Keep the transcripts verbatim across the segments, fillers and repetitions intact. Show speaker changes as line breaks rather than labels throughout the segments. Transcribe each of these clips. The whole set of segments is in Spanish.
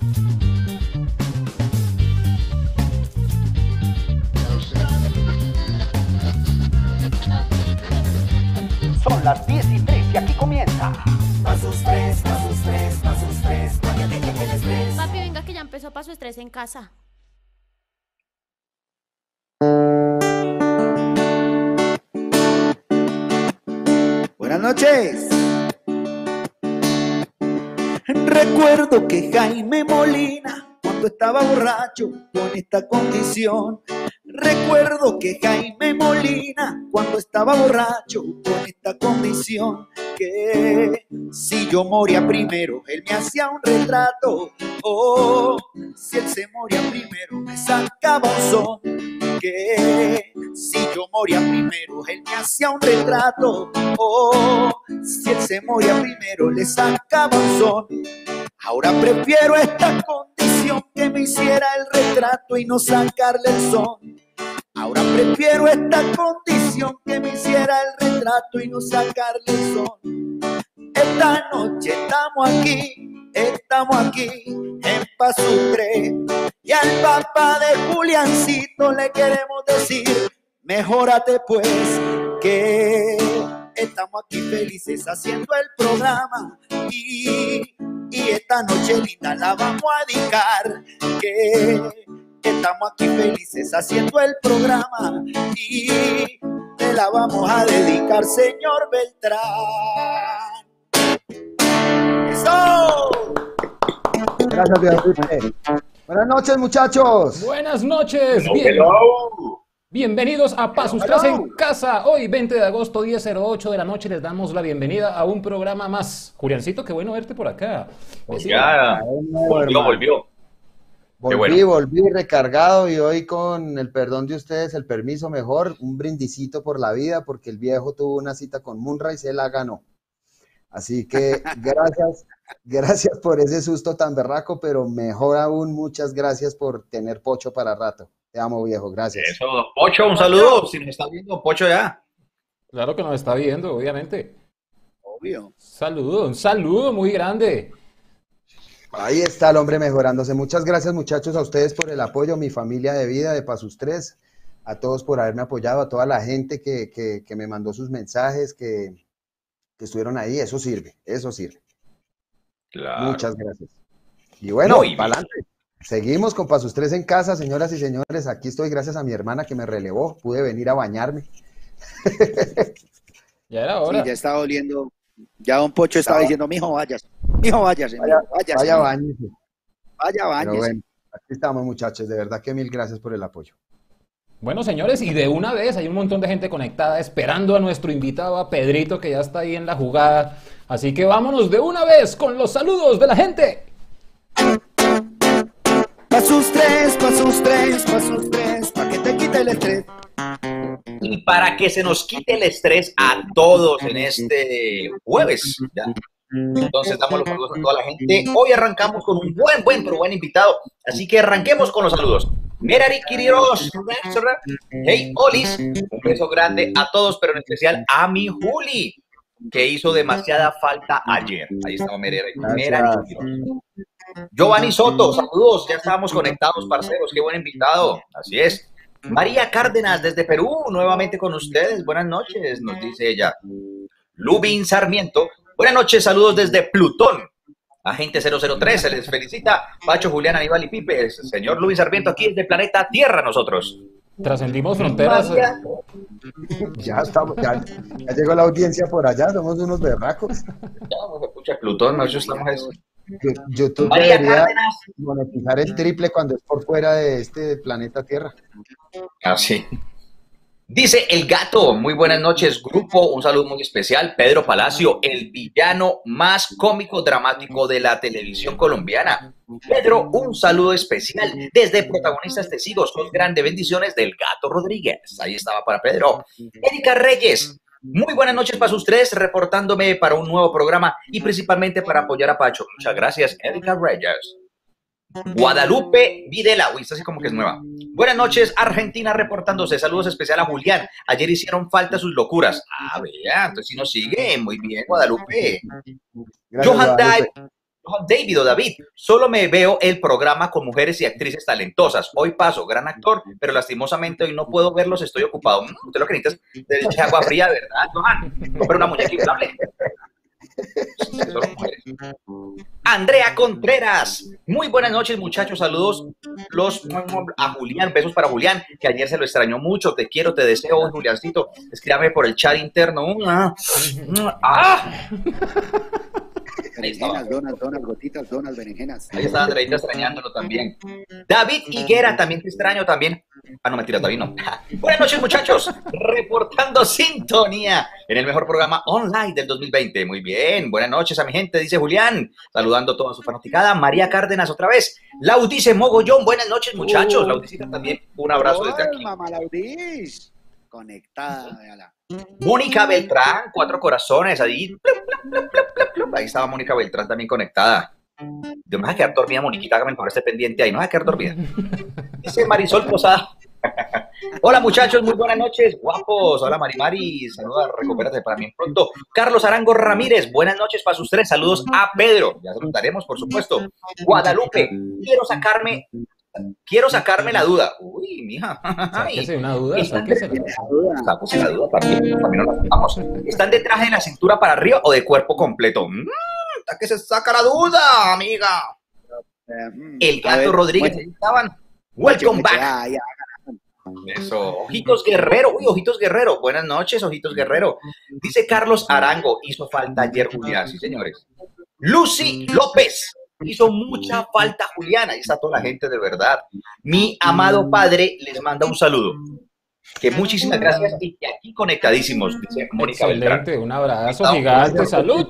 Son las diez y tres y aquí comienza.
Pasos tres, pasos tres, pasos tres, pa' que te quite el estrés.
Papi, venga que ya empezó Paso Estrés en casa.
Buenas noches. Recuerdo que Jaime Molina, cuando estaba borracho con esta condición. Recuerdo que Jaime Molina, cuando estaba borracho con esta condición, que si yo moría primero, él me hacía un retrato. Oh, si él se moría primero, me sacaba un son. Que si yo moría primero, él me hacía un retrato. Oh, si él se moría primero, le sacaba un son. Ahora prefiero esta condición, que me hiciera el retrato y no sacarle el son. Ahora prefiero esta condición, que me hiciera el retrato y no sacarle el son. Esta noche estamos aquí, estamos aquí en Paso tres, y al papá de Juliancito le queremos decir, mejórate pues, que estamos aquí felices haciendo el programa, y, y esta noche linda la vamos a dedicar, que estamos aquí felices haciendo el programa, y te la vamos a dedicar, señor Beltrán. ¡Eso!
Gracias, Beatriz. Buenas noches, muchachos.
Buenas noches.
Hello,
Bien.
hello.
Bienvenidos a Pasos
Hello,
tres
hello.
en casa. Hoy, veinte de agosto, diez cero ocho de la noche, les damos la bienvenida a un programa más. Juliancito, qué bueno verte por acá. Vecino.
Ya, volvió, volvió.
Volví,
bueno.
volví recargado, y hoy, con el perdón de ustedes, el permiso mejor, un brindisito por la vida, porque el viejo tuvo una cita con Munra y se la ganó. Así que gracias, gracias por ese susto tan berraco, pero mejor aún, muchas gracias por tener pocho para rato. Te amo, viejo, gracias.
Eso, don Pocho, un saludo. Si nos está viendo, Pocho ya.
Claro que nos está viendo, obviamente.
Obvio.
Saludo, un saludo muy grande.
Ahí está el hombre mejorándose. Muchas gracias, muchachos, a ustedes por el apoyo, mi familia de vida de Pasos tres, a todos por haberme apoyado, a toda la gente que, que, que me mandó sus mensajes, que, que estuvieron ahí. Eso sirve, eso sirve.
Claro.
Muchas gracias. Y bueno,
Muy bien.
para adelante. Seguimos con Pasos tres en casa, señoras y señores. Aquí estoy gracias a mi hermana que me relevó. Pude venir a bañarme.
Ya era hora.
Sí, ya estaba oliendo. Ya don Pocho estaba diciendo, mijo, váyase. Mijo, váyase.
Vaya,
mijo, váyase,
vaya,
mijo.
bañese.
Vaya,
Pero
váyase.
bueno, aquí estamos, muchachos. De verdad que mil gracias por el apoyo.
Bueno, señores, y de una vez hay un montón de gente conectada esperando a nuestro invitado, a Pedrito, que ya está ahí en la jugada. Así que vámonos de una vez con los saludos de la gente.
Pasos tres, pasos tres, pasos tres, para que te quite el estrés.
Y para que se nos quite el estrés a todos en este jueves, ¿ya? Entonces damos los saludos a toda la gente. Hoy arrancamos con un buen, buen, pero buen invitado. Así que arranquemos con los saludos. Merari Kiriros, hey Olis, un beso grande a todos, pero en especial a mi Juli, que hizo demasiada falta ayer. Ahí estaba Merari. Merari Kiriros. Giovanni Soto, saludos, ya estábamos conectados, parceros, qué buen invitado. Así es. María Cárdenas desde Perú, nuevamente con ustedes. Buenas noches, nos dice ella. Lubin Sarmiento, buenas noches, saludos desde Plutón. Agente cero cero tres, se les felicita. Pacho, Julián, Aníbal y Pipe. El señor Lubin Sarmiento aquí es de Planeta Tierra, nosotros.
Trascendimos fronteras.
María.
Ya estamos, ya, ya llegó la audiencia por allá, somos unos berracos.
Ya, pues, escucha, Plutón, nosotros estamos... Es...
YouTube
María
debería
Cárdenas.
monetizar el triple cuando es por fuera de este planeta Tierra.
Así. Dice el gato, muy buenas noches, grupo, un saludo muy especial. Pedro Palacio, el villano más cómico dramático de la televisión colombiana. Pedro, un saludo especial desde Protagonistas Testigos, con grandes bendiciones del gato Rodríguez. Ahí estaba para Pedro. Erika Reyes, muy buenas noches para sus tres, reportándome para un nuevo programa y principalmente para apoyar a Pacho. Muchas gracias, Erika Reyes. Guadalupe Videla, uy, esta sí como que es nueva. Buenas noches, Argentina reportándose. Saludos especial a Julián. Ayer hicieron falta sus locuras. Ah, vea, entonces si nos sigue, muy bien, Guadalupe.
Gracias,
Johan Dai,
Guadalupe.
David o David, solo me veo el programa con mujeres y actrices talentosas. Hoy paso, gran actor, pero lastimosamente hoy no puedo verlos, estoy ocupado. Mm, Usted lo que necesita es de agua fría, ¿verdad, Johan? Compra una muñeca inflable. Solo mujeres. Andrea Contreras, muy buenas noches, muchachos, saludos los a Julián, besos para Julián, que ayer se lo extrañó mucho, te quiero, te deseo, Juliancito, escríbame por el chat interno. Ah, ah.
Berenjenas, donas, donas, gotitas, donas, berenjenas.
Ahí está Andreita extrañándolo también. David Higuera, también te extraño, también. Ah, no, mentira, David no. Buenas noches, muchachos. Reportando sintonía en el mejor programa online del dos mil veinte. Muy bien, buenas noches a mi gente, dice Julián. Saludando a toda su fanaticada. María Cárdenas otra vez. Laudice Mogollón, buenas noches, muchachos. Laudicita también, un abrazo desde aquí.
Mamá Laudis. Conectada, véala.
Mónica Beltrán, cuatro corazones, ahí. Ahí estaba Mónica Beltrán también conectada. Yo me voy a quedar dormida, Moniquita, hágame por este pendiente ahí, no me voy a quedar dormida. Dice Marisol Posada. Hola muchachos, muy buenas noches, guapos. Hola Mari Mari, saluda, recupérate para mí pronto. Carlos Arango Ramírez, buenas noches para sus tres, saludos a Pedro, ya saludaremos por supuesto. Guadalupe, quiero sacarme, quiero sacarme la duda. Uy, mija.
Sáquese una duda,
Están
sáquese
de-
la
sáquese la duda también, también nos la sacamos. ¿Están de traje de la cintura para arriba o de cuerpo completo? Mm, hasta que se saca la duda, amiga. El
A ver,
Gato Rodríguez,
muestre-
ahí estaban. Welcome back.
Ya, ya.
Eso. Ojitos Guerrero. Uy, Ojitos Guerrero. Buenas noches, Ojitos Guerrero. Dice Carlos Arango. Hizo falta ayer Julián. Sí, señores. Lucy López. Hizo mucha falta Julián. Ahí está toda la gente de verdad. Mi amado padre les manda un saludo. Que muchísimas gracias y que aquí conectadísimos, dice Mónica Beltrán.
Excelente, un abrazo
Estamos-
gigante, salud.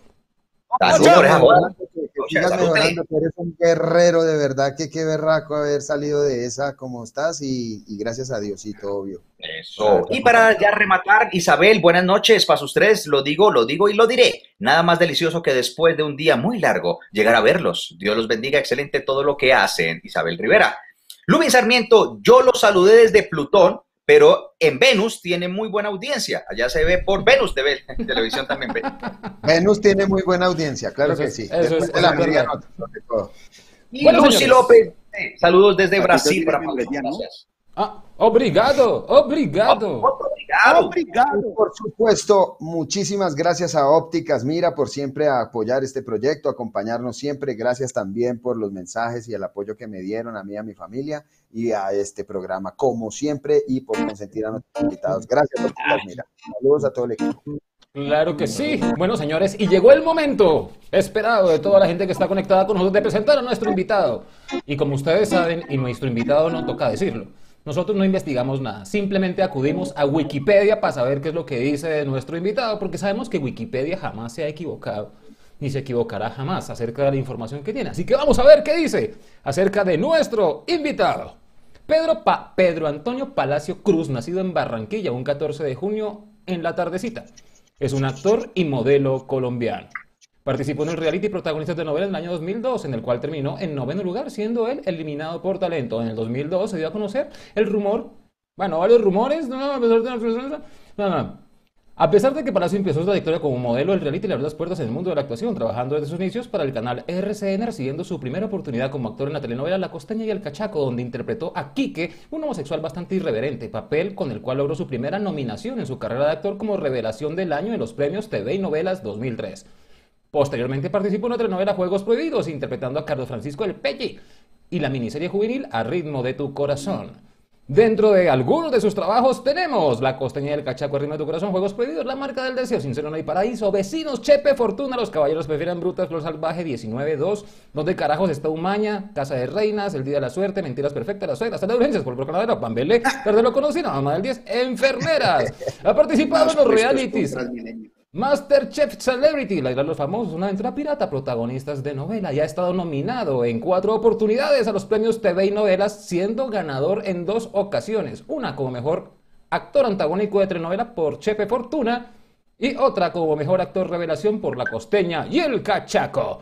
Salud,
Sigas
oreja, joda.
mejorando, que- que sigas
Salud,
mejorando, que eres un guerrero de verdad, que qué berraco haber salido de esa como estás y, y gracias a Diosito, obvio.
Eso. Y para ya rematar, Isabel, buenas noches para sus tres. Lo digo, lo digo y lo diré. Nada más delicioso que después de un día muy largo llegar a verlos. Dios los bendiga, excelente todo lo que hacen. Isabel Rivera. Lubin Sarmiento, yo los saludé desde Plutón, pero en Venus tiene muy buena audiencia. Allá se ve por Venus T V, en televisión también ve.
Venus tiene muy buena audiencia, claro
Eso
que
es-
sí.
eso
Después
es-
de la
eso es verdad.
medianoche, sobre todo.
Y
Bueno,
Lucy
señores.
López, eh, saludos desde
Aquí
Brasil.
tiene
Para
membresía, ¿no?
gracias.
Ah, obrigado, obrigado.
Obrigado.
Obrigado.
Y por supuesto, muchísimas gracias a Ópticas Mira por siempre apoyar este proyecto, acompañarnos siempre. Gracias también por los mensajes y el apoyo que me dieron a mí, a mi familia y a este programa, como siempre, y por consentir a nuestros invitados. Gracias, Ópticas Mira. Saludos a todo el equipo.
Claro que sí. Bueno, señores, y llegó el momento esperado de toda la gente que está conectada con nosotros de presentar a nuestro invitado. Y como ustedes saben, y nuestro invitado no toca decirlo, nosotros no investigamos nada, simplemente acudimos a Wikipedia para saber qué es lo que dice nuestro invitado, porque sabemos que Wikipedia jamás se ha equivocado, ni se equivocará jamás acerca de la información que tiene. Así que vamos a ver qué dice acerca de nuestro invitado. Pedro, Pa- Pedro Antonio Palacio Cruz, nacido en Barranquilla un catorce de junio en la tardecita. Es un actor y modelo colombiano. Participó en el reality Protagonistas de Novela en el año dos mil dos, en el cual terminó en noveno lugar, siendo él eliminado por talento. En el dos mil dos se dio a conocer el rumor, bueno, varios rumores, no, no, no, no. A pesar de que Palacio empezó su trayectoria como modelo, el reality le abrió las puertas en el mundo de la actuación, trabajando desde sus inicios para el canal R C N, recibiendo su primera oportunidad como actor en la telenovela La Costeña y el Cachaco, donde interpretó a Quique, un homosexual bastante irreverente, papel con el cual logró su primera nominación en su carrera de actor como revelación del año en los premios T V y Novelas dos mil tres. Posteriormente participó en la telenovela Juegos Prohibidos, interpretando a Carlos Francisco el Pelli, y la miniserie juvenil A Ritmo de tu Corazón. Dentro de algunos de sus trabajos tenemos La Costeña y el Cachaco, A Ritmo de tu Corazón, Juegos Prohibidos, La Marca del Deseo, Sincero No hay Paraíso, Vecinos, Chepe, Fortuna, Los Caballeros Prefieren Brutas, Flor Salvaje, diecinueve dos, ¿Dónde carajos está Umaña? Casa de Reinas, El Día de la Suerte, Mentiras Perfectas, Las Suegras, Sala de Urgencias, Polvo Canadero, Pambelé, Verde lo Conocido, Mamá del diez, Enfermeras. Ha participado en los realities
Transmilenio.
Masterchef Celebrity, La Isla de los Famosos, Una Aventura Pirata, protagonistas de novela, y ha estado nominado en cuatro oportunidades a los premios T V y Novelas, siendo ganador en dos ocasiones, una como mejor actor antagónico de telenovela por Chepe Fortuna y otra como mejor actor revelación por La Costeña y el Cachaco.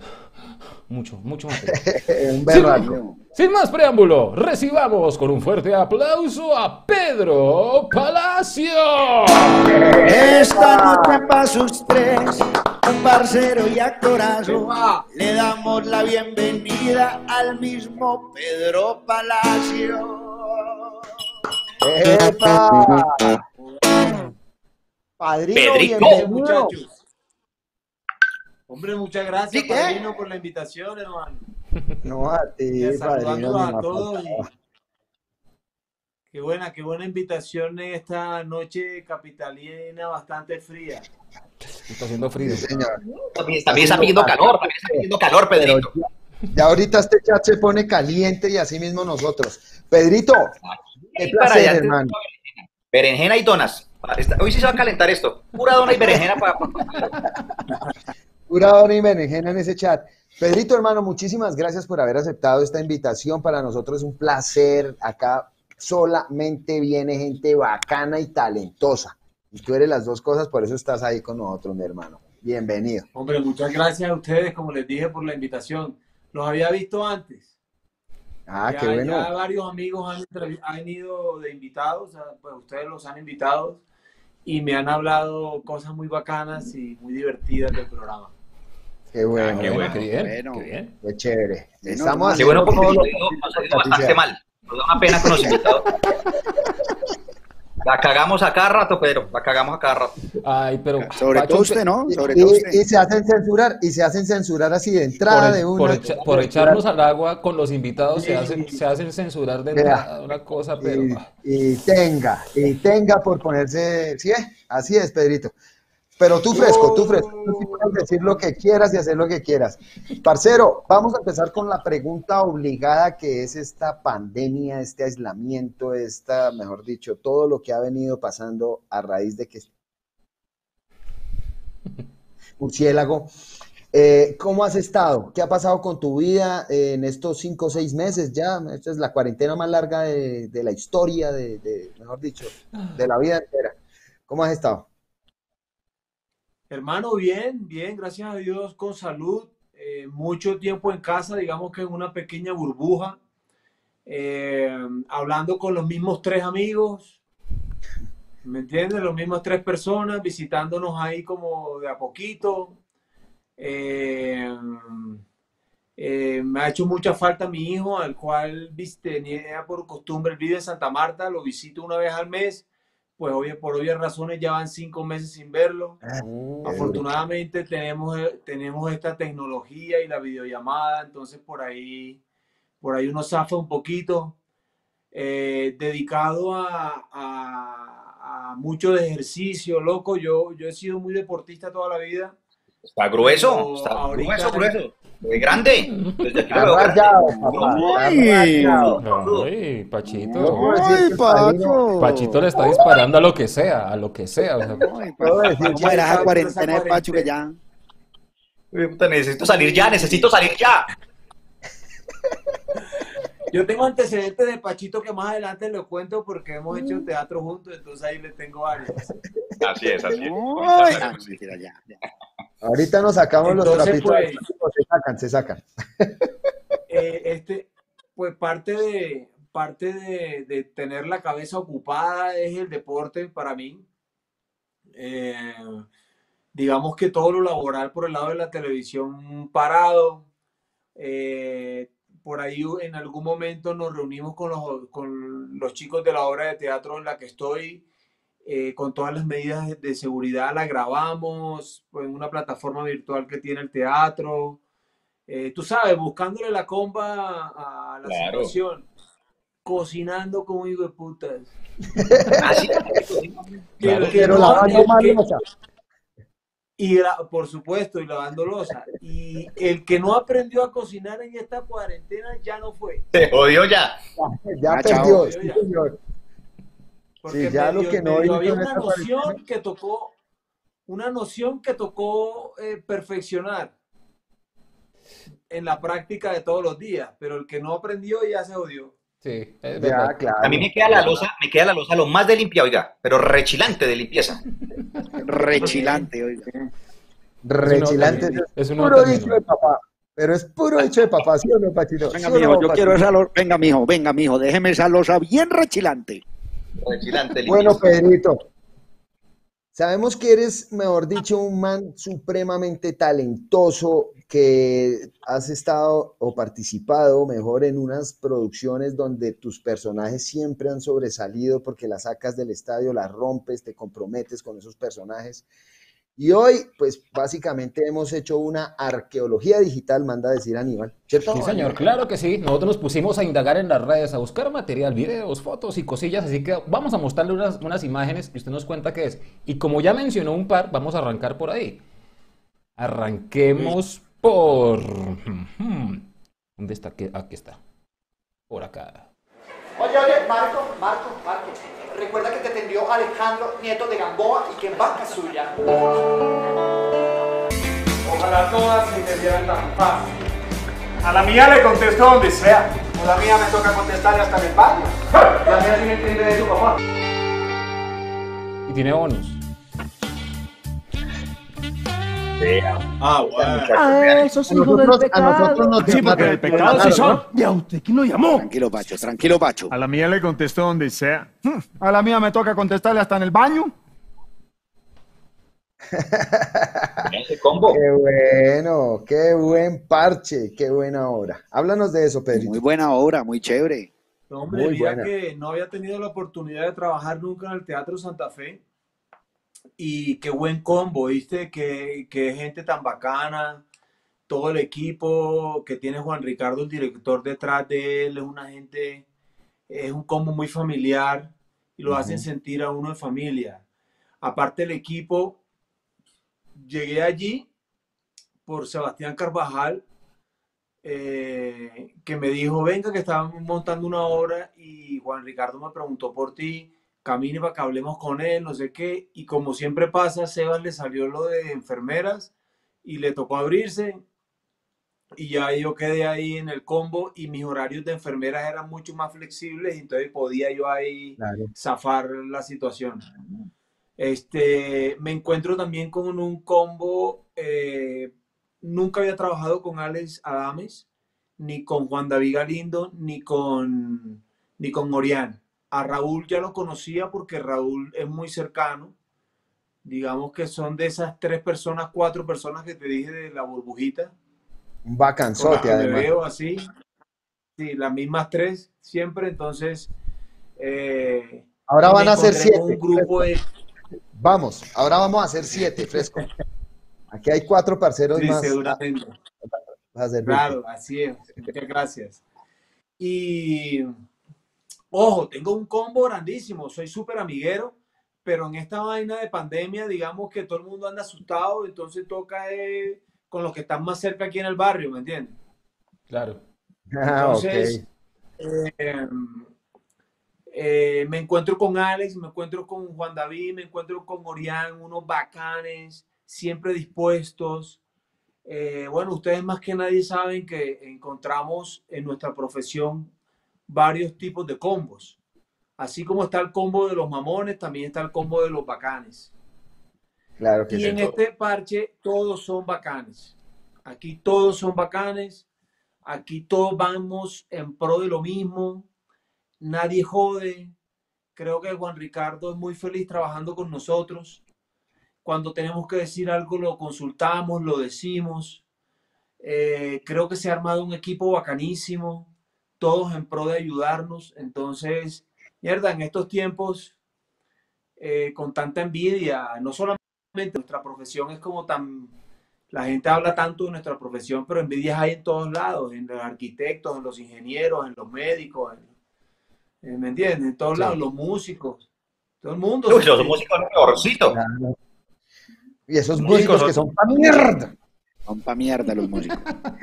Mucho, mucho más.
Un berraco.
Sin más preámbulo, recibamos con un fuerte aplauso a Pedro Palacio.
Esta noche pa' sus tres, Parcero y actorazo, le damos la bienvenida al mismo Pedro Palacio.
¡Epa! Padrino,
Pedrito.
bienvenido.
Muchachos. Hombre, muchas gracias,
¿Sí, qué?
padrino, por la invitación, hermano.
No, a ti,
Y
padrino.
saludándolos
ni
a
me
todos. y
faltaba.
Qué buena, qué buena invitación en esta noche capitalina bastante fría.
Está haciendo frío.
Sí, señor.
También, también está pidiendo calor, también está pidiendo calor,
Pero
Pedrito.
ya, ya ahorita este chat se pone caliente y así mismo nosotros. Pedrito, qué
Y para
placer,
allá,
hermano.
berenjena y donas. Esta- Hoy sí se va a calentar esto. Pura dona y berenjena para...
Pura hora y berenjena en ese chat. Pedrito, hermano, muchísimas gracias por haber aceptado esta invitación. Para nosotros es un placer. Acá solamente viene gente bacana y talentosa. Y tú eres las dos cosas, por eso estás ahí con nosotros, mi hermano. Bienvenido.
Hombre, muchas gracias a ustedes, como les dije, por la invitación. Los había visto antes.
Ah,
ya,
qué bueno.
ya varios amigos han, entrev- han ido de invitados, o sea, pues ustedes los han invitado y me han hablado cosas muy bacanas y muy divertidas del programa.
Qué bueno.
Ah, qué bueno.
Qué bien,
Bueno.
qué bien.
Qué chévere.
Bueno,
Estamos
Qué bueno
haciendo
porque
todo
nos
lo
ha ido, nos ha ido
que
bastante
sea.
mal. Nos da una pena con los invitados. La cagamos a cada rato, Pedro. La cagamos a cada rato.
Ay, pero.
Sobre
Pacho,
todo usted, ¿no? Sobre
Y,
todo usted.
y se hacen censurar, y se hacen censurar así de
Por,
entrada
el-
de
por
una.
echa- por echarnos al agua con los invitados se
Sí.
hacen, se hacen censurar de
Vea.
entrada, una cosa, pero.
Y, y tenga, y tenga por ponerse, ¿sí? eh? Así es, Pedrito. Pero tú fresco, tú fresco, tú sí puedes decir lo que quieras y hacer lo que quieras. Parcero, vamos a empezar con la pregunta obligada que es esta pandemia, este aislamiento, esta, mejor dicho, todo lo que ha venido pasando a raíz de que murciélago. Eh, ¿cómo has estado? ¿Qué ha pasado con tu vida eh, en estos cinco o seis meses ya? Esta es la cuarentena más larga de, de la historia, de, de, mejor dicho, de la vida entera. ¿Cómo has estado?
Hermano, bien, bien, gracias a Dios, con salud. Eh, mucho tiempo en casa, digamos que en una pequeña burbuja, eh, hablando con los mismos tres amigos, ¿me entiendes? Las mismas tres personas, visitándonos ahí como de a poquito. Eh, eh, me ha hecho mucha falta mi hijo, al cual viste, tenía por costumbre, él vive en Santa Marta, lo visito una vez al mes. Pues obvio, por obvias razones ya van cinco meses sin verlo. Afortunadamente tenemos, tenemos esta tecnología y la videollamada, entonces por ahí, por ahí uno zafa un poquito. Eh, dedicado a, a, a mucho de ejercicio, loco. Yo, yo he sido muy deportista toda la vida.
Está grueso,
Pero
está
ahorita-
grueso, grueso. Es grande. Desde aquí
Está
lo veo
rayado,
grande.
papá, está
Ay.
rayado.
Ay, Pachito.
No, decir que
¡Ay,
el padrino-
Pacho!
Pachito le está disparando a lo que sea, a lo que sea. O sea,
Ay,
Puedo
Pacho.
decir
¿Cómo era esa
esa
cuarentena de Pacho que
cuarentena.
ya?
Uy, puta, necesito salir ya, necesito salir ya.
Yo tengo antecedentes de Pachito que más adelante les cuento porque hemos hecho teatro juntos, entonces ahí les tengo varios.
Así es, así es.
Ay, ah, mentira, ya, ya.
Ahorita nos sacamos los
Entonces,
trapitos,
pues-
se sacan, se sacan.
Eh, este, pues parte de, parte de, de tener la cabeza ocupada es el deporte para mí. Eh, digamos que todo lo laboral por el lado de la televisión parado. Eh, por ahí en algún momento nos reunimos con los, con los chicos de la obra de teatro en la que estoy, eh, con todas las medidas de, de seguridad, la grabamos pues, en una plataforma virtual que tiene el teatro. Eh, tú sabes, buscándole la comba a, a la
Claro.
situación, cocinando como hijo de putas.
Así
Que el que
Pero
no-
lavando
el
más
que-
losa.
Y la- por supuesto, y lavando losa. Y el que no aprendió a cocinar en esta cuarentena ya no fue.
se jodió ya.
Ya
Ah,
perdió,
chao.
sí, señor.
Porque
Sí, ya lo
medio-
que no
medio
hizo
había
en
una
esta
noción
cuarentena.
que tocó, una noción que tocó eh, perfeccionar en la práctica de todos los días, pero el que no aprendió ya se jodió.
sí, es
Ya,
verdad.
claro.
A mí me queda la losa, me queda la losa lo más de limpia, oiga, pero rechilante de limpieza.
Rechilante, oiga.
Rechilante.
Es un nuevo
Es
término.
puro dicho de papá. Pero es puro dicho de papá, ¿sí o no, Pachito?
Venga,
¿Sí o
mijo,
no,
yo
Pachito?
quiero esa losa. Venga, mijo, venga, mijo, déjeme esa losa bien rechilante.
Rechilante,
Bueno,
limpieza.
Pedrito. Sabemos que eres, mejor dicho, un man supremamente talentoso, que has estado o participado mejor en unas producciones donde tus personajes siempre han sobresalido porque las sacas del estadio, las rompes, te comprometes con esos personajes. Y hoy, pues básicamente hemos hecho una arqueología digital, manda a decir Aníbal, ¿cierto?
Sí, señor, claro que sí. Nosotros nos pusimos a indagar en las redes, a buscar material, videos, fotos y cosillas, así que vamos a mostrarle unas, unas imágenes y usted nos cuenta qué es. Y como ya mencionó un par, vamos a arrancar por ahí. Arranquemos por... ¿Dónde está? Aquí está. Por acá.
Oye, oye, Marco, Marco, Marco. Recuerda que te atendió Alejandro, nieto de Gamboa, y que en banca suya.
Ojalá todas entendieran tan fácil. A la mía le contesto donde sea. A la mía me toca contestarle hasta en el baño. La mía sí me entiende de su papá.
Y tiene bonus.
Ah, bueno.
Ah, esos
A
hijos del
nosotros, a
pecado.
nosotros nos
Sí, porque del pecado sí son. ¿Y a usted quién lo llamó?
Tranquilo, Pacho, tranquilo, Pacho.
A la mía le contesto donde sea. A la mía me toca contestarle hasta en el baño.
Ese combo.
Qué bueno, qué buen parche, qué buena obra. Háblanos de eso, Pedrito.
Muy buena obra, muy chévere.
No, hombre,
Muy
mira
buena.
que no había tenido la oportunidad de trabajar nunca en el Teatro Santa Fe. Y qué buen combo, ¿viste? Qué, qué gente tan bacana. Todo el equipo que tiene Juan Ricardo, el director, detrás de él, es una gente, es un combo muy familiar y lo
Ujú.
hacen sentir a uno de familia. Aparte del equipo, llegué allí por Sebastián Carvajal, eh, que me dijo, venga, que estaban montando una obra y Juan Ricardo me preguntó por ti, camine para que hablemos con él, no sé qué, y como siempre pasa, a Sebas le salió lo de enfermeras y le tocó abrirse, y ya yo quedé ahí en el combo y mis horarios de enfermeras eran mucho más flexibles, entonces podía yo ahí
Claro.
zafar la situación. Este, me encuentro también con un combo, eh, nunca había trabajado con Alex Adames, ni con Juan David Galindo, ni con, ni con Orián. A Raúl ya lo conocía porque Raúl es muy cercano. Digamos que son de esas tres personas, cuatro personas que te dije de la burbujita.
Un
Con las
bacanzote,
que me
además.
veo así. Sí, las mismas tres siempre. Entonces, eh,
Ahora
me
van a ser
encontré con
siete.
un grupo de...
Vamos, ahora vamos a hacer siete, fresco. Aquí hay cuatro parceros
Sí,
más.
seguramente.
a servirte.
Claro, así es. Muchas gracias. Y, ojo, tengo un combo grandísimo. Soy súper amiguero, pero en esta vaina de pandemia, digamos que todo el mundo anda asustado, entonces toca eh, con los que están más cerca aquí en el barrio, ¿me entiendes?
Claro.
Ah, ok.
Entonces, eh, eh, me encuentro con Alex, me encuentro con Juan David, me encuentro con Orián, unos bacanes, siempre dispuestos. Eh, bueno, ustedes más que nadie saben que encontramos en nuestra profesión varios tipos de combos. Así como está el combo de los mamones, también está el combo de los bacanes.
Claro que
Y
sí.
en este parche todos son bacanes. Aquí todos son bacanes. Aquí todos vamos en pro de lo mismo. Nadie jode. Creo que Juan Ricardo es muy feliz trabajando con nosotros. Cuando tenemos que decir algo lo consultamos, lo decimos. Eh, creo que se ha armado un equipo bacanísimo. Todos en pro de ayudarnos. Entonces, mierda, en estos tiempos eh, con tanta envidia, no solamente nuestra profesión es como tan... La gente habla tanto de nuestra profesión, pero envidias hay en todos lados, en los arquitectos, en los ingenieros, en los médicos, en, en- ¿me entiendes? En todos
Sí.
lados, los músicos, todo el mundo.
Uy,
se-
los músicos son peorcito.
Claro. Y esos
Los
músicos
músicos
que
son-
son pa' mierda.
Son pa' mierda los músicos.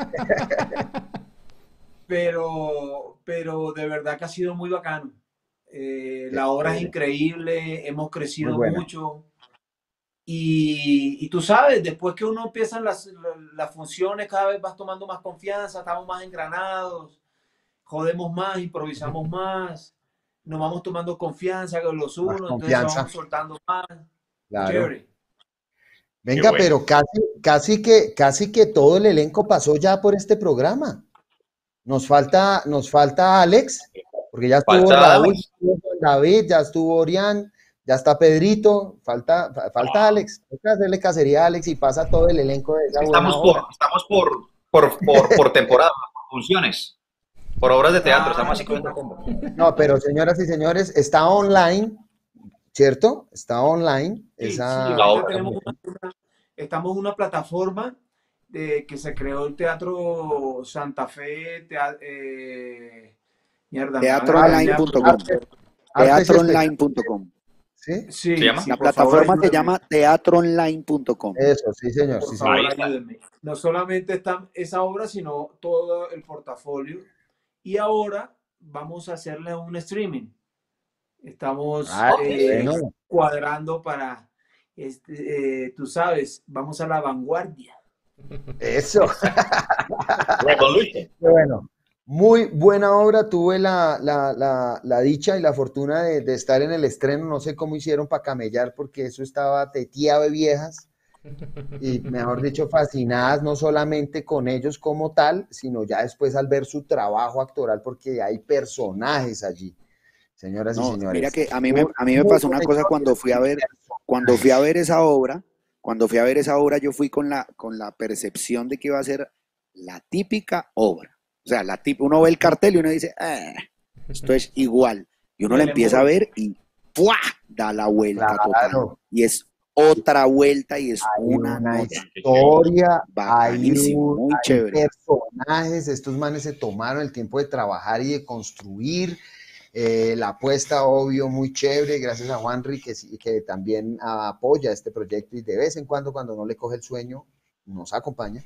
pero, pero de verdad que ha sido muy bacano. Eh, la obra es increíble, hemos crecido
Muy buena.
mucho. Y, y tú sabes, después que uno empiezan las, las funciones, cada vez vas tomando más confianza, estamos más engranados, jodemos más, improvisamos más, nos vamos tomando confianza con los unos, entonces
confianza.
vamos soltando más.
Claro.
Chévere.
Venga,
bueno.
pero casi, casi que, casi que todo el elenco pasó ya por este programa. Nos falta, nos falta Alex, porque ya estuvo
Falta
Raúl,
Alex.
estuvo Juan David, ya estuvo Orián, Ya está Pedrito, falta, fa- falta Alex. Hay que hacerle cacería a Alex y pasa todo el elenco de esa buena
Estamos por,
obra.
estamos por, por, por, por temporada, por funciones, por obras de teatro, estamos así con
No, pero señoras y señores, está online, ¿cierto? Está online.
Sí, sí,
Esa...
La
ahorita
obra.
tenemos una, una- estamos en una plataforma de, que se creó el Teatro Santa Fe, tea- eh, mierda, me van a
Teatroonline
regañar.
punto com.
Artes
Teatroonline punto com.
¿Sí?
Sí,
¿Se llama?
sí,
La
por favor,
plataforma se
ayúdenme.
llama teatroonline punto com.
Eso, sí, señor,
Por
sí,
favor,
señor.
Ahí está.
ayúdenme. No solamente está esa obra, sino todo el portafolio. Y ahora vamos a hacerle un streaming. Estamos
Ah,
eh,
bueno.
cuadrando para, este, eh, tú sabes, vamos a la vanguardia.
Eso.
Revolution.
Qué bueno. Muy buena obra. Tuve la, la, la, la dicha y la fortuna de, de estar en el estreno. No sé cómo hicieron para camellar, porque eso estaba teteado de viejas. Y mejor dicho, fascinadas no solamente con ellos como tal, sino ya después al ver su trabajo actoral, porque hay personajes allí, señoras y
No,
señores.
mira que a mí me,
Muy-
a mí me
muy
pasó una
buena
cosa
historia,
cuando fui a ver, cuando fui a ver esa obra, cuando fui a ver esa obra, yo fui con la, con la percepción de que iba a ser la típica obra. O sea, la tip, uno ve el cartel y uno dice, "Ah, esto es igual". Y uno
Y
la
el
empieza a
embole.
ver y ¡pua! Da la vuelta total.
Claro.
Y es otra vuelta y es
Hay
una
una
nota.
historia, hay,
Bacanísimo,
un-
muy
hay
chévere.
personajes, estos manes se tomaron el tiempo de trabajar y de construir. Eh, la apuesta, obvio, muy chévere, gracias a Juanri, que, sí- que también apoya este proyecto y de vez en cuando, cuando no le coge el sueño, nos acompaña.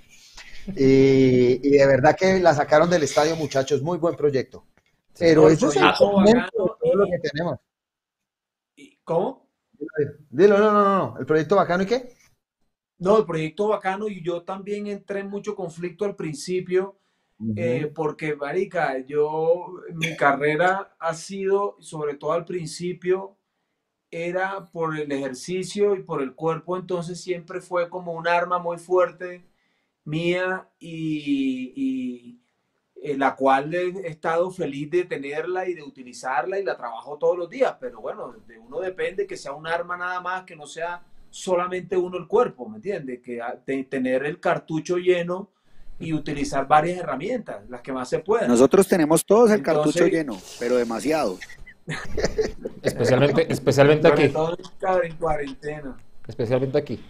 Y, y de verdad que la sacaron del estadio, muchachos, muy buen proyecto. Pero
No, el
eso es el
proyecto
fundamento de
bacano
todo lo
y-
que tenemos.
y- ¿Cómo?
Dilo, no, no, no, no, el proyecto bacano y qué.
No, el proyecto bacano y yo también entré en mucho conflicto al principio, eh, porque, marica, yo, mi carrera ha sido, sobre todo al principio, era por el ejercicio y por el cuerpo, entonces siempre fue como un arma muy fuerte mía y, y, eh, la cual he estado feliz de tenerla y de utilizarla y la trabajo todos los días, pero bueno, de uno depende que sea un arma nada más, que no sea solamente uno el cuerpo, ¿me entiendes? Que a- te- tener el cartucho lleno y utilizar varias herramientas, las que más se puedan.
Nosotros tenemos todos el
Entonces-
cartucho lleno, pero demasiado.
Especialmente, especialmente
Sobre
aquí.
todo en- en cuarentena.
Especialmente aquí.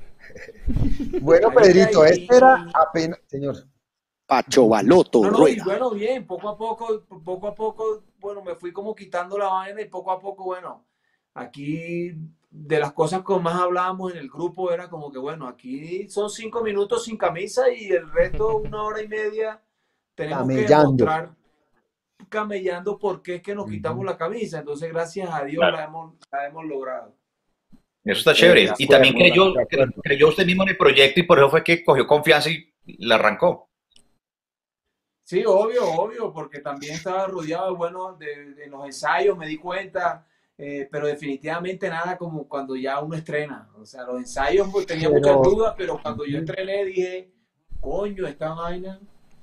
Bueno,
Marica,
Pedrito,
y-
este era
y-
apenas, señor.
Pacho Baloto,
No, no, y
rueda.
bueno, bien, poco a poco, poco a poco, bueno, me fui como quitando la vaina y poco a poco, bueno, aquí de las cosas que más hablábamos en el grupo era como que, bueno, aquí son cinco minutos sin camisa y el resto una hora y media tenemos que
Camellando.
demostrar camellando por qué es que nos quitamos la camisa. Entonces, gracias a Dios
Claro.
la hemos, la hemos logrado.
Eso está chévere.
de
Y
acuerdo,
también creyó,
de acuerdo.
creyó usted mismo en el proyecto y por eso fue que cogió confianza y la arrancó.
Sí, obvio, obvio, porque también estaba rodeado, bueno, de, de los ensayos, me di cuenta, eh, pero definitivamente nada como cuando ya uno estrena. O sea, los ensayos pues, tenía
Pero-
muchas dudas, pero cuando yo estrené dije, coño, esta vaina.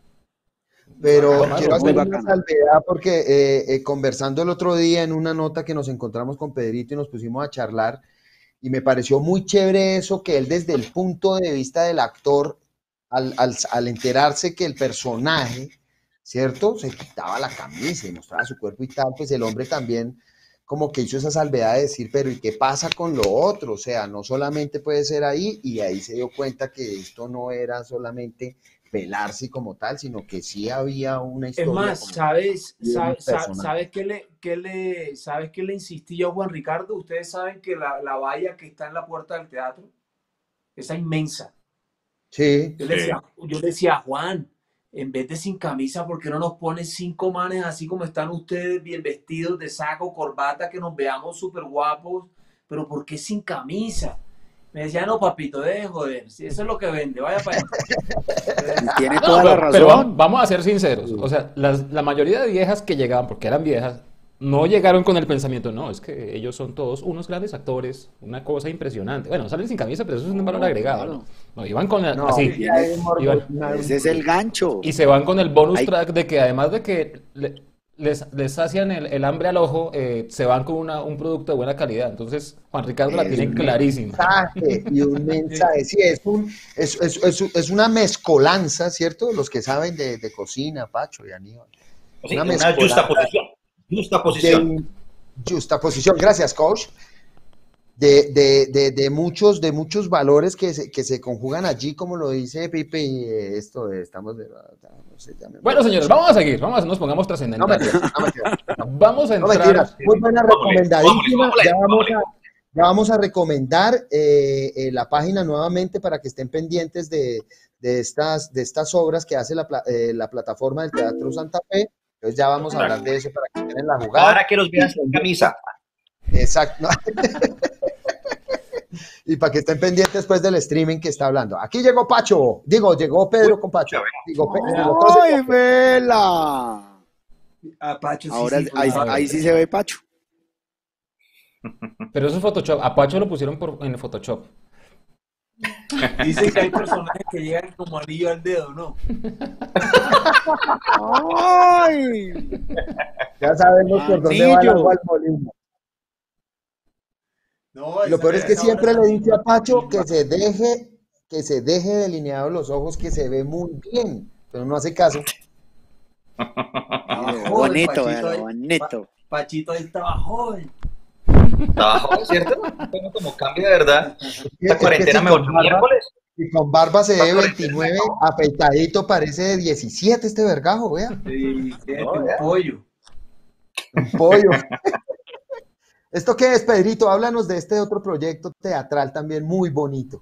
Pero
Claro,
quiero
muy
hacer una
bacano.
salvedad porque eh, eh, conversando el otro día en una nota que nos encontramos con Pedrito y nos pusimos a charlar y me pareció muy chévere eso que él desde el punto de vista del actor, al, al- al enterarse que el personaje, ¿cierto? Se quitaba la camisa y mostraba su cuerpo y tal, pues el hombre también como que hizo esa salvedad de decir, pero ¿y qué pasa con lo otro? O sea, no solamente puede ser ahí y ahí se dio cuenta que esto no era solamente pelarse como tal, sino que sí había una
Es
historia.
más,
como-
¿sabes,
y un
sabes, sabes,
personaje.
sabes qué le, qué le, sabes qué le insistí yo a Juan Ricardo? Ustedes saben que la, la valla que está en la puerta del teatro, esa inmensa.
Sí,
Yo le
Sí.
decía, yo le decía a Juan, en vez de sin camisa, ¿por qué no nos ponen cinco manes así como están ustedes, bien vestidos de saco, corbata, que nos veamos súper guapos? Pero ¿por qué sin camisa? Me decía, no, papito, deje de joder. Si eso es lo que vende, vaya para allá.
Y tiene
No,
toda
pero,
la
pero
razón.
vamos, vamos a ser sinceros. O sea, las- la mayoría de viejas que llegaban, porque eran viejas, no llegaron con el pensamiento, no, es que ellos son todos unos grandes actores, una cosa impresionante. Bueno, salen sin camisa, pero eso es un valor agregado, ¿no? No, iban con el-
no,
así.
sí, hay un morbo,
iban-
una-
Ese es el gancho.
Y se van con el bonus
Hay-
track de que además de que le- les, les sacian el, el hambre al ojo, eh, se van con una, un producto de buena calidad. Entonces, Juan Ricardo la
Es
tiene
un
clarísima.
mensaje y un mensaje. Sí, es, un, es, es, es, es una mezcolanza, ¿cierto? Los que saben de, de cocina, Pacho y Aníbal.
Sí,
Una
una
mezcolanza
justa posición. Justa posición.
de justa posición. Gracias, coach. De, de, de, de muchos, de muchos valores que se, que se conjugan allí, como lo dice Pipe, y eh, esto de, estamos de, no sé, ya me-
Bueno, señores, vamos a seguir. Vamos a nos pongamos
No
trascendentales.
mentiras, no mentiras.
Vamos a
No
entrar.
mentiras. Muy buena
Vámonos,
recomendadísima.
vámonos,
Ya vamos
vámonos.
a, ya vamos a recomendar eh, eh, la página nuevamente para que estén pendientes de, de, estas, de estas obras que hace la, pla- eh, la plataforma del Teatro Santa Fe. Entonces ya vamos a hablar de eso para que estén en la jugada.
Para que los vean sin camisa.
Exacto. Y para que estén pendientes después del streaming que está hablando. Aquí llegó Pacho. Digo, llegó Pedro con Pacho. Digo, Pe- el otro se-
¡Ay, vela!
A Pacho sí,
Ahora
sí,
ahí,
pues,
ahí sí se ve Pacho.
Pero eso es Photoshop. A Pacho lo pusieron por, en Photoshop.
Dicen que hay personajes que llegan como anillo al dedo, ¿no?
¡Ay!
Ya sabemos por dónde va el
Anillo.
agua al molino.
No,
Y lo
esa-
peor es que
esa
siempre
obra
le
también
dice a
es
Pacho
muy
que se deje, que se deje delineados los ojos, que se ve muy bien, pero no hace caso.
Estaba joven,
Bonito,
Pachito
vela,
ahí.
bonito.
Pa- Pachito ahí estaba joven.
Trabajo, ¿cierto? Tengo como cambio de verdad.
Es
Esta
que
cuarentena
si
me
con
volvió
barba-
miércoles.
Y con barba se ve
Esta
veintinueve, afeitadito, parece de diecisiete este vergajo, vea.
Sí, fíjate,
No,
un
ya.
pollo.
Un pollo. ¿Esto qué es, Pedrito? Háblanos de este otro proyecto teatral también muy bonito.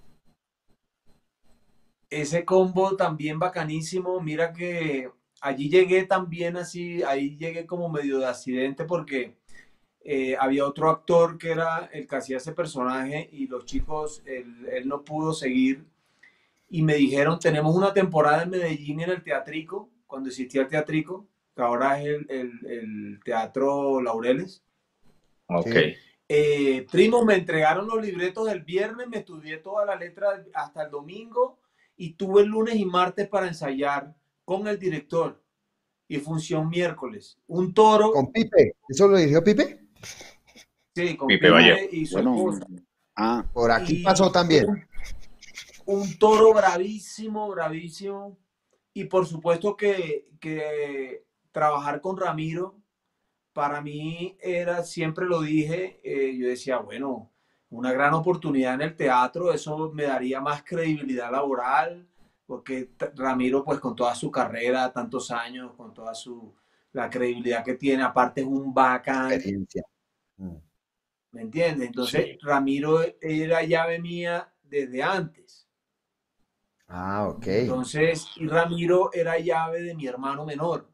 Ese combo también bacanísimo. Mira que allí llegué también así, ahí llegué como medio de accidente porque eh, había otro actor que era el que hacía ese personaje y los chicos, él, él no pudo seguir y me dijeron, tenemos una temporada en Medellín en el Teatrico, cuando existía el Teatrico, que ahora es el, el- el Teatro Laureles.
Ok.
Sí.
Eh, primo, me entregaron los libretos del viernes, me estudié toda la letra hasta el domingo y tuve el lunes y martes para ensayar con el director y función miércoles. Un toro,
Con Pipe. ¿Eso lo dirigió Pipe?
sí, con
Pipe
Pipe
Vallejo.
y su
Bueno,
esposa.
ah,
Por aquí
Y
pasó también.
Un, un toro bravísimo, bravísimo. Y por supuesto que, que trabajar con Ramiro, para mí era, siempre lo dije, eh, yo decía, bueno, una gran oportunidad en el teatro, eso me daría más credibilidad laboral, porque t- Ramiro, pues con toda su carrera, tantos años, con toda su, la credibilidad que tiene, aparte es un bacán,
Experiencia. Mm.
¿me entiendes? Entonces,
Sí.
Ramiro era llave mía desde antes.
Ah, ok.
Entonces, y Ramiro era llave de mi hermano menor.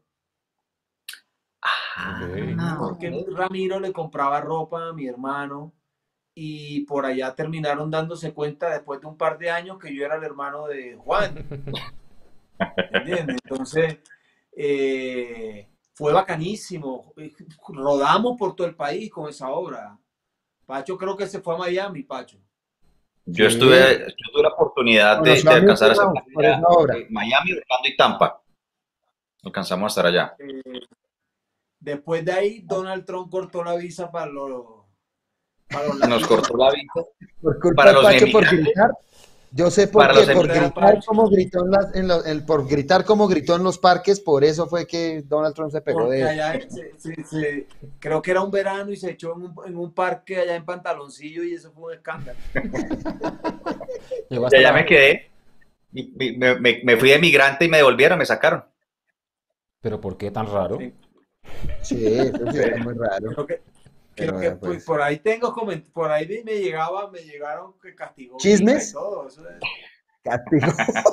Ah,
Porque Ramiro le compraba ropa a mi hermano y por allá terminaron dándose cuenta después de un par de años que yo era el hermano de Juan. ¿Entiendes? Entonces, eh, fue bacanísimo. Rodamos por todo el país con esa obra. Pacho creo que se fue a Miami, Pacho.
Yo
Sí.
estuve, yo tuve la oportunidad de,
Conoció
de
a
alcanzar a
Mickey
hacer
Mouse por esa obra.
Miami, Orlando y Tampa. Alcanzamos a estar allá.
Eh, después de ahí, Donald Trump cortó la visa para los... Para los
Nos
latinos.
cortó la visa.
Por culpa
Para
de
los
Pacho por
emigrantes.
gritar. Yo sé por
Para
qué,
los
por
emigrantes.
gritar como gritó en las, en los- en- por gritar como gritó en los parques, por eso fue que Donald Trump se pegó
Porque
de
allá se- se- se- creo que era un verano y se echó en un, en un parque allá en pantaloncillo y eso fue un escándalo.
Llegó
Y
hasta
allá
la-
me quedé. Y- y Me, me- me fui de migrante y me devolvieron, me sacaron.
Pero ¿por qué tan raro?
Sí.
Sí, eso sí es muy raro.
Creo que,
Pero,
creo que
pues.
pues, por ahí tengo coment- por ahí me llegaba, me llegaron que castigó
¿Chismes?
y todo. Eso es-
Castigo.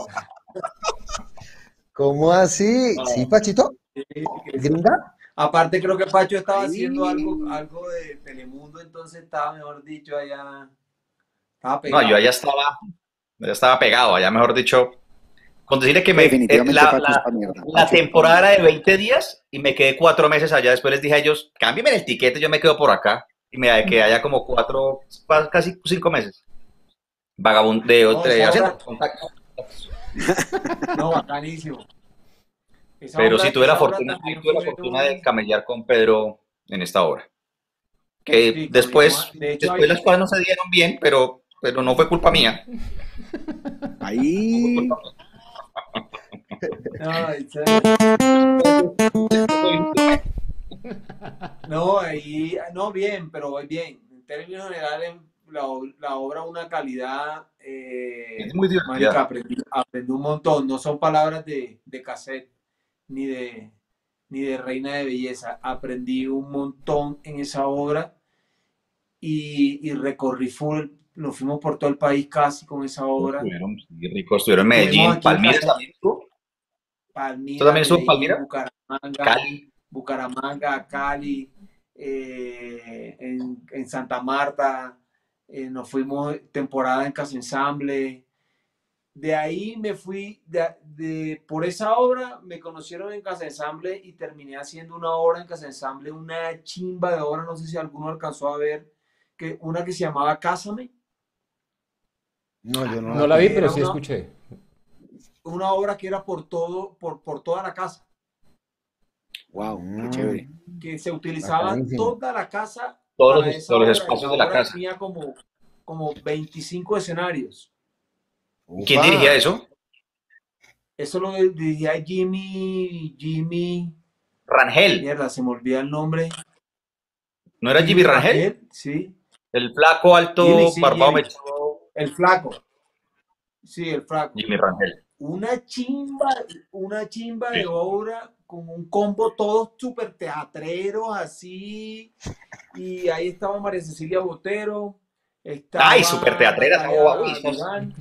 ¿Cómo así? ¿Sí, Pachito?
sí, que sí.
¿Gringa?
Aparte creo que Pacho estaba
Ay.
haciendo algo, algo de Telemundo, entonces estaba, mejor dicho, allá. Estaba
No,
pegado.
yo allá estaba, allá estaba pegado, allá mejor dicho. Con decirle que me,
definitivamente
eh, la,
Pacho
la-
es pa' mierda.
la temporada era de veinte días y me quedé cuatro meses allá. Después les dije a ellos, cámbienme el tiquete, yo me quedo por acá. Y me quedé allá como cuatro, casi cinco meses. Vagabundeo,
No,
de,
esa
haciendo
hora-
contactos.
No, bacanísimo. Esa
Pero
obra,
sí tuve la
esa obra
fortuna, sí
también
tuve la
fue
fortuna de
un...
camellar con Pedro en esta obra. Que
Sí, con
después,
Iván. De hecho,
después
hay...
las cosas no se dieron bien, pero, pero no fue culpa mía. No fue
Ahí,
culpa mía.
No, esa-
Después soy un instrumento.
no, ahí, no, bien, pero voy bien. En términos generales, la, ob- la obra una calidad,
Es
eh,
muy
marica,
divertida.
aprendí, aprendí un montón. No son palabras de, de cassette ni de, ni de Reina de Belleza. Aprendí un montón en esa obra y, y recorrí full, nos fuimos por todo el país casi con esa obra.
Estuvieron, sí, rico, estuvieron en
Estuvimos
Medellín,
aquí en
Palmira
Casa
también estuvo. ¿Usted
Palmira,
también estuvo en
Medellín,
Palmira?
Bucaramanga,
Cali.
Bucaramanga, Cali, eh, en, en Santa Marta, eh, nos fuimos temporada en Casa Ensamble. De ahí me fui, de, de- por esa obra me conocieron en Casa Ensamble y terminé haciendo una obra en Casa Ensamble, una chimba de obra, no sé si alguno alcanzó a ver, que, una que se llamaba Cásame,
No, yo no
No
la
la vi,
que
pero
era
conozco.
sí
una,
escuché.
una obra que era por todo, por, por toda la casa,
wow, qué
Mm,
chévere.
que se utilizaba
bacanísimo.
toda la casa
Todos
para
los,
esa
todos los
obra y
espacios
la
de la
obra
casa.
tenía como, como veinticinco escenarios.
¿Quién dirigía
Ufa.
eso?
Eso lo dirigía Jimmy, Jimmy,
Rangel.
mierda, se me olvida el nombre.
¿No era Jimmy
Jimmy
Rangel?
Rangel, sí.
El flaco,
Jimmy,
alto,
sí,
barbado,
Jimmy.
mechado.
El flaco, sí, el flaco.
Jimmy Rangel.
Una chimba, una chimba de obra con un combo todos súper teatreros así. Y ahí estaba María Cecilia Botero,
Ay, súper
estaba
teatrera esa boba. Uy,
Natalia
esos-
Durán.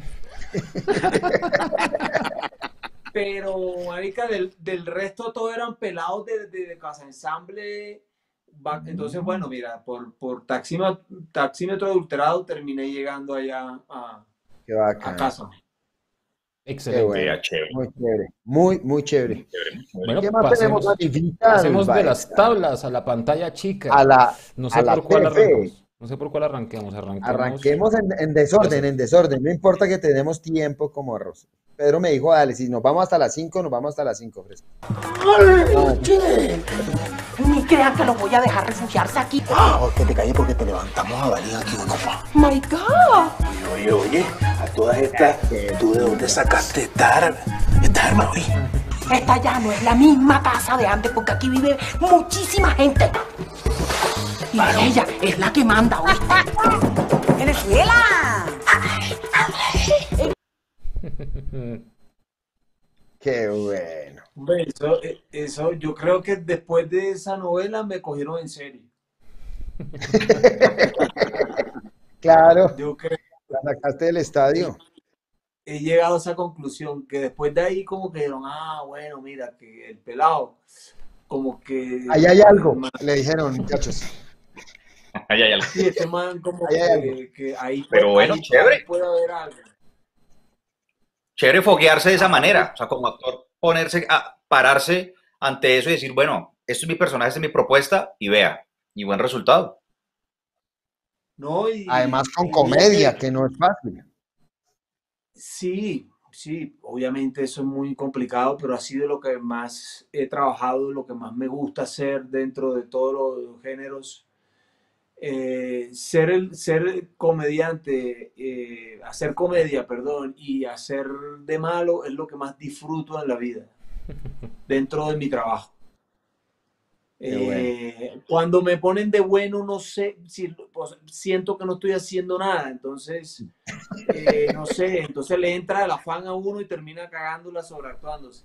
Pero, marica, del, del resto todos eran pelados de, de, de Casa Ensamble. Va- Entonces, bueno, mira, por, por taxímetro, taxímetro adulterado terminé llegando allá a,
Qué
a
bacán.
casa.
Qué
Excelente.
bueno.
Vea, chévere.
Muy chévere. Muy, muy chévere.
Muy chévere, muy chévere.
Bueno,
¿Qué más tenemos,
pasemos,
Anivita
pasemos de las
Albaeza?
tablas a la pantalla chica.
A la,
No sé
a la
por cuál
T V.
arrancamos. No sé por cuál arranquemos. Arranquemos.
Arranquemos en, en desorden, en desorden. No importa que tenemos tiempo como arroz. Pedro me dijo, dale, si nos vamos hasta las cinco, nos vamos hasta las cinco, Fresco.
Ni crean que lo voy a dejar refugiarse aquí.
Que te calles porque te levantamos a valer aquí uno más.
My God.
Oye, oye, a todas estas, ¿tú de dónde sacaste esta arma? Esta arma, oye.
Esta ya no es la misma casa de antes porque aquí vive muchísima gente. Y ella es la que manda, ¿oíste? ¡Venezuela!
Qué bueno.
Hombre, eso, eh, eso, yo creo que después de esa novela me cogieron en serio.
Claro,
Yo creo,
la sacaste del estadio.
he llegado a esa conclusión, que después de ahí como que dijeron, ah, bueno, mira, que el pelado, como que...
Ahí hay algo, le dijeron, muchachos.
Ahí hay algo.
Sí, este man como
Ahí hay
que, que ahí,
Pero
puede,
bueno,
ahí-
chévere.
ahí puede haber algo.
Chévere foguearse de esa manera. O sea, como actor, ponerse a pararse ante eso y decir, bueno, esto es mi personaje, esta es mi propuesta, y vea, y buen resultado.
¿No? Y,
Además con
y mira
comedia,
que-
que no es fácil.
Sí, sí, obviamente eso es muy complicado, pero ha sido lo que más he trabajado, lo que más me gusta hacer dentro de todos los géneros. Eh, ser, el, ser comediante, eh, hacer comedia, perdón, y hacer de malo es lo que más disfruto en la vida, dentro de mi trabajo.
Qué bueno.
Eh, cuando me ponen de bueno, no sé, si, pues, siento que no estoy haciendo nada, entonces, eh, no sé, entonces le entra el afán a uno y termina cagándola sobreactuándose.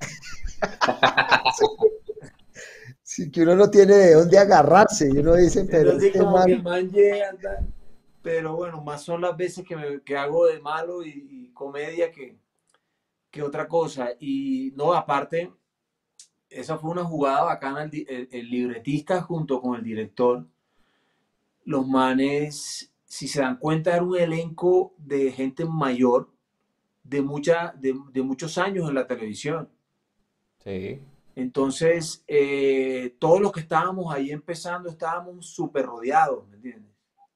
Sí, que uno no tiene de dónde agarrarse. Y uno dice, pero
Entonces,
este
como que el
man,
man llega, anda, pero bueno, más son las veces que, me, que hago de malo y, y comedia que, que otra cosa. Y no, aparte, esa fue una jugada bacana, el, di- el- el libretista junto con el director. Los manes, si se dan cuenta, era un elenco de gente mayor, de, mucha, de, de muchos años en la televisión.
Sí.
Entonces, eh, todos los que estábamos ahí empezando estábamos súper rodeados, ¿me entiendes?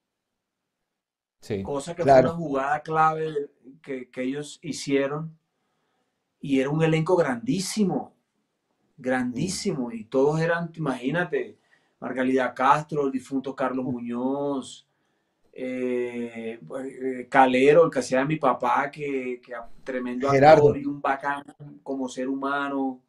Sí.
Cosa que
Claro.
fue una jugada clave que, que ellos hicieron y era un elenco grandísimo. grandísimo, y todos eran, imagínate, Margalida Castro, el difunto Carlos Muñoz, eh, eh, Calero, el que hacía de mi papá, que, que tremendo
Gerardo.
actor y un bacán como ser humano,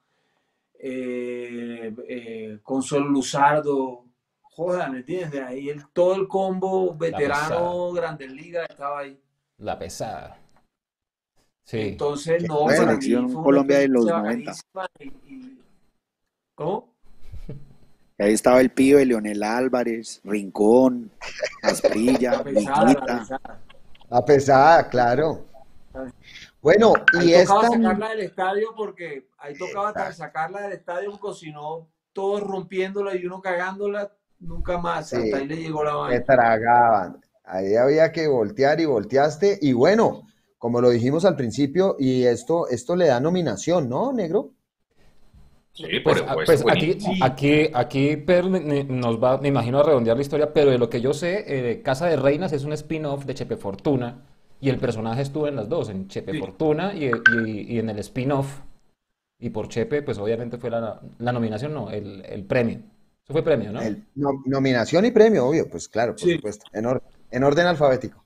eh, eh, Consuelo Luzardo, joder, ¿me entiendes? Ahí el, todo el combo veterano Grandes Ligas estaba ahí.
La pesada. Sí.
Entonces, no,
Bueno,
para mí
selección
fue una
Colombia de los
experiencia
noventa.
bacanísima y- y- ¿Cómo?
Ahí estaba el pibe, Leonel Álvarez, Rincón, Asprilla,
La pesada, la
Viquita.
pesada.
La pesada, claro. Bueno, y
Ahí tocaba
esta...
sacarla del estadio porque ahí tocaba ta- sacarla del estadio porque si no, todos rompiéndola y uno cagándola, nunca más.
Sí,
Hasta ahí le llegó la
se
vaina.
tragaban. Ahí había que voltear y volteaste. Y bueno, como lo dijimos al principio, y esto, esto le da nominación, ¿no, negro?
Sí,
Pues,
por
a-
supuesto,
pues aquí,
buenísimo.
aquí, aquí Per me- me- nos va, me imagino, a redondear la historia, pero de lo que yo sé, eh, Casa de Reinas es un spin-off de Chepe Fortuna, y el personaje estuvo en las dos, en Chepe
Sí.
Fortuna y, y- y en el spin-off, y por Chepe, pues obviamente fue la, la nominación, no, el, el premio. Eso fue premio, ¿no?
El, no- nominación y premio, obvio, pues claro, por
Sí.
supuesto. En, or- en orden alfabético.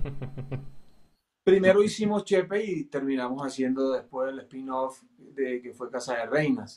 Primero hicimos Chepe y terminamos haciendo después el spin-off de que fue Casa de Reinas.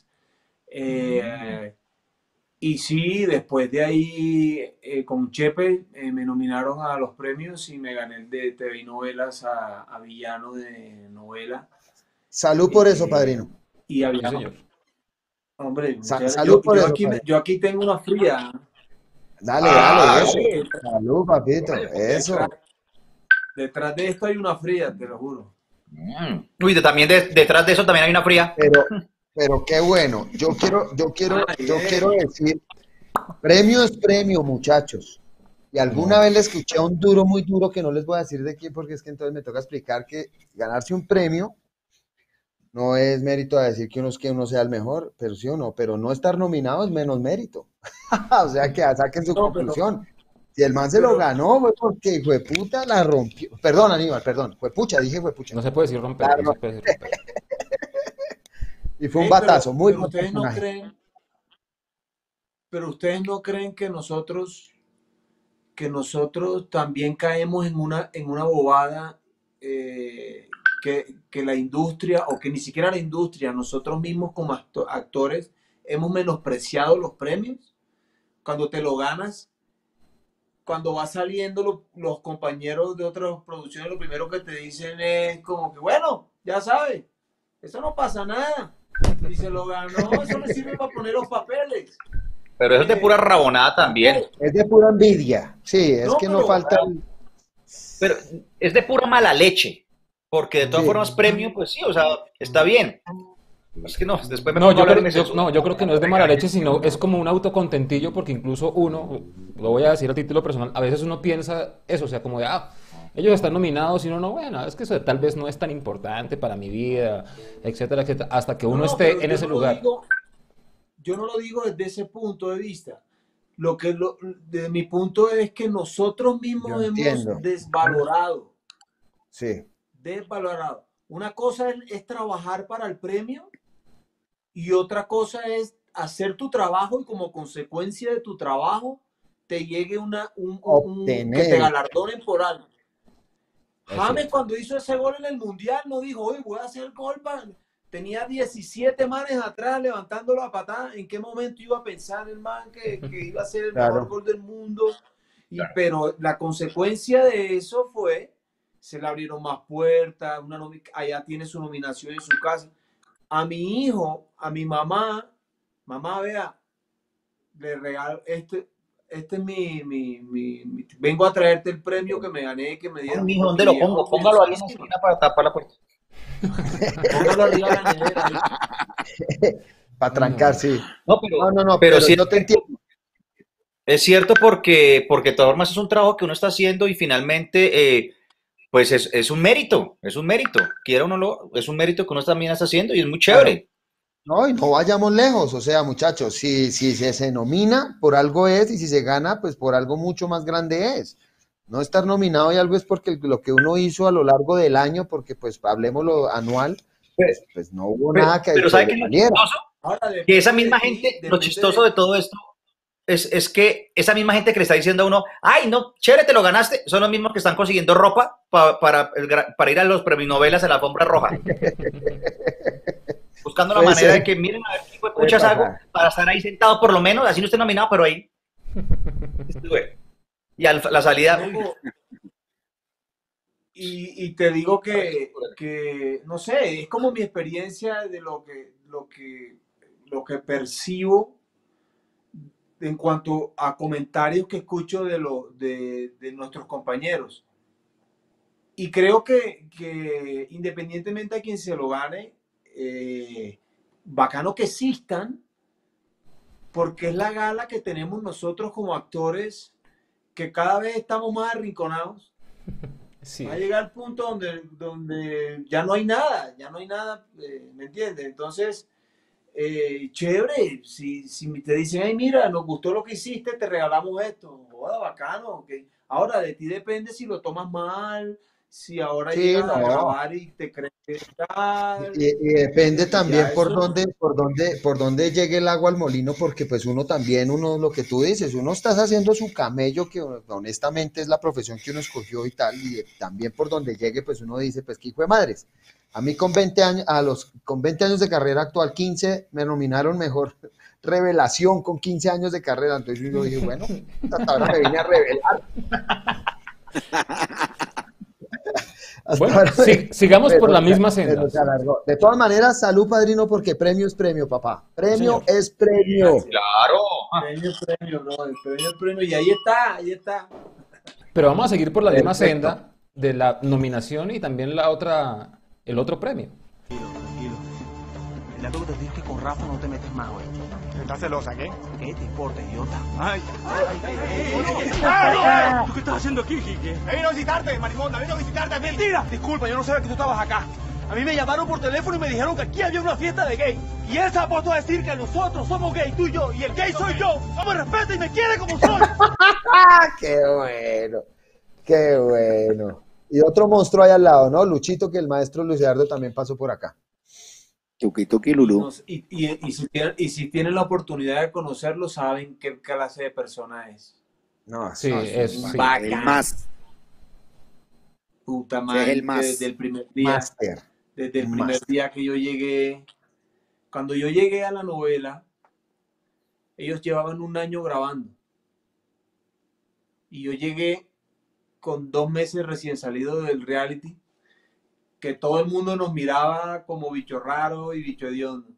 Eh, y sí, después de ahí eh, con Chepe eh, me nominaron a los premios y me gané el de T V y novelas a, a villano de novela.
Salud por eso,
Eh,
padrino.
Y
Sí,
había,
señor.
hombre,
Sa-
muchachos,
salud
yo,
por
yo
eso,
aquí, me-
padrino.
yo aquí tengo una fría.
Dale,
Ah,
dale, eso.
Sí,
Salud, papito, eso.
detrás, detrás de esto hay una fría, te lo juro.
Mm. Uy, de- también de- detrás de eso también hay una fría.
Pero, pero qué bueno. Yo quiero, yo quiero,
Ay,
yo
eh.
quiero decir, premio es premio, muchachos. Y alguna vez le escuché a un duro, muy duro, que no les voy a decir de quién, porque es que entonces me toca explicar que ganarse un premio no es mérito a decir que uno es que uno sea el mejor, pero sí o no, pero no estar nominado es menos mérito. O sea que saquen su
No, pero-
conclusión. Si el man se lo
pero-
ganó, fue porque hijo de puta la rompió. Perdón, Aníbal, perdón. Fue pucha, dije fue pucha.
No se puede decir romper,
Claro.
no se puede decir romper.
Y fue un
Ey, pero-
batazo, muy
pero
buen
ustedes no
personaje.
creen, pero ustedes no creen que nosotros, que nosotros también caemos en una, en una bobada eh, que, que la industria, o que ni siquiera la industria, nosotros mismos como acto- actores, hemos menospreciado los premios. Cuando te lo ganas, cuando va saliendo lo- los compañeros de otras producciones, lo primero que te dicen es como que, bueno, ya sabes, eso no pasa nada. Y se lo ganó, eso le sirve para poner los papeles.
Pero eso es de pura rabonada también.
Es de pura envidia. Sí, es
No,
que no
pero-
falta. el-
Pero es de pura mala leche. Porque de todas
Sí.
formas, premio, pues sí, o sea, está bien. Es que no, después me
No,
pongo a
yo
hablar
creo,
y me
yo-
censuro.
no, yo creo que no es de mala leche, sino es como un autocontentillo, porque incluso uno, lo voy a decir a título personal, a veces uno piensa eso, o sea, como de, ah, ellos están nominados y uno no, bueno, es que eso tal vez no es tan importante para mi vida, etcétera, etcétera, hasta que uno
No,
esté
pero
en
yo
ese
no lo
lugar.
digo- yo no lo digo desde ese punto de vista. Lo que lo, de mi punto es que nosotros mismos
Yo
hemos
entiendo.
desvalorado,
Sí,
desvalorado. Una cosa es, es trabajar para el premio y otra cosa es hacer tu trabajo y como consecuencia de tu trabajo te llegue una, un, un-
Obtener.
que te galardonen por algo.
Es
James
cierto.
cuando hizo ese gol en el Mundial no dijo, oye, voy a hacer el gol para... Tenía diecisiete manes atrás levantándolo a patada. ¿En qué momento iba a pensar el man que, que iba a ser el
Claro.
mejor gol del mundo? Y,
Claro.
Pero la consecuencia de eso fue, se le abrieron más puertas, una nomi- allá tiene su nominación en su casa. A mi hijo, a mi mamá, mamá, vea, le regalo, este, este es mi, mi, mi- mi- vengo a traerte el premio que me gané, que me dieron.
Mijo, ¿dónde lo pongo? Póngalo ahí en la esquina para tapar la puerta.
Póngalo arriba de la nevera. ahí.
para trancar, sí.
No, pero,
No, no, no,
pero
pero,
sí-
yo te entiendo.
es cierto porque, porque de todas formas es un trabajo que uno está haciendo y finalmente, eh, pues es, es un mérito, es un mérito. Quiera uno lo, es un mérito que uno también está haciendo y es muy chévere.
No, y no vayamos lejos, o sea, muchachos, si, si se, se nomina, por algo es, y si se gana, pues por algo mucho más grande es. No estar nominado y algo es porque lo que uno hizo a lo largo del año, porque pues hablemos lo anual, pues, pues no hubo
Pero,
nada que,
pero
que
¿sabe
le
qué es lo
valiera.
chistoso?
Ahora,
Que
depende
esa
de
misma
ti,
gente, lo
depende
chistoso
de...
de todo esto es, es que esa misma gente que le está diciendo a uno, ay, no, chévere, te lo ganaste, son los mismos que están consiguiendo ropa pa- para, el gra- para ir a los preminovelas en la alfombra roja. Buscando la
Puede
manera
ser.
de que miren a ver qué
Puede
puchas hago
pasar.
para estar ahí sentado por lo menos, así no esté nominado, pero ahí estuve. Y a la salida, uy,
No, y, y te digo que, que, no sé, es como mi experiencia de lo que, lo que, lo que percibo en cuanto a comentarios que escucho de, lo, de, de nuestros compañeros. Y creo que, que independientemente a quien se lo gane, eh, bacano que existan, porque es la gala que tenemos nosotros como actores, que cada vez estamos más arrinconados.
Sí.
Va a llegar al punto donde, donde ya no hay nada, ya no hay nada, eh, ¿me entiendes? Entonces, eh, chévere, si, si te dicen, hey, mira, nos gustó lo que hiciste, te regalamos esto, joda, bacano, ok. Ahora de ti depende si lo tomas mal, si ahora
Sí,
llegas a
no.
grabar y te crees que tal,
Y, y depende
¿entiendes?
también
Ya
por
eso,
dónde, por dónde, por dónde llegue el agua al molino, porque pues uno también, uno, lo que tú dices, uno estás haciendo su camello, que honestamente es la profesión que uno escogió y tal, y también por donde llegue, pues uno dice, pues qué hijo de madres. A mí con veinte años, a los, con veinte años de carrera actual, quince, me nominaron mejor revelación con quince años de carrera, entonces yo dije, bueno, hasta ahora me vine a revelar. Hasta
Bueno,
ahora
si-
me-
sigamos por
pero
la
se-
misma
pero
senda.
se alargó. De todas maneras, salud, padrino, porque premio es premio, papá. Premio
Señor.
es premio.
claro.
premio, premio, bro, el premio, premio, y ahí está, ahí está.
Pero vamos a seguir por la misma
Perfecto.
senda de la nominación y también la otra, el otro premio.
Tranquilo. El dato que te dije que con Rafa no te metes más, güey. ¿Estás celosa, qué? ¿Qué te importa, idiota? ¡Ay! ¿Tú qué estás haciendo aquí, Quique? Me vino a visitarte, marimonda, vino a visitarte. ¡Mentira! Disculpa, yo no sabía que tú estabas acá. A mí me llamaron por teléfono y me dijeron que aquí había una fiesta de gay. Y él se ha puesto a decir que nosotros somos gay, tú y yo, y el gay soy yo. No me respeta y me quiere como soy.
Qué bueno, qué bueno. Y otro monstruo ahí al lado, ¿no? Luchito, que el maestro Luis Eduardo también pasó por acá.
Tuki Tuki
Y,
Lulú.
nos- y, y- y si tienen, y si tienen la oportunidad de conocerlo, saben qué clase de persona es.
No,
Sí,
no,
es,
un
sí.
Bacán.
El más.
Puta
Ese
madre,
es el
que
más.
desde el primer día,
máster.
desde el
un
primer
máster.
día que yo llegué, cuando yo llegué a la novela, ellos llevaban un año grabando. Y yo llegué con dos meses recién salido del reality, que todo el mundo nos miraba como bicho raro y bicho hediondo.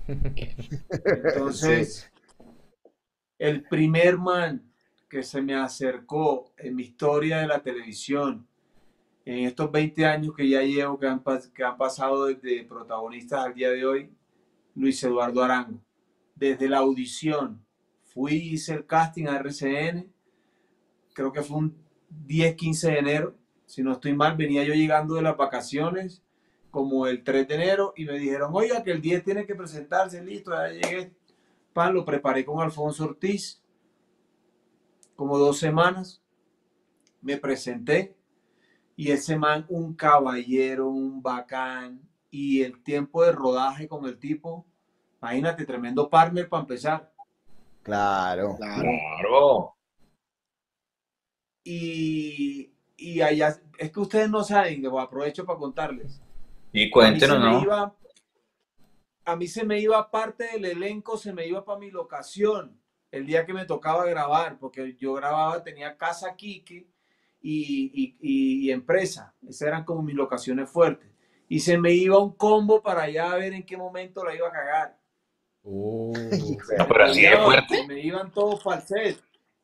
Entonces, el primer man que se me acercó en mi historia de la televisión, en estos veinte años que ya llevo, que han, pas- que han pasado desde protagonistas al día de hoy, Luis Eduardo Arango. Desde la audición, fui, hice el casting a R C N, creo que fue un diez quince de enero, si no estoy mal, venía yo llegando de las vacaciones, como el tres de enero, y me dijeron, oiga, que el diez tiene que presentarse, listo, ya llegué. Pan, lo preparé con Alfonso Ortiz, como dos semanas, me presenté, y ese man, un caballero, un bacán, y el tiempo de rodaje con el tipo, imagínate, tremendo partner para empezar.
Claro.
Claro.
Claro.
Y, y allá, es que ustedes no saben, que aprovecho para contarles.
Y
A mí se
cuéntenos,
me
¿no?
iba, a mí se me iba parte del elenco, se me iba para mi locación el día que me tocaba grabar, porque yo grababa, tenía Casa Quique y, y, y, y empresa. Esas eran como mis locaciones fuertes. Y se me iba un combo para allá a ver en qué momento la iba a cagar.
Uh,
No, pero así de
Cuidado,
fuerte.
se me iban todos falset.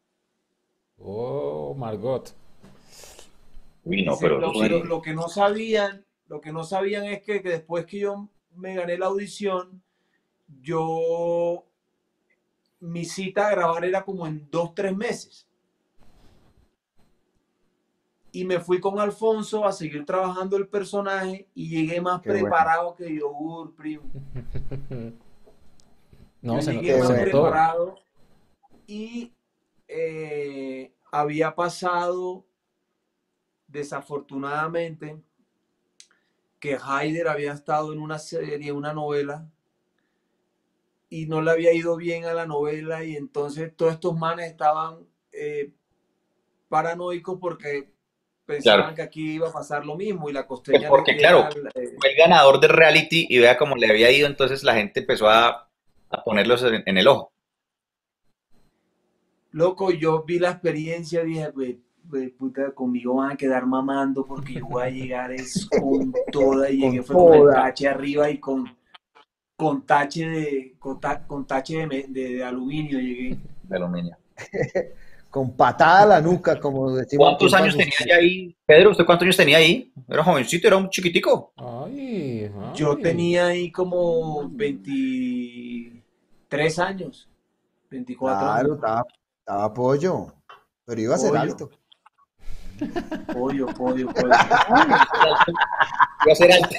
oh, Margot.
Uy, no,
Sí,
pero
lo,
eso sí.
lo- lo que no sabían, lo que no sabían es que, que después que yo me gané la audición, yo mi cita a grabar era como en dos, tres meses. Y me fui con Alfonso a seguir trabajando el personaje y llegué más
Qué bueno.
preparado que yogur, primo.
No,
Yo
se,
llegué
no-
más
se notó.
preparado y eh, había pasado desafortunadamente que Haider había estado en una serie, una novela y no le había ido bien a la novela y entonces todos estos manes estaban eh, paranoicos porque pensaban
Claro.
que aquí iba a pasar lo mismo y la
Pues
costeña
porque,
le-
claro,
era... eh,
fue el ganador del reality y vea cómo le había ido, entonces la gente empezó a, a ponerlos en, en el ojo.
loco, yo vi la experiencia y dije, "Güey, güey, puta, conmigo van a quedar mamando porque yo voy a llegar es con toda y llegué
Con
fue con el
toda.
tache arriba y con, con tache de con, ta- con tache de, me- de- de aluminio llegué.
De aluminio.
Con patada a la nuca, como decimos. aquí
¿Cuántos
en
años
Pasos.
tenía ya ahí? Pedro, ¿usted cuántos años tenía ahí? Era jovencito, era un chiquitico.
Ay,
Yo
ay.
tenía ahí como veintitrés años, veinticuatro
Claro,
años.
estaba, estaba pollo, pero iba a ser
Pollo.
alto.
Pollo, pollo, pollo.
Iba a ser alto.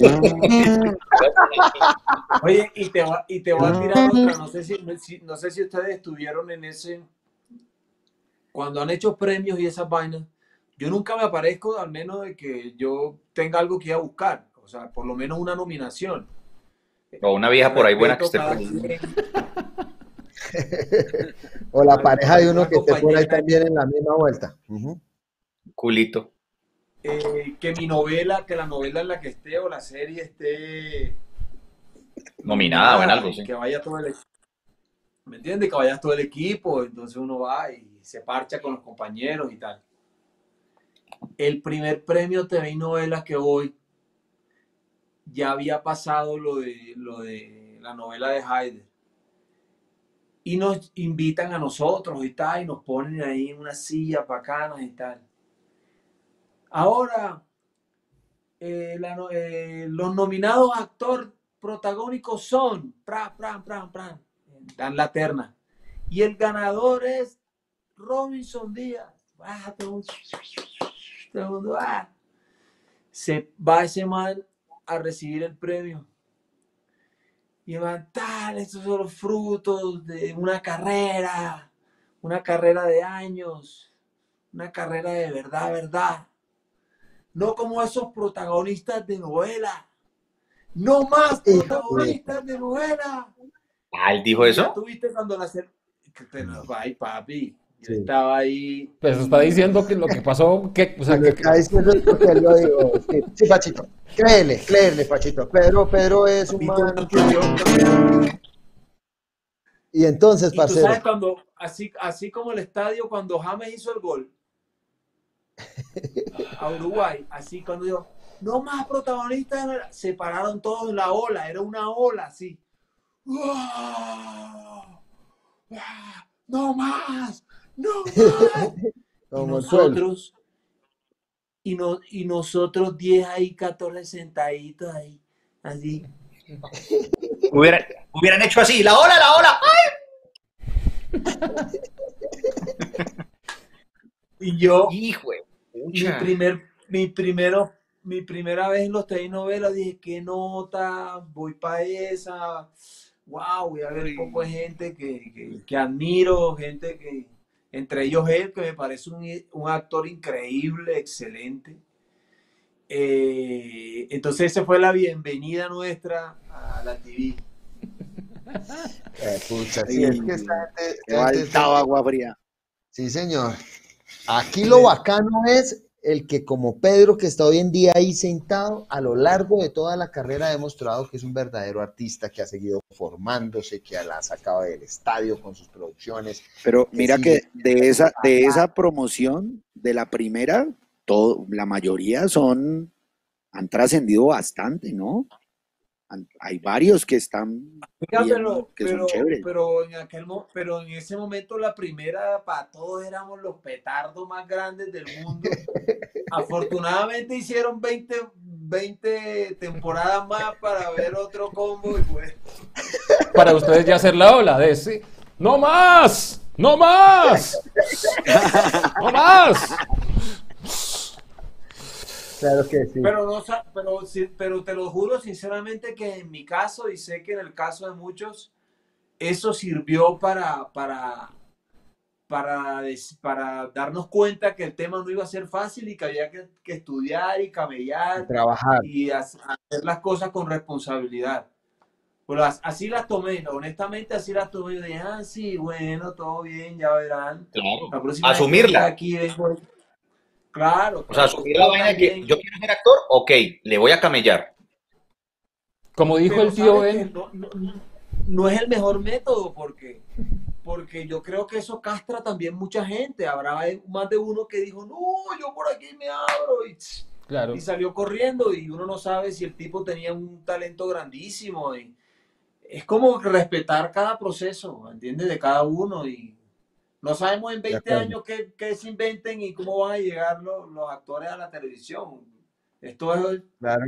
Oye, y te, va- y te voy a tirar otra, no sé si, si- no sé si ustedes estuvieron en ese, cuando han hecho premios y esas vainas, yo nunca me aparezco, al menos de que yo tenga algo que ir a buscar, o sea, por lo menos una nominación.
O una vieja por ahí buena que esté
Respeto
por
cada
ahí.
quien.
O la
Al-
pareja de uno
alguna
que esté por ahí
compañera.
también en la misma vuelta. Ujú.
Culito.
Eh, que mi novela, que la novela en la que esté o la serie esté
Nominada o en
nominada
algo,
y
sí.
que vaya todo el equipo. ¿Me entiendes? Que vaya todo el equipo, entonces uno va y se parcha con los compañeros y tal. El primer premio T V y novelas que voy, ya había pasado lo de, lo de la novela de Haider. Y nos invitan a nosotros y tal, y nos ponen ahí en una silla bacanas y tal. Ahora, eh, la no- eh, los nominados a actor protagónico son, pran, pran, pran, pran, dan la terna. Y el ganador es Robinson Díaz. Ah, todo, el mundo- todo el mundo, ah. Se va ese man a recibir el premio. Y van, tal, estos son los frutos de una carrera, una carrera de años, una carrera de verdad, verdad. No como esos protagonistas de novela. No más protagonistas de novela.
Ah, ¿él dijo
Y ya
eso?
tuviste cuando la cer- Pero, ay, papi, yo
Sí.
estaba ahí.
Pues está diciendo que lo que pasó, que, o sea,
Se
que,
lo está diciendo es porque él lo dijo. Sí, sí, Pachito. Créele, créele, Pachito. Pedro, Pedro es un
Papito,
man
que yo-
Y entonces,
Y tú sabes
parcero,
cuando, así, así como el estadio, cuando James hizo el gol a Uruguay, así cuando dijo, no más protagonistas, de novela", se pararon todos en la ola, era una ola así. ¡Ah! ¡Ah! ¡No más! ¡No más! Y
como el suelo.
nosotros, y, no, y nosotros diez ahí, catorce sentaditos ahí, así.
Hubieran, hubieran hecho así, la ola, la ola.
Y yo,
Hijo de
mi
pucha.
primer, mi primero, mi primera vez en los telenovelas, dije, qué nota, voy para esa, wow, voy a ver un poco de gente que, que, que admiro, gente que, entre ellos él, que me parece un, un actor increíble, excelente. Eh, entonces esa fue la bienvenida nuestra a la T V.
Eh, pucha, sí, es que esta gente-
Qué
esta gente-
faltaba agua fría.
Sí, señor. Aquí lo bacano es el que como Pedro, que está hoy en día ahí sentado, a lo largo de toda la carrera ha demostrado que es un verdadero artista, que ha seguido formándose, que la ha sacado del estadio con sus producciones.
Pero
que
mira
sigue-
que de esa, de esa promoción, de la primera, todo, la mayoría son, han trascendido bastante, ¿no? Han- Hay varios que están
Mira,
bien,
pero,
que son
pero,
chéveres.
pero, en aquel, mo- pero en ese momento la primera para todos éramos los petardos más grandes del mundo. Afortunadamente hicieron veinte, veinte temporadas más para ver otro combo y pues
para ustedes ya hacer la ola de sí. ¡No más! ¡No más! ¡No más!
Claro que sí.
pero no sa- pero sí, pero te lo juro sinceramente que en mi caso y sé que en el caso de muchos eso sirvió para para para, des- para darnos cuenta que el tema no iba a ser fácil y que había que, que estudiar y camellar
Trabajar.
y ha- hacer las cosas con responsabilidad. Pero as- así las tomé, honestamente así las tomé. Yo dije, ah, sí, bueno, todo bien, ya verán.
Claro.
La próxima vez que
Asumirla.
venga aquí vengo. Claro,
O sea,
claro.
asumir la
Pero
vaina de que
también,
yo quiero ser actor, ok, le voy a camellar.
Como dijo
pero
el tío
sabes que
Ben,
no, no, no es el mejor método porque, porque yo creo que eso castra también mucha gente. Habrá más de uno que dijo, no, yo por aquí me abro y,
claro.
y salió corriendo y uno no sabe si el tipo tenía un talento grandísimo. Y es como respetar cada proceso, ¿entiendes? De cada uno y no sabemos en
De
veinte
acuerdo.
años qué, qué se inventen y cómo van a llegar los, los actores a la televisión. Esto es...
Claro.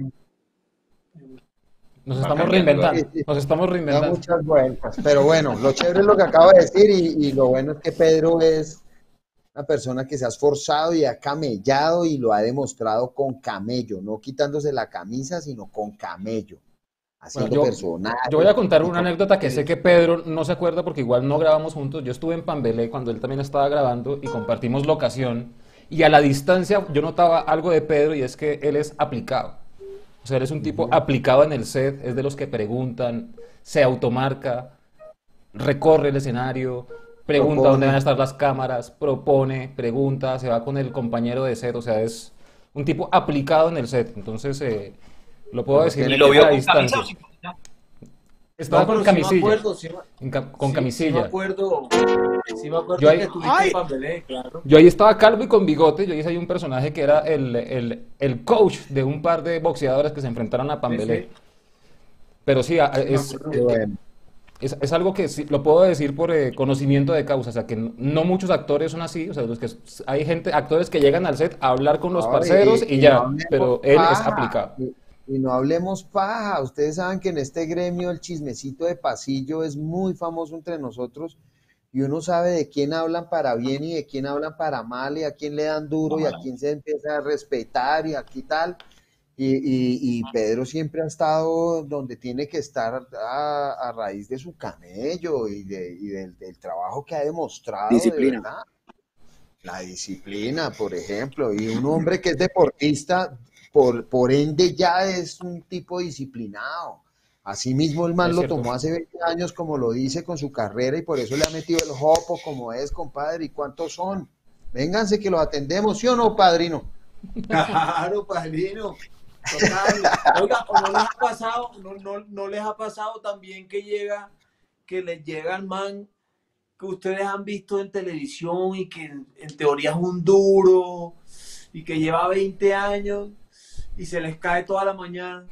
nos
Va
estamos
cambiando,
reinventando,
Sí, sí.
nos estamos
Da
reinventando.
muchas vueltas. Pero bueno, lo chévere es lo que acaba de decir y, y lo bueno es que Pedro es una persona que se ha esforzado y ha camellado y lo ha demostrado con camello, no quitándose la camisa, sino con camello, haciendo
Bueno, yo,
personajes
yo voy a contar
y
una
con...
anécdota que sé que Pedro no se acuerda porque igual no grabamos juntos. Yo estuve en Pambelé cuando él también estaba grabando y compartimos locación. Y a la distancia yo notaba algo de Pedro y es que él es aplicado. O sea, él es un tipo aplicado en el set, es de los que preguntan, se automarca, recorre el escenario, pregunta
Propone.
dónde van a estar las cámaras, propone, pregunta, se va con el compañero de set. O sea, es un tipo aplicado en el set. Entonces, eh, lo puedo
Pero
decir
¿Y
tiene
lo
a
vio
la
con camisa
distancia.
o sin camisa?
Estaba
No,
con
pero sí me
camisilla,
acuerdo, sí, me-
en cam- con
sí, sí me
camisilla.
acuerdo, sí me acuerdo
Yo ahí,
que estuviste en Pambelé, claro.
yo ahí estaba calvo y con bigote. Yo hice ahí un personaje que era el, el, el coach de un par de boxeadores que se enfrentaron a
Sí,
Pambelé.
sí,
Pero sí, a-
sí me
es,
acuerdo.
Qué bueno.
es, es algo que sí, lo puedo decir por eh, conocimiento de causa. O sea, que no, no muchos actores son así. O sea, los que, hay gente, actores que llegan al set a hablar con los
No,
parceros
y,
y
y no
ya.
hablemos
Pero él es
paja,
aplicado.
y, y no hablemos paja. Ustedes saben que en este gremio el chismecito de pasillo es muy famoso entre nosotros y uno sabe de quién hablan para bien y de quién hablan para mal y a quién le dan duro y a quién se empieza a respetar y aquí tal. Y, y- y Pedro siempre ha estado donde tiene que estar a, a raíz de su camello y, de- y del, del trabajo que ha demostrado de
Disciplina.
verdad. La disciplina, por ejemplo, y un hombre que es deportista, por, por ende ya es un tipo disciplinado. Asimismo, el man
Es
lo
cierto.
tomó hace veinte años, como lo dice, con su carrera y por eso le ha metido el jopo como es, compadre. ¿Y cuántos son? Vénganse que los atendemos, ¿sí o no, padrino?
Claro, padrino. Total. Oiga, ¿o no les ha pasado, no, no, no les ha pasado también que llega, que les llega el man que ustedes han visto en televisión y que en, en teoría es un duro y que lleva veinte años y se les cae toda la mañana?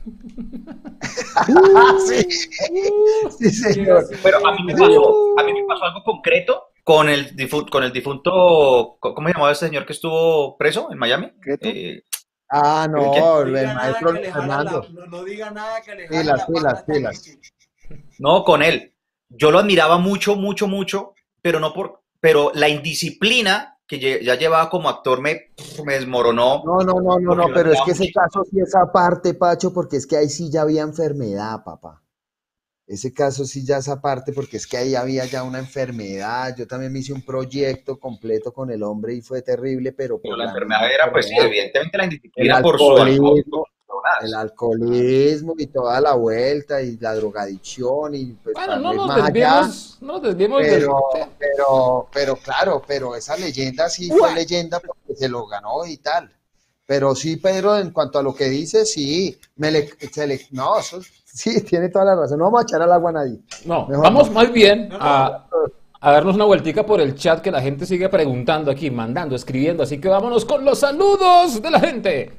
Sí, sí,
Llega
señor.
así,
Pero a mí me
llega,
pasó, a mí me pasó algo concreto con el difunto, con el difunto, ¿cómo se llamaba ese señor que estuvo preso en Miami?
¿Concreto?
Eh,
Ah,
¿quién?
no,
no
el
diga nada
maestro
que le jala la,
Fernando.
no, no diga nada que le jala
Pilas,
la pata
pilas,
esta
pilas.
noche.
No, con él. Yo lo admiraba mucho, mucho, mucho, pero no por, pero la indisciplina que lle- ya llevaba como actor me, me desmoronó
No, no, no, no,
porque
no,
lo
pero es
admiraba
que ese
mucho.
caso sí es aparte, Pacho, porque es que ahí sí ya había enfermedad, papá. Ese caso sí ya es aparte porque es que ahí había ya una enfermedad. Yo también me hice un proyecto completo con el hombre y fue terrible, pero
Pero
por
la
la
enfermedad
misma
era, pues sí,
enfermedad,
evidentemente la
el
indisciplina por su alcohol,
alcoholismo,
por
el
drogas.
alcoholismo y toda la vuelta y la drogadicción y pues
Bueno,
para
no
no ir
nos
más allá,
desviemos, no nos desviemos del
pero,
tema.
pero, pero claro, pero esa leyenda sí fue leyenda porque se lo ganó y tal. Pero sí, Pedro, en cuanto a lo que dice, sí, me le, se le- no, eso sí, tiene toda la razón. No vamos a echar al agua a nadie.
No,
Mejor
vamos
no.
más bien
No, no,
a, a darnos una vueltica por el chat que la gente sigue preguntando aquí, mandando, escribiendo. Así que vámonos con los saludos de la gente.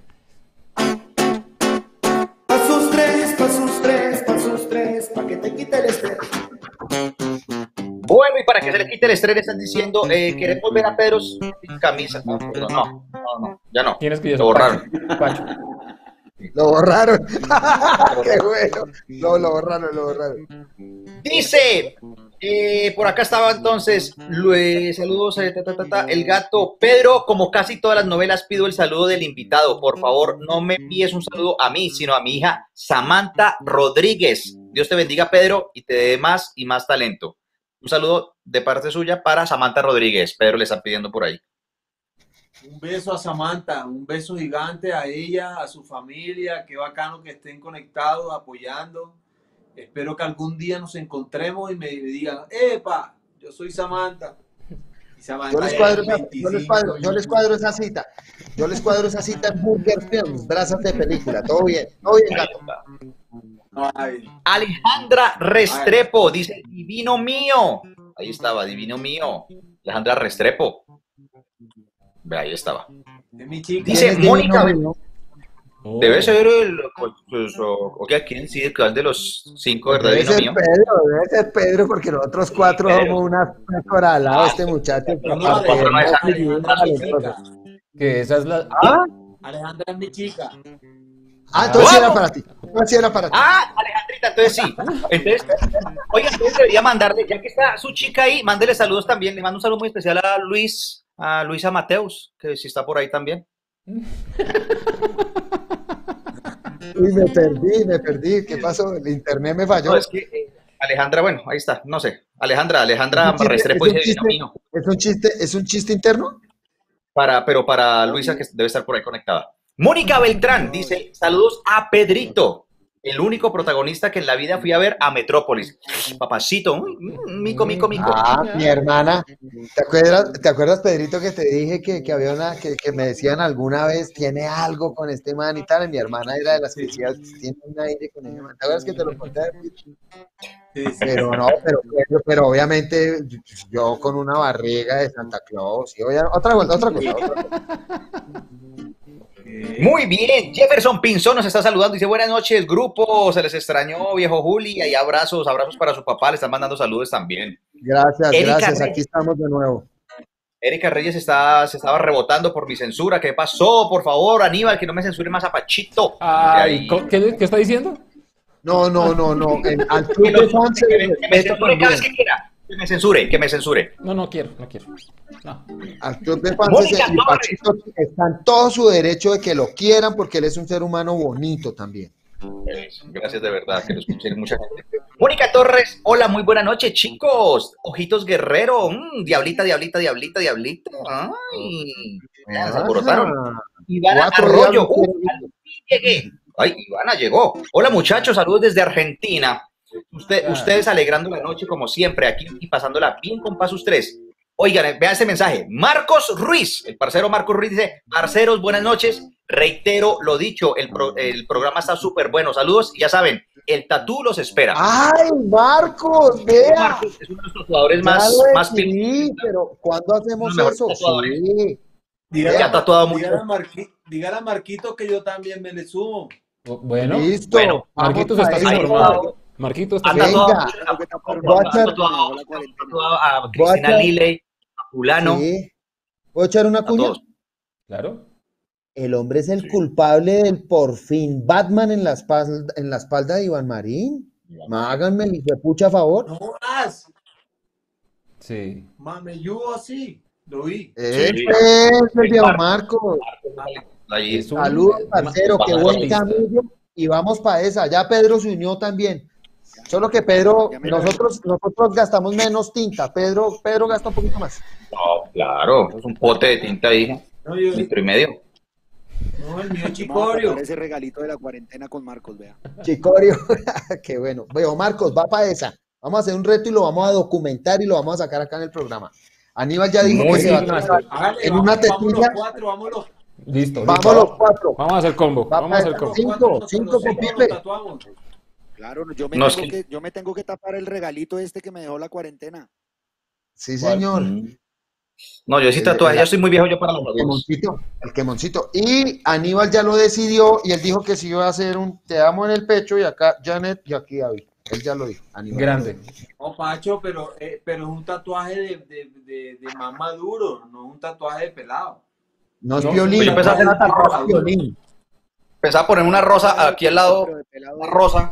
Pa' sus tres, pa' sus tres, pa' sus tres, pa' que te quite el estrés.
Bueno, y para que se le quite el estrés, le están diciendo, eh, queremos ver a Pedro sin camisa. No, no, no, no, no, ya no.
Tienes que ir
Lo borraron.
Pacho.
Lo borraron. Qué bueno. No, lo borraron, lo borraron.
Dice, eh, por acá estaba entonces, Luis, saludos, eh, ta, ta, ta, ta, el gato. Pedro, como casi todas las novelas, pido el saludo del invitado. Por favor, no me pides un saludo a mí, sino a mi hija Samantha Rodríguez. Dios te bendiga, Pedro, y te dé más y más talento. Un saludo de parte suya para Samantha Rodríguez. Pedro le está pidiendo por ahí.
Un beso a Samantha, un beso gigante a ella, a su familia, qué bacano que estén conectados, apoyando. Espero que algún día nos encontremos y me digan, ¡epa! Yo soy Samantha. Y Samantha
Yo les
es
cuadro, esa- yo les
veinticinco,
cuadro, yo les cuadro esa cita. Yo les cuadro esa cita en Burger Films, brazas de película. Todo bien, todo bien, gato.
Ay,
Alejandra Restrepo dice, divino mío. Ahí estaba, divino mío. Alejandra Restrepo. Ve, ahí estaba.
es mi chica.
Dice
¿Quién es
Mónica,
divino mío?
Oh.
debe ser el, pues, o, o que quién sí, el canal de los cinco, ¿verdad?
Debe
Divino
ser
mío.
Pedro, debe ser Pedro, porque nosotros cuatro
Pedro.
somos una una al lado de este muchacho.
No,
no,
Alejandra,
no, esa-
Alejandra es mi chica.
Que esa es la...
¿Ah?
Alejandra es mi chica.
Ah, entonces
Ah.
era para ti. Entonces era para ti.
Ah, Alejandrita, entonces sí. Entonces, oye, entonces debería mandarle, ya que está su chica ahí, mándele saludos también. Le mando un saludo muy especial a Luis, a Luisa Mateus, que si está por ahí también.
Uy, me perdí, me perdí. ¿Qué pasó? El internet me falló.
No, es que eh, Alejandra, bueno, ahí está, no sé. Alejandra, Alejandra
¿Es un chiste-
Restrepo
es un
dice divino
chiste?
mío.
¿Es un chiste, es un chiste interno?
Para, pero para Luisa, que debe estar por ahí conectada. Mónica Beltrán dice, saludos a Pedrito, el único protagonista que en la vida fui a ver a Metrópolis. Papacito, uy, mm, mico, mico, mico.
Ah, mi hermana. ¿Te acuerdas, ¿te acuerdas, Pedrito, que te dije que, que había una, que, que me decían alguna vez, tiene algo con este man y tal? Y mi hermana era de las que decía, tiene un aire con ese man. ¿Te acuerdas que te lo conté?
Sí, sí.
Pero no, pero, pero, pero obviamente yo con una barriga de Santa Claus. Y oye, otra vuelta, otra cosa. Otra cosa.
Muy bien, Jefferson Pinzón nos está saludando, dice buenas noches, grupo, se les extrañó, viejo Juli, y abrazos, abrazos para su papá, le están mandando saludos también.
Gracias,
Erika
gracias.
Reyes.
Aquí estamos de nuevo.
Erika Reyes está, se estaba rebotando por mi censura, ¿qué pasó? Por favor, Aníbal, que no me censure más a Pachito.
Ay, ¿co- ¿qué, qué está diciendo?
No, no, no, no. En, al
Que,
club
lo-
de fans se
que
le
me, que me
respeta
censure cada vez
también.
que quiera, que me censure, que me censure.
No, no quiero, no quiero. No.
Al club de fans
Mónica
se- y
Torres.
Pachito está en todo su derecho de que lo quieran porque él es un ser humano bonito también.
Eso, gracias de verdad, que lo escuchen mucha gente. Mónica Torres, hola, muy buena noche, chicos. Ojitos Guerrero, mm, diablita, diablita, diablita, diablita. Ay, ya se alborotaron.
Ah,
Ivana
cuatro
Arroyo,
diablos
uh,
quieren-
al fin llegué. Ay, Ivana llegó. Hola muchachos, saludos desde Argentina. Usted, ustedes alegrando la noche como siempre aquí y pasándola bien con Pasos tres. Oigan, vean ese mensaje. Marcos Ruiz, el parcero Marcos Ruiz dice, parceros, buenas noches. Reitero lo dicho, el, pro- el programa está súper bueno. Saludos y ya saben, el tatú los espera.
¡Ay, Marcos! ¡Vea!
Marcos es uno de nuestros jugadores
Ya
más,
lo
más
decidí, pero ¿cuándo hacemos
Uno de los
eso?
mejores tatuadores.
Sí.
Dígale,
Ya está toda muy
dígale a Marqui- dígale a Marquito que yo también me le sumo.
Bueno,
Listo.
bueno,
vamos
Marquitos
pa'
está
eso.
ahí
informado. Marquitos está
Anda
Venga.
toda-
Tengo que tapar
Voy a
una
echar-
tatuada, la
a
cuarentena.
Cristina
echar-
Liley, a Fulano,
Sí. ¿Puedo echar una
a
cuña?
todos.
Claro.
El hombre es el culpable del por fin Batman en la espalda, en la espalda de Iván Marín. Háganme el pucha favor.
No jodas,
Sí.
mamelludo así. Lo vi.
Este es el viejo Marcos.
Ahí
Es un-
Saludos, parcero, qué buen
artista.
camino. Y vamos para esa. Ya Pedro se unió también. Solo que Pedro,
Ya me lo-
nosotros, nosotros gastamos menos tinta. Pedro, Pedro gasta un poquito más.
No, claro, es un pote de tinta ahí,
No, yo,
litro y medio.
no, el mío es
Vamos a
chicorio.
tapar ese regalito de la cuarentena con Marcos, vea.
Chicorio, qué bueno. Veo, Marcos, va para esa. Vamos a hacer un reto y lo vamos a documentar y lo vamos a sacar acá en el programa. Aníbal ya dijo
Muy
que se va a
bien,
trabajar
Hágale,
en
vamos,
una
vamos los
tetilla.
cuatro, vámonos.
Listo,
Vamos
listo.
los cuatro.
Vamos a hacer combo.
Va
Vamos a hacer
para-
combo.
Cinco,
Los cuatro,
cinco
los
con
cinco nos
Pipe.
tatuamos.
Claro, yo me,
No, es
tengo
que-
que, yo me tengo que tapar el regalito este que me dejó la cuarentena.
Sí, señor.
Mm. No, yo sí
El-
tatuaje,
el-
ya estoy muy viejo yo para los
El
tatuajes.
quemoncito, el quemoncito. Y Aníbal ya lo decidió y él dijo que si iba a hacer un te amo en el pecho y acá Janet y aquí David. Él ya lo dijo. Aníbal.
Grande.
No, Pacho, pero, eh, pero es un tatuaje de, de, de, de más maduro, no es un tatuaje de pelado.
No es
No,
violín,
yo pensaba
no
hacer
es
rosa.
violín.
Pensaba poner una rosa aquí al lado,
Pero de pelado
una
de-
rosa,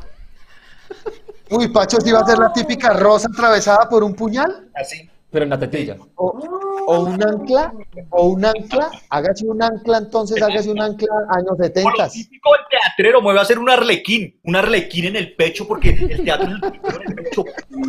Uy, Pacho, si va a ser la típica rosa atravesada por un puñal
así.
Pero en la tetilla.
o, o un ancla, o un ancla, hágase un ancla entonces, hágase un ancla años
Como lo
setenta.
típico del teatrero, me voy a hacer un arlequín, un arlequín en el pecho, porque el teatro es el teatro en el pecho.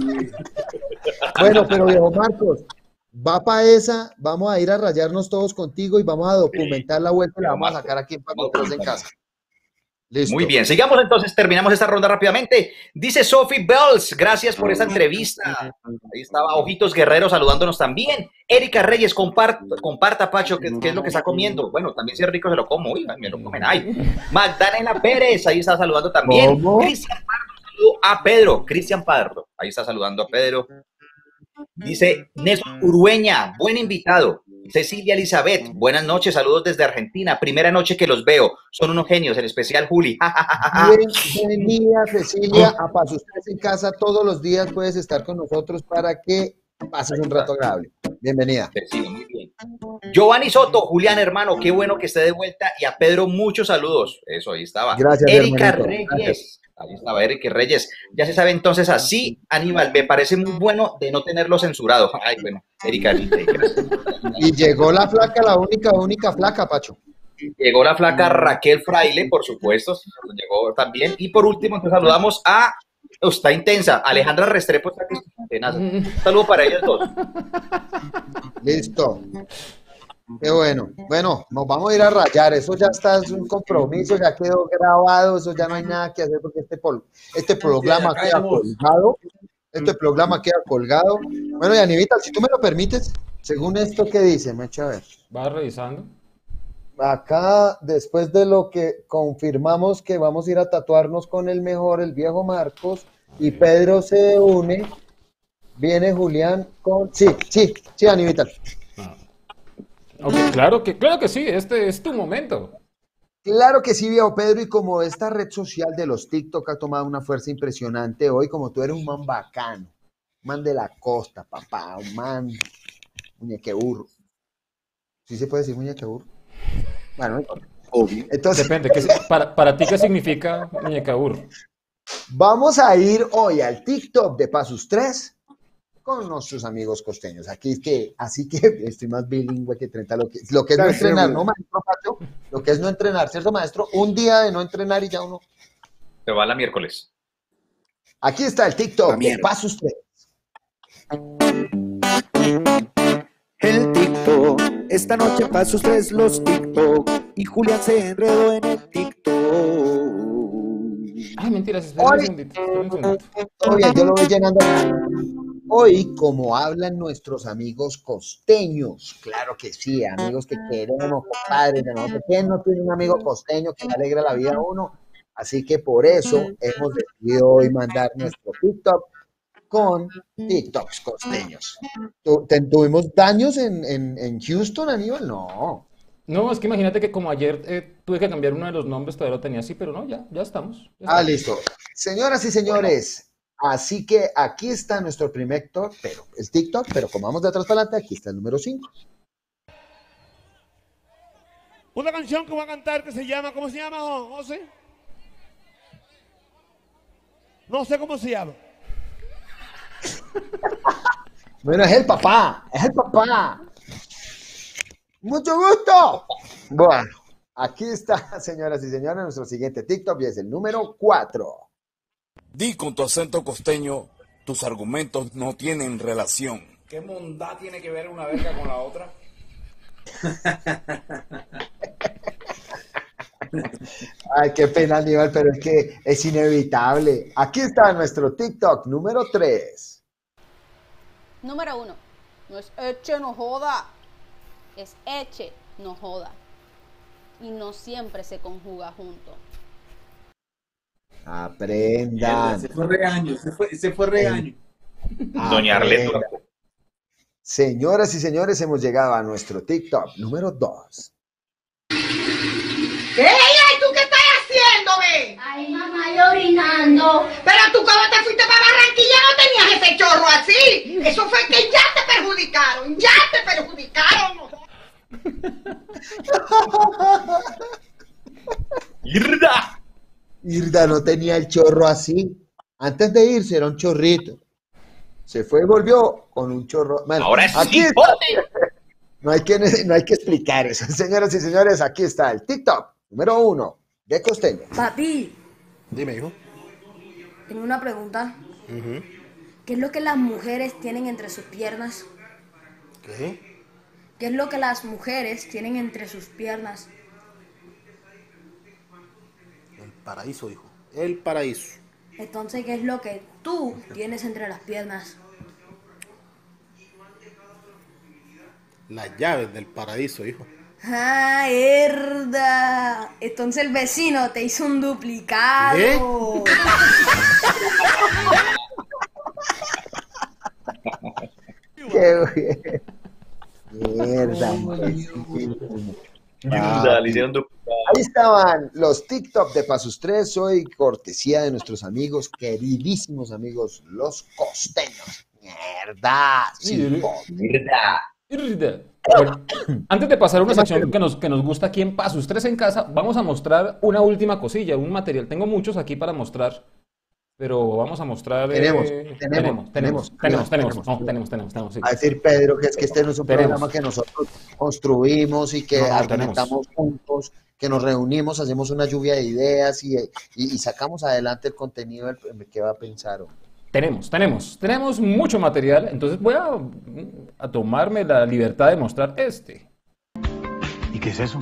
Bueno, pero viejo Marcos, va para esa, vamos a ir a rayarnos todos contigo y vamos a documentar la vuelta y la vamos a sacar aquí en Paco tres en casa. Listo.
Muy bien, sigamos entonces, terminamos esta ronda rápidamente. Dice Sophie Bells, gracias por esta entrevista. Ahí estaba Ojitos Guerrero saludándonos también. Erika Reyes, comparta, comparta Pacho, ¿qué, qué es lo que está comiendo? Bueno, también si es rico se lo como, uy, me lo comen ahí. Magdalena Pérez, ahí está saludando también.
¿Cómo?
Cristian Pardo, saludo a Pedro. Cristian Pardo, ahí está saludando a Pedro. Dice Nelson Urueña, buen invitado. Cecilia Elizabeth, buenas noches, saludos desde Argentina. Primera noche que los veo, son unos genios, en especial Juli.
Bienvenida, Cecilia, a Pasos tres en casa. Todos los días puedes estar con nosotros para que pases un rato agradable. Bienvenida.
Cecilia, muy bien. Giovanni Soto, Julián, hermano, qué bueno que esté de vuelta. Y a Pedro, muchos saludos. Eso, ahí estaba.
Gracias,
Erika
hermanito.
Reyes.
Gracias.
Ahí estaba Erika Reyes. Ya se sabe entonces así, Aníbal, me parece muy bueno de no tenerlo censurado. Ay, bueno, Erika, gracias.
Y llegó la flaca, la única, única flaca, Pacho.
Llegó la flaca Raquel Fraile, por supuesto, llegó también. Y por último, entonces saludamos a, oh, está intensa, Alejandra Restrepo, está que tenaz. Un saludo para ellos dos.
Listo. Qué bueno. Bueno, nos vamos a ir a rayar. Eso ya está, es un compromiso, ya quedó grabado, eso ya no hay nada que hacer porque este, pol- este programa queda colgado. Este programa queda colgado. Bueno, Yanivita, si tú me lo permites, según esto que dice, me echa a ver.
Va revisando.
Acá, después de lo que confirmamos que vamos a ir a tatuarnos con el mejor, el viejo Marcos, y Pedro se une, viene Julián con... Sí, sí, sí, Yanivita.
Ok, claro que, claro que sí, este es tu momento.
Claro que sí, viejo Pedro, y como esta red social de los TikTok ha tomado una fuerza impresionante hoy, como tú eres un man bacano, un man de la costa, papá, un man muñequeburro. ¿Sí se puede decir muñequeburro? Bueno, obvio. Entonces,
Depende, ¿qué, para, para ti, ¿qué significa muñeca burro?
vamos a ir hoy al TikTok de Pasos tres con nuestros amigos costeños. Aquí es que, así que estoy más bilingüe que treinta, lo que, lo que es no entrenar, ¿no, maestro Pacho? Lo que es no entrenar, ¿cierto, maestro? Un día de no entrenar y ya uno...
Se va la miércoles.
Aquí está el TikTok de Pasos tres.
El TikTok, esta noche Pasos tres los TikTok y Julián se enredó en el TikTok.
Ay, mentiras, espera un
Hoy-
segundito, espera un segundito.
Todo bien, yo lo voy llenando. Hoy, como hablan nuestros amigos costeños, claro que sí, amigos que queremos, compadres, de nosotros. ¿Quién no tiene un amigo costeño que le alegra la vida a uno? Así que por eso hemos decidido hoy mandar nuestro TikTok con TikToks costeños. ¿Tu- te- ¿Tuvimos daños en, en, en Houston, Aníbal? No.
No, es que imagínate que como ayer eh, tuve que cambiar uno de los nombres, todavía lo tenía así, pero no, ya, ya estamos. ya
Ah,
estamos.
listo. Señoras y señores, así que aquí está nuestro primer TikTok, pero el TikTok, pero como vamos de atrás para adelante, aquí está el número cinco.
Una canción que voy a cantar que se llama, ¿cómo se llama, José? No sé cómo se llama.
Bueno, es el papá, es el papá. Mucho gusto. Bueno, aquí está, señoras y señores, nuestro siguiente TikTok y es el número cuatro.
Di con tu acento costeño, tus argumentos no tienen relación.
¿Qué mondá tiene que ver una verga con la otra?
Ay, qué pena, Aníbal, pero es que es inevitable. Aquí está nuestro TikTok número tres.
Número uno, no es eche, no joda, es eche, no joda. Y no siempre se conjuga junto.
Aprendan.
Se fue regaño, se fue, se fue regaño.
Doña Arleto.
Aprendan. Señoras y señores, hemos llegado a nuestro TikTok número dos.
¡Ey, ay, tú qué estás haciéndome!
Ay, mamá, yo orinando.
Pero tú cuando te fuiste para Barranquilla no tenías ese chorro así. Eso fue que ya te perjudicaron, ya te perjudicaron.
¡Irda!
Irda no tenía el chorro así. Antes de irse era un chorrito. Se fue y volvió con un chorro. Bueno,
Ahora es
aquí está.
hipote.
No hay que, no hay que explicar eso. Señoras y señores, aquí está el TikTok número uno de Costeño.
Papi,
Dime, hijo.
tengo una pregunta. ¿Qué es lo que las mujeres tienen entre sus piernas?
¿Qué?
¿Qué es lo que las mujeres tienen entre sus piernas?
El paraíso, hijo. El paraíso.
Entonces, ¿qué es lo que tú tienes entre las piernas?
Las llaves del paraíso, hijo.
¡Ah, herda! Entonces el vecino te hizo un duplicado.
¿Qué?
Qué mierda.
Mierda, le hicieron duplicado.
Ahí estaban los TikTok de Pasus tres, hoy cortesía de nuestros amigos, queridísimos amigos, los costeños. Mierda. Sí,
Mierda.
Bueno, antes de pasar a una sección que nos, que nos gusta aquí en Pasus tres en casa, vamos a mostrar una última cosilla, un material. Tengo muchos aquí para mostrar, pero vamos a mostrar...
Tenemos,
eh,
tenemos,
tenemos, tenemos,
tenemos,
tenemos, tenemos,
tenemos,
no, tenemos, tenemos, tenemos, sí.
A decir Pedro que es que este no es un
Tenemos.
programa que nosotros construimos y que
No, no,
argumentamos juntos, que nos reunimos, hacemos una lluvia de ideas y, y, y sacamos adelante el contenido del que va a pensar.
Tenemos, tenemos, tenemos mucho material, entonces voy a, a tomarme la libertad de mostrar este.
¿Y qué es eso?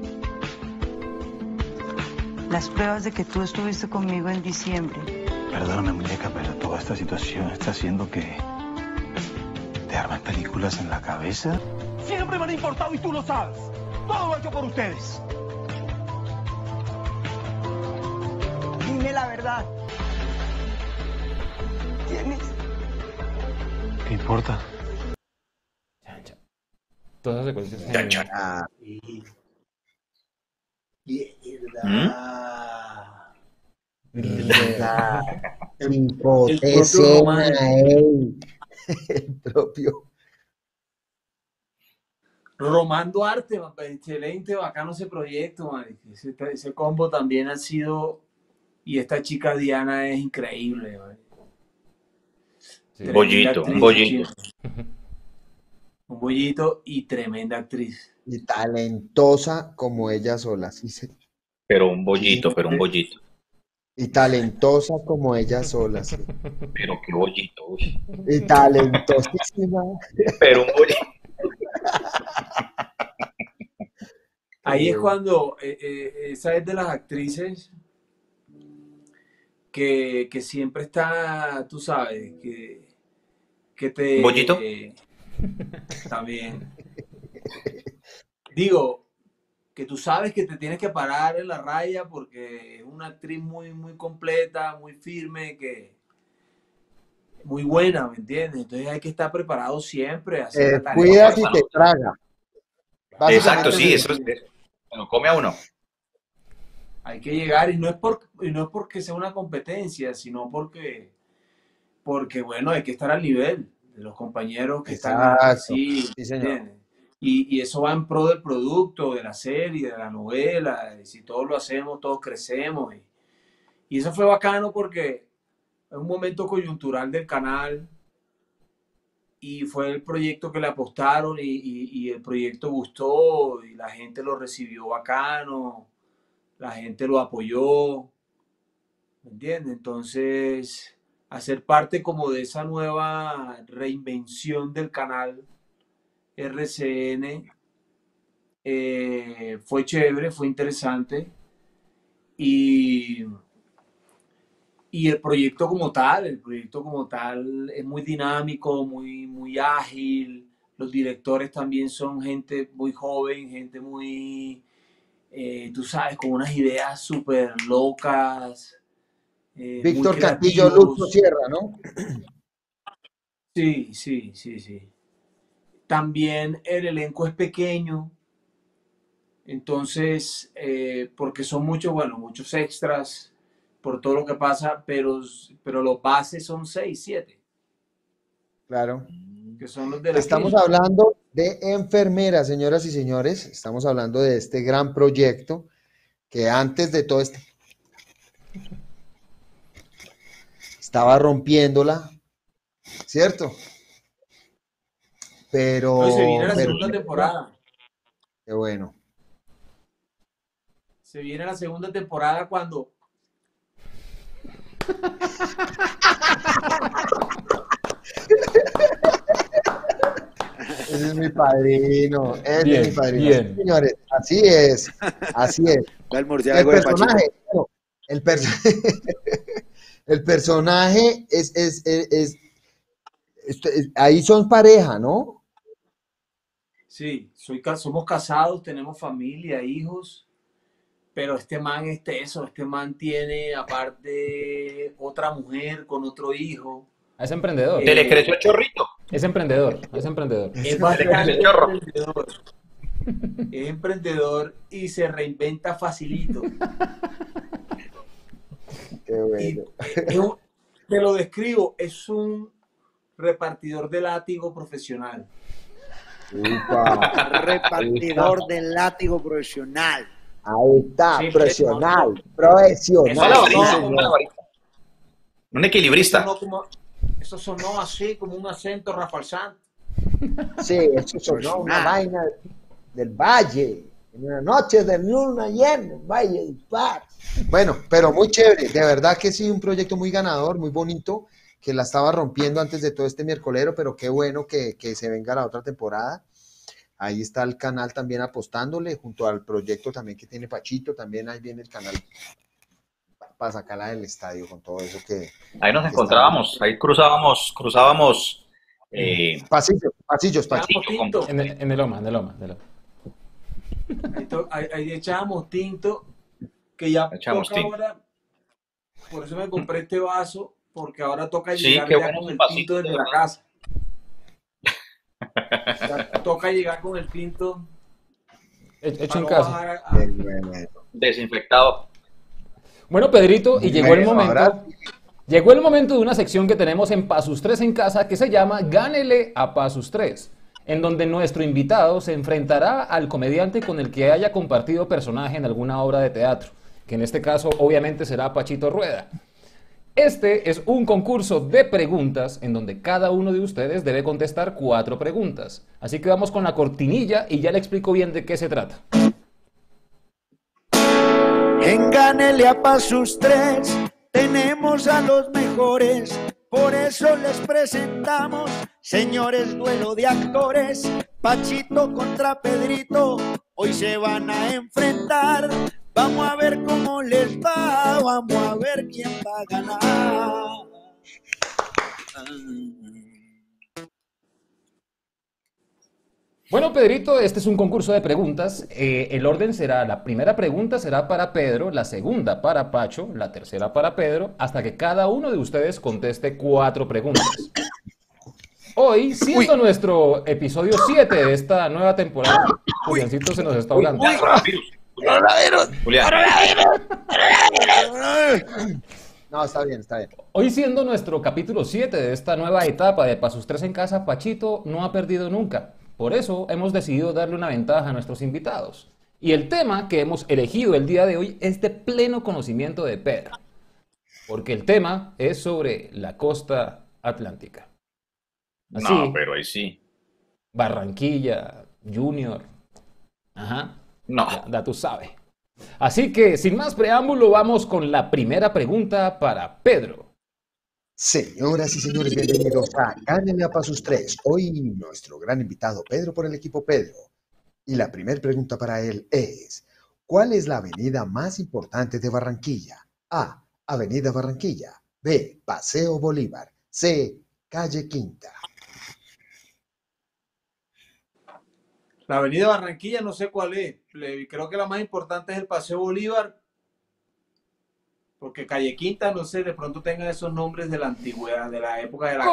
Las pruebas de que tú estuviste conmigo en diciembre.
Perdóname, muñeca, pero toda esta situación está haciendo que te armen películas en la cabeza.
Siempre me han importado y tú lo sabes. Todo lo hecho por ustedes. Dime la verdad. ¿Tienes?
¿Qué importa?
Todas las secuencias.
Chan, chan.
Ah,
Mierda.
El
Impotecena, ey. El propio.
Román Duarte, man, excelente, bacano ese proyecto, man. Ese, ese combo también ha sido, y esta chica Diana es increíble, man.
Un bollito, un bollito.
Un bollito y tremenda actriz.
Y talentosa como ella sola, sí se...
Pero un bollito, pero un bollito.
Y talentosa como ella sola, sí.
Pero qué bollito, uy.
Y talentosísima.
Pero un bollito.
Ahí es cuando eh, eh, esa es de las actrices que, que siempre está, tú sabes, que, que te...
¿Bollito?
Eh, también. Digo, que tú sabes que te tienes que parar en la raya porque es una actriz muy, muy completa, muy firme, que muy buena, ¿me entiendes? Entonces hay que estar preparado siempre. A hacer
Eh,
la tarea.
cuidas y te traga.
Exacto, sí, eso es. Bueno, come a uno.
Hay que llegar y no es por, y no es porque sea una competencia, sino porque, porque bueno, hay que estar al nivel de los compañeros que
Exacto.
están así,
Sí, señor.
¿entiendes? Y, y eso va en pro del producto, de la serie, de la novela. Y si todos lo hacemos, todos crecemos. Y, y eso fue bacano porque es un momento coyuntural del canal y fue el proyecto que le apostaron y, y, y el proyecto gustó y la gente lo recibió bacano, la gente lo apoyó, ¿me entiendes? Entonces, hacer parte como de esa nueva reinvención del canal R C N eh, fue chévere, fue interesante y, y el proyecto como tal, el proyecto como tal es muy dinámico, muy, muy ágil, los directores también son gente muy joven, gente muy, eh, tú sabes, con unas ideas súper locas. Eh,
Víctor
muy
Cantillo,
creativos.
Lucho Sierra, ¿no?
Sí, sí, sí, sí. También el elenco es pequeño, entonces, eh, porque son muchos, bueno, muchos extras por todo lo que pasa, pero, pero los bases son seis, siete,
Claro.
que son los de la
Estamos
clínica.
hablando de enfermeras, señoras y señores. Estamos hablando de este gran proyecto que antes de todo este estaba rompiéndola, ¿cierto? Pero,
No, y se viene la
pero-
segunda temporada.
Qué bueno.
Se viene la segunda temporada cuando...
Ese es mi padrino, ese
Bien,
es mi padrino.
bien.
Sí, señores, así es, así es.
El
El
murciélago de Pachito.
personaje, bueno, El, perso el personaje es, es, es, es, es, es, ahí son pareja, ¿no?
Sí, soy, somos casados, tenemos familia, hijos, pero este man es teso, este man tiene aparte otra mujer con otro hijo.
Es emprendedor.
¿Se le creció el chorrito?
Es emprendedor, es emprendedor.
Es bastante emprendedor. Es emprendedor y se reinventa facilito.
Qué bueno.
Es un, te lo describo, es un repartidor de látigo profesional.
Upa.
Repartidor de látigo profesional.
Ahí está,
Sí,
profesional,
no,
profesional.
Eso
no, no, un equilibrista.
Eso, como, eso sonó así, como un acento Rafael Santos.
Sí, eso sonó una vaina del Valle, en una noche de luna llena, Valle del Par. Bueno, pero muy chévere, de verdad que sí, un proyecto muy ganador, muy bonito, que la estaba rompiendo antes de todo este miércolero, pero qué bueno que, que se venga la otra temporada. Ahí está el canal también apostándole, junto al proyecto también que tiene Pachito, también ahí viene el canal para sacarla del estadio con todo eso que...
Ahí nos encontrábamos, ahí cruzábamos, cruzábamos... Eh,
pasillos, pasillos, pasillos.
En el, en el Loma, en el Loma. En el Loma.
Ahí, to, ahí, ahí echábamos tinto, que ya
echamos
toca
tinto.
ahora, por eso me compré este vaso, porque ahora toca
Sí,
llegar
qué
ya
bueno,
con
un
el
vasito
tinto desde
de
la
verdad.
casa. Ya toca llegar con el tinto.
Hecho en
no
casa.
bajar a- a-
Desinfectado.
Bueno, Pedrito, y llegó el
Bueno,
momento.
ahora-
Llegó el momento de una sección que tenemos en Pasus tres en casa que se llama Gánele a Pasus tres, en donde nuestro invitado se enfrentará al comediante con el que haya compartido personaje en alguna obra de teatro, que en este caso obviamente será Pachito Rueda. Este es un concurso de preguntas en donde cada uno de ustedes debe contestar cuatro preguntas. Así que vamos con la cortinilla y ya le explico bien de qué se trata.
En Gánele a Pasus tres tenemos a los mejores, por eso les presentamos, señores, duelo de actores. Pachito contra Pedrito, hoy se van a enfrentar. Vamos a ver cómo les va, vamos a ver quién va a ganar.
Bueno, Pedrito, este es un concurso de preguntas. Eh, el orden será, la primera pregunta será para Pedro, la segunda para Pacho, la tercera para Pedro, hasta que cada uno de ustedes conteste cuatro preguntas. Hoy, siendo Uy. nuestro episodio siete de esta nueva temporada, Juliancito se nos está hablando.
Julián.
No, está bien, está bien.
Hoy, siendo nuestro capítulo siete de esta nueva etapa de Pasus tres en casa, Pachito no ha perdido nunca. Por eso hemos decidido darle una ventaja a nuestros invitados. Y el tema que hemos elegido el día de hoy es de pleno conocimiento de Pedro. Porque el tema es sobre la costa atlántica. Así,
no, pero ahí sí.
Barranquilla, Junior. Ajá.
No.
Ya, ya tú sabes. Así que, sin más preámbulo, vamos con la primera pregunta para Pedro.
Señoras y señores, bienvenidos a Gánenle a Pasus tres. Hoy nuestro gran invitado Pedro por el equipo Pedro. Y la primera pregunta para él es, ¿cuál es la avenida más importante de Barranquilla? A. Avenida Barranquilla. B. Paseo Bolívar. C. Calle Quinta.
La avenida Barranquilla no sé cuál es. Creo que la más importante es el Paseo Bolívar. Porque Calle Quinta, no sé, de pronto tengan esos nombres de la antigüedad, de la época de la...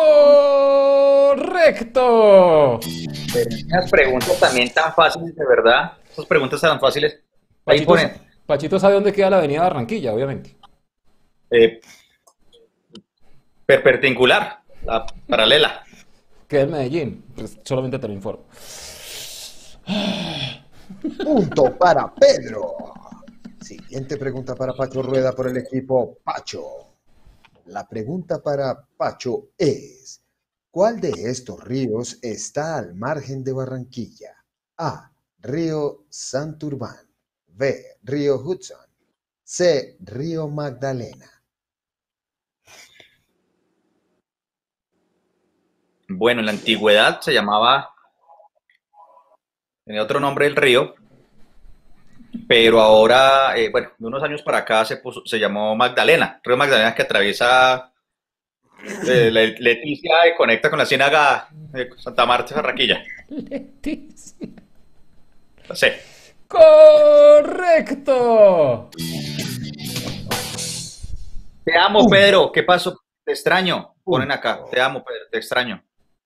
¡Correcto!
Pero esas preguntas también tan fáciles, de verdad. Esas preguntas tan fáciles. Ahí
Pachito,
ponen.
Pachito sabe dónde queda la avenida Barranquilla, obviamente.
Eh, perpendicular, la paralela.
Que es Medellín. Pues solamente te lo informo.
Punto para Pedro. Siguiente pregunta para Pacho Rueda por el equipo Pacho. La pregunta para Pacho es, ¿cuál de estos ríos está al margen de Barranquilla? A. Río Santurbán. B. Río Hudson. C. Río Magdalena.
Bueno, en la antigüedad se llamaba, tenía otro nombre el río, pero ahora, eh, bueno, de unos años para acá se, puso, se llamó Magdalena, Río Magdalena, que atraviesa eh, Le- Leticia y conecta con la ciénaga de Santa Marta, Barranquilla.
Leticia.
Sí.
¡Correcto!
Te amo, Pedro. ¿Qué pasó? Te extraño. Ponen acá. Te amo, Pedro. Te extraño.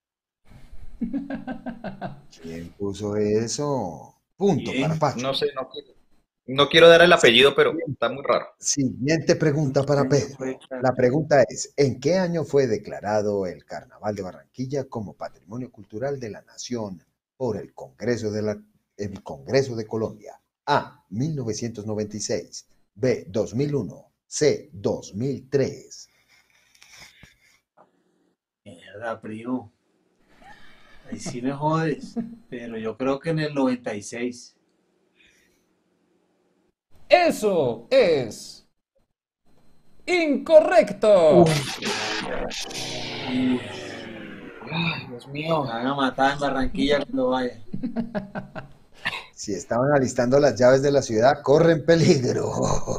¿Quién puso eso? Punto para Pacho.
No sé, no quiero, no quiero dar el apellido, pero está muy raro.
Siguiente pregunta para Pedro. La pregunta es, ¿en qué año fue declarado el Carnaval de Barranquilla como Patrimonio Cultural de la Nación por el Congreso de, la, el Congreso de Colombia? A. mil novecientos noventa y seis. B. dos mil uno. C. dos mil tres.
Mierda, primo. Ahí sí me jodes. Pero yo creo que en el noventa y seis.
Eso es incorrecto.
Ay,
Dios mío.
Me van a matar en Barranquilla cuando vaya.
Si estaban alistando las llaves de la ciudad, corren peligro.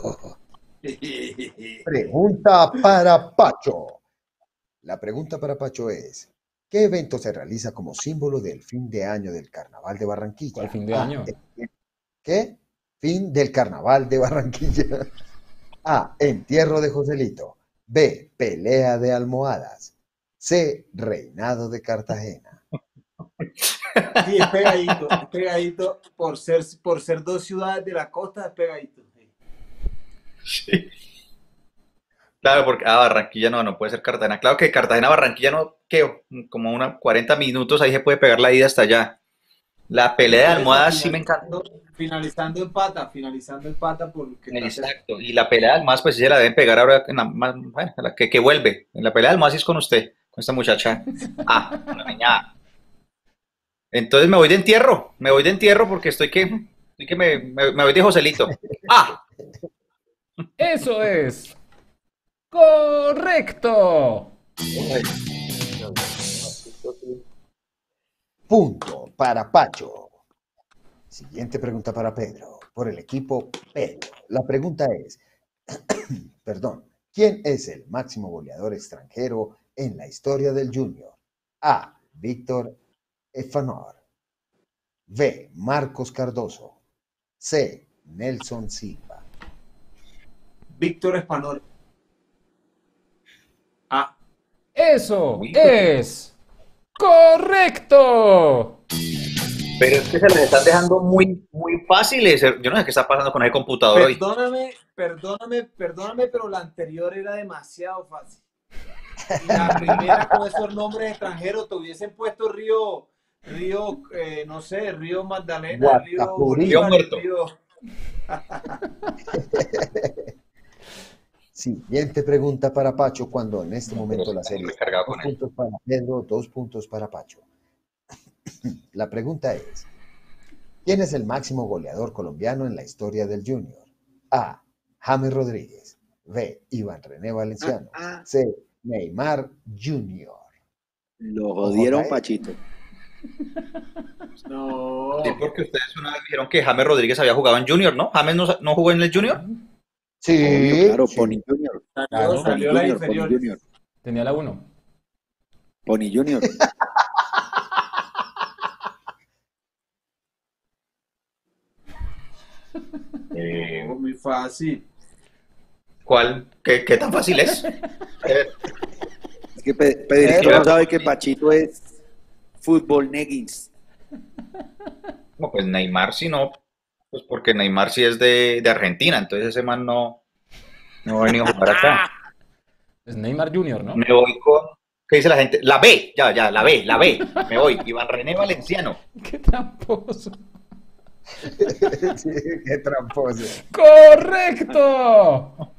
Pregunta para Pacho. La pregunta para Pacho es, ¿qué evento se realiza como símbolo del fin de año del Carnaval de Barranquilla?
¿Cuál fin de
A,
año?
¿Qué? Fin del Carnaval de Barranquilla. A. Entierro de Joselito. B. Pelea de almohadas. C. Reinado de Cartagena.
Sí, es pegadito, es pegadito. Por ser, por ser dos ciudades de la costa, es pegadito.
Sí. Claro, porque ah, Barranquilla no, no puede ser Cartagena. Claro que Cartagena, Barranquilla no, ¿qué? Como unos cuarenta minutos, ahí se puede pegar la ida hasta allá. La pelea de almohadas sí me encantó.
Finalizando en pata, finalizando en pata porque
Exacto. Y la pelea de almohadas, pues sí se la deben pegar ahora en la, más, bueno, en la que, que vuelve. En la pelea de almohadas sí es con usted, con esta muchacha. Ah, con la niña. Entonces me voy de entierro, me voy de entierro porque estoy que, estoy que me, me, me voy de Joselito. Ah,
Eso es correcto.
Punto para Pacho. Siguiente pregunta para Pedro, por el equipo Pedro. La pregunta es, perdón, ¿quién es el máximo goleador extranjero en la historia del Junior? A. Víctor Efanor. B. Marcos Cardoso. C. Nelson Silva.
Víctor Espanol. Ah.
Eso es correcto.
pero es que se les están dejando muy, muy fáciles. Yo no sé qué está pasando con el computador hoy.
Perdóname, perdóname, perdóname, pero la anterior era demasiado fácil. Y la primera con esos nombres extranjeros te hubiesen puesto Río, Río, eh, no sé, Río Magdalena, Río Bolívar, Río...
Siguiente pregunta para Pacho, cuando en este momento la serie está dos puntos para Pedro, dos puntos para Pacho. La pregunta es, ¿quién es el máximo goleador colombiano en la historia del Junior? A. James Rodríguez. B. Iván René Valenciano.
Ah, ah.
C. Neymar Junior.
Lo jodieron,
J.
Pachito.
No.
Sí, porque ustedes una vez dijeron que James Rodríguez había jugado en Junior, ¿no? ¿James no, no jugó en el Junior?
Sí.
Obvio, claro,
sí.
Pony Junior.
Salió,
Pony
salió la
Junior, Pony
inferior.
Junior.
Tenía la uno.
Pony Junior.
Eh,
Oh, muy fácil.
¿Cuál? ¿Qué, qué tan fácil es? Eh,
Es que Pe- Pedrito no sabe que Pachito es fútbol neguins.
No, pues Neymar sí no, pues porque Neymar sí es de, de Argentina, entonces ese man no, no ha venido a jugar acá.
Es Neymar Junior, ¿no?
Me voy con, ¿qué dice la gente? La B, ya, ya, la B, la B, me voy, Iván René Valenciano.
Qué tramposo.
Sí, qué tramposo.
¡Correcto!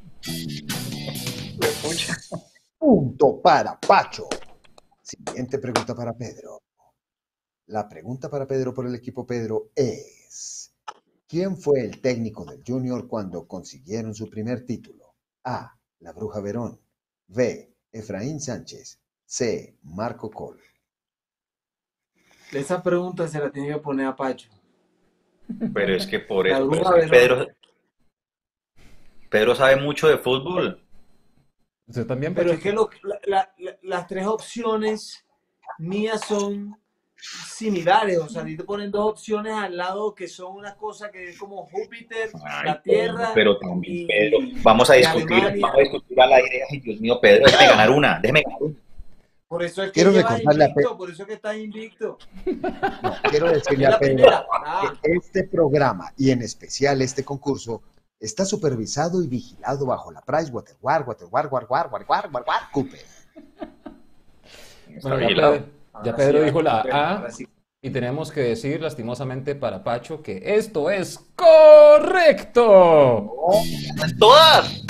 Punto para Pacho. Siguiente pregunta para Pedro. La pregunta para Pedro por el equipo Pedro es, ¿quién fue el técnico del Junior cuando consiguieron su primer título? A. La Bruja Verón. B. Efraín Sánchez. C. Marco Col.
Esa pregunta se la tiene que poner a Pacho.
Pero es que por
La
eso,
bruja
pero es que
Verona.
Pedro, Pedro sabe mucho de fútbol.
Usted también,
Pero es
Pachito.
que lo- la- la- la- las tres opciones mías son similares, o sea, a ti te ponen dos opciones al lado que son una cosa que es como Júpiter,
Ay,
la Tierra
pero también,
y,
Pedro, vamos a
y
discutir,
Alemania.
vamos a discutir al aire. Ay, Dios mío, Pedro, déjeme ganar una, déjeme ganar una.
Por eso es que
Quiero
llevas
recordarle a
invicto,
Pe-
por eso es que estás invicto.
No, quiero decirle
Es
a
la
Pedro
primera. Ah,
que este programa y en especial este concurso está supervisado y vigilado bajo la Price Waterware, Waterware, Waterware, Waterware, Waterware, Cooper.
Bueno, ya
vigilado.
Pedro, ya
ahora
Pedro
sí,
dijo la
Pedro,
A
ahora sí.
y tenemos que decir lastimosamente para Pacho que esto es correcto.
¡Todas!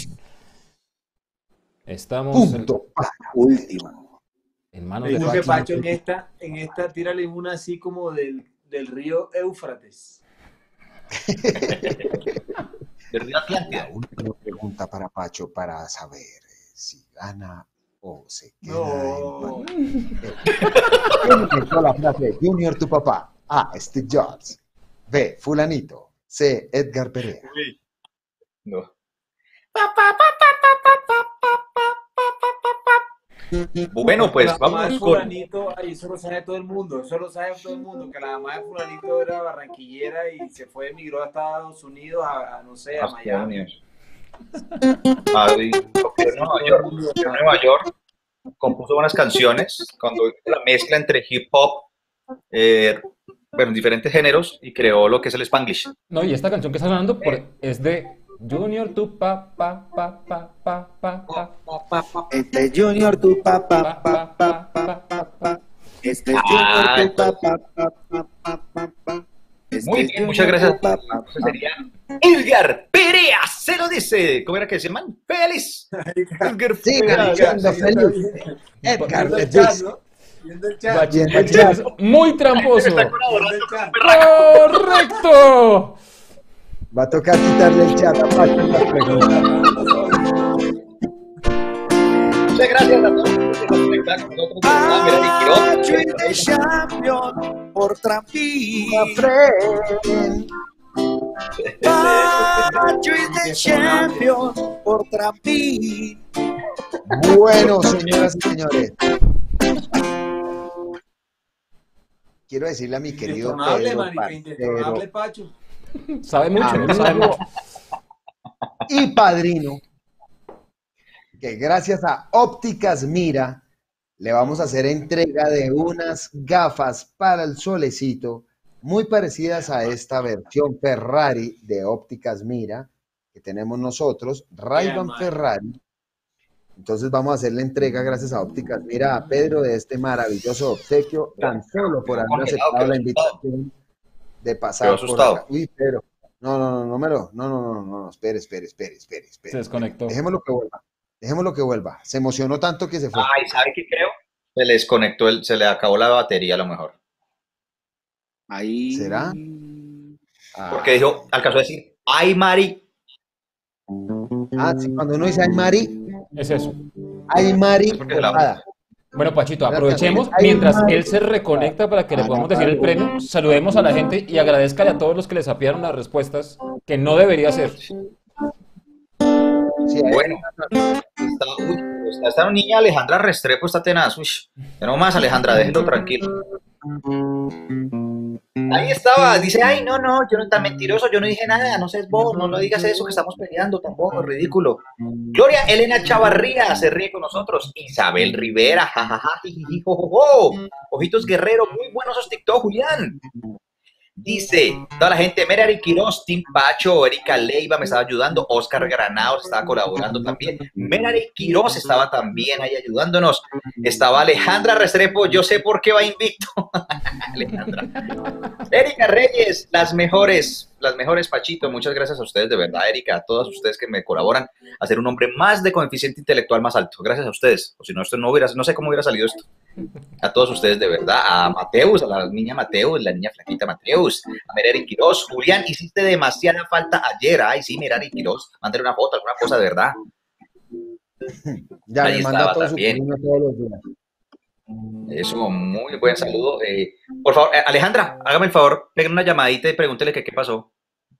Estamos en,
Punto para
Última.
en manos
Me
de
dijo que
Pacho.
Pacho en esta, en esta tírale una así como del, del río Éufrates.
Del río Atlántida.
la última pregunta para Pacho para saber si gana o se queda
No.
en ¿Quién inventó la frase Junior tu papá? A. Steve Jobs. B. Fulanito. C. Edgar Perea.
No. Bueno, pues
La mamá de
vamos con...
Fulanito, ay, eso lo sabe todo el mundo, eso lo sabe todo el mundo, que la mamá de Fulanito era barranquillera y se fue, emigró a Estados Unidos, a, a, no sé, a Miami.
Ah, y- porque en Nueva York, en Nueva York compuso buenas canciones cuando hizo la mezcla entre hip hop, eh, bueno, diferentes géneros y creó lo que es el Spanglish.
No, y esta canción que está sonando por- es de Junior tu pa pa pa pa pa pa pa.
Este Junior tu papá, pa, pa, pa, pa, pa. Este
Ah,
Junior tu papá, pa, pa, pa, pa, pa. Este
Muy bien,
Junior
muchas
tu
gracias.
papá, pa,
Entonces sería Edgar Perea, se lo dice. ¿Cómo era que se llaman? ¡Feliz! Edgar
Sigan
Perea.
siendo feliz. Edgar
Viendo
le
el chat,
dice.
¿no? Viendo el chat.
Pachi-
Viendo el
Pachito es muy tramposo.
Viendo el chat.
¡Correcto!
Va a tocar quitarle el chat a Pacho en las preguntas.
Muchas gracias a todos los que están conectados con nosotros. Ah, mira,
Pacho
Nicky
is the champion por trampín. Pacho is the champion por trampín.
Bueno, señoras y señores. Quiero decirle a mi querido
Indestronable,
Pedro,
marica, indestronable,
parcero
Pacho.
Sabe mucho,
amigo
sabe mucho.
y padrino, que gracias a Ópticas Mira le vamos a hacer entrega de unas gafas para el solecito muy parecidas a esta versión Ferrari de Ópticas Mira que tenemos nosotros, Ray-Ban
man.
Ferrari. Entonces vamos a hacer la entrega gracias a Ópticas Mira a Pedro de este maravilloso obsequio tan solo por haber
congelado,
aceptado la
quedó
invitación de pasar
Quedó
por
asustado.
acá. Uy, Pedro, no, no, no, no me lo, no, no, no, no, no, espere, espere, espere, espere,
Se
espere.
desconectó.
Dejémoslo que vuelva, dejémoslo que vuelva. Se emocionó tanto que se fue.
Ay, ¿sabe qué creo? Se le desconectó, el, se le acabó la batería a lo mejor.
Ahí.
¿Será? Ah,
Porque dijo, alcanzó a decir, ay, Mari.
ah, sí, cuando uno dice ay Mari,
Es eso.
ay Mari,
Es porque se la-
nada.
Bueno, Pachito,
Gracias.
aprovechemos
Ay,
mientras
madre.
él se reconecta para que le podamos decir el premio. Saludemos a la gente y agradezcale a todos los que les apiaron las respuestas, que no debería ser.
Sí, ahí-
Bueno, está, uy, está esta niña Alejandra Restrepo, está tenaz. Uy, ya no más, Alejandra, déjelo tranquilo. Ahí estaba, dice, ay, no, no, yo no tan mentiroso, yo no dije nada, no seas vos, no, no digas eso, que estamos peleando tampoco, es ridículo. Gloria Elena Chavarría se ríe con nosotros. Isabel Rivera, jajaja, jijiji, jojojo. Ojitos Guerrero, muy buenos esos TikTok, Julián. Dice, toda la gente, Merari Quiroz, Tim Pacho, Erika Leiva me estaba ayudando, Oscar Granados estaba colaborando también, Merari Quiroz estaba también ahí ayudándonos, estaba Alejandra Restrepo, yo sé por qué va invicto, Alejandra. Erika Reyes, las mejores, las mejores, Pachito, muchas gracias a ustedes, de verdad, Erika, a todos ustedes que me colaboran a ser un hombre más de coeficiente intelectual más alto, gracias a ustedes, o si no, esto no hubiera, no sé cómo hubiera salido esto. A todos ustedes, de verdad, a Mateus, a la niña Mateus, la niña flaquita Mateus, a Merari Quiroz, Julián, hiciste demasiada falta ayer, ay, sí, Merari Quiroz, mándale una foto, alguna cosa de verdad.
Ya
Ahí
le manda
estaba
todo su
también.
cariño todos los días.
Eso, muy buen saludo. Eh, por favor, eh, Alejandra, hágame el favor, peguen una llamadita y pregúntele que qué pasó.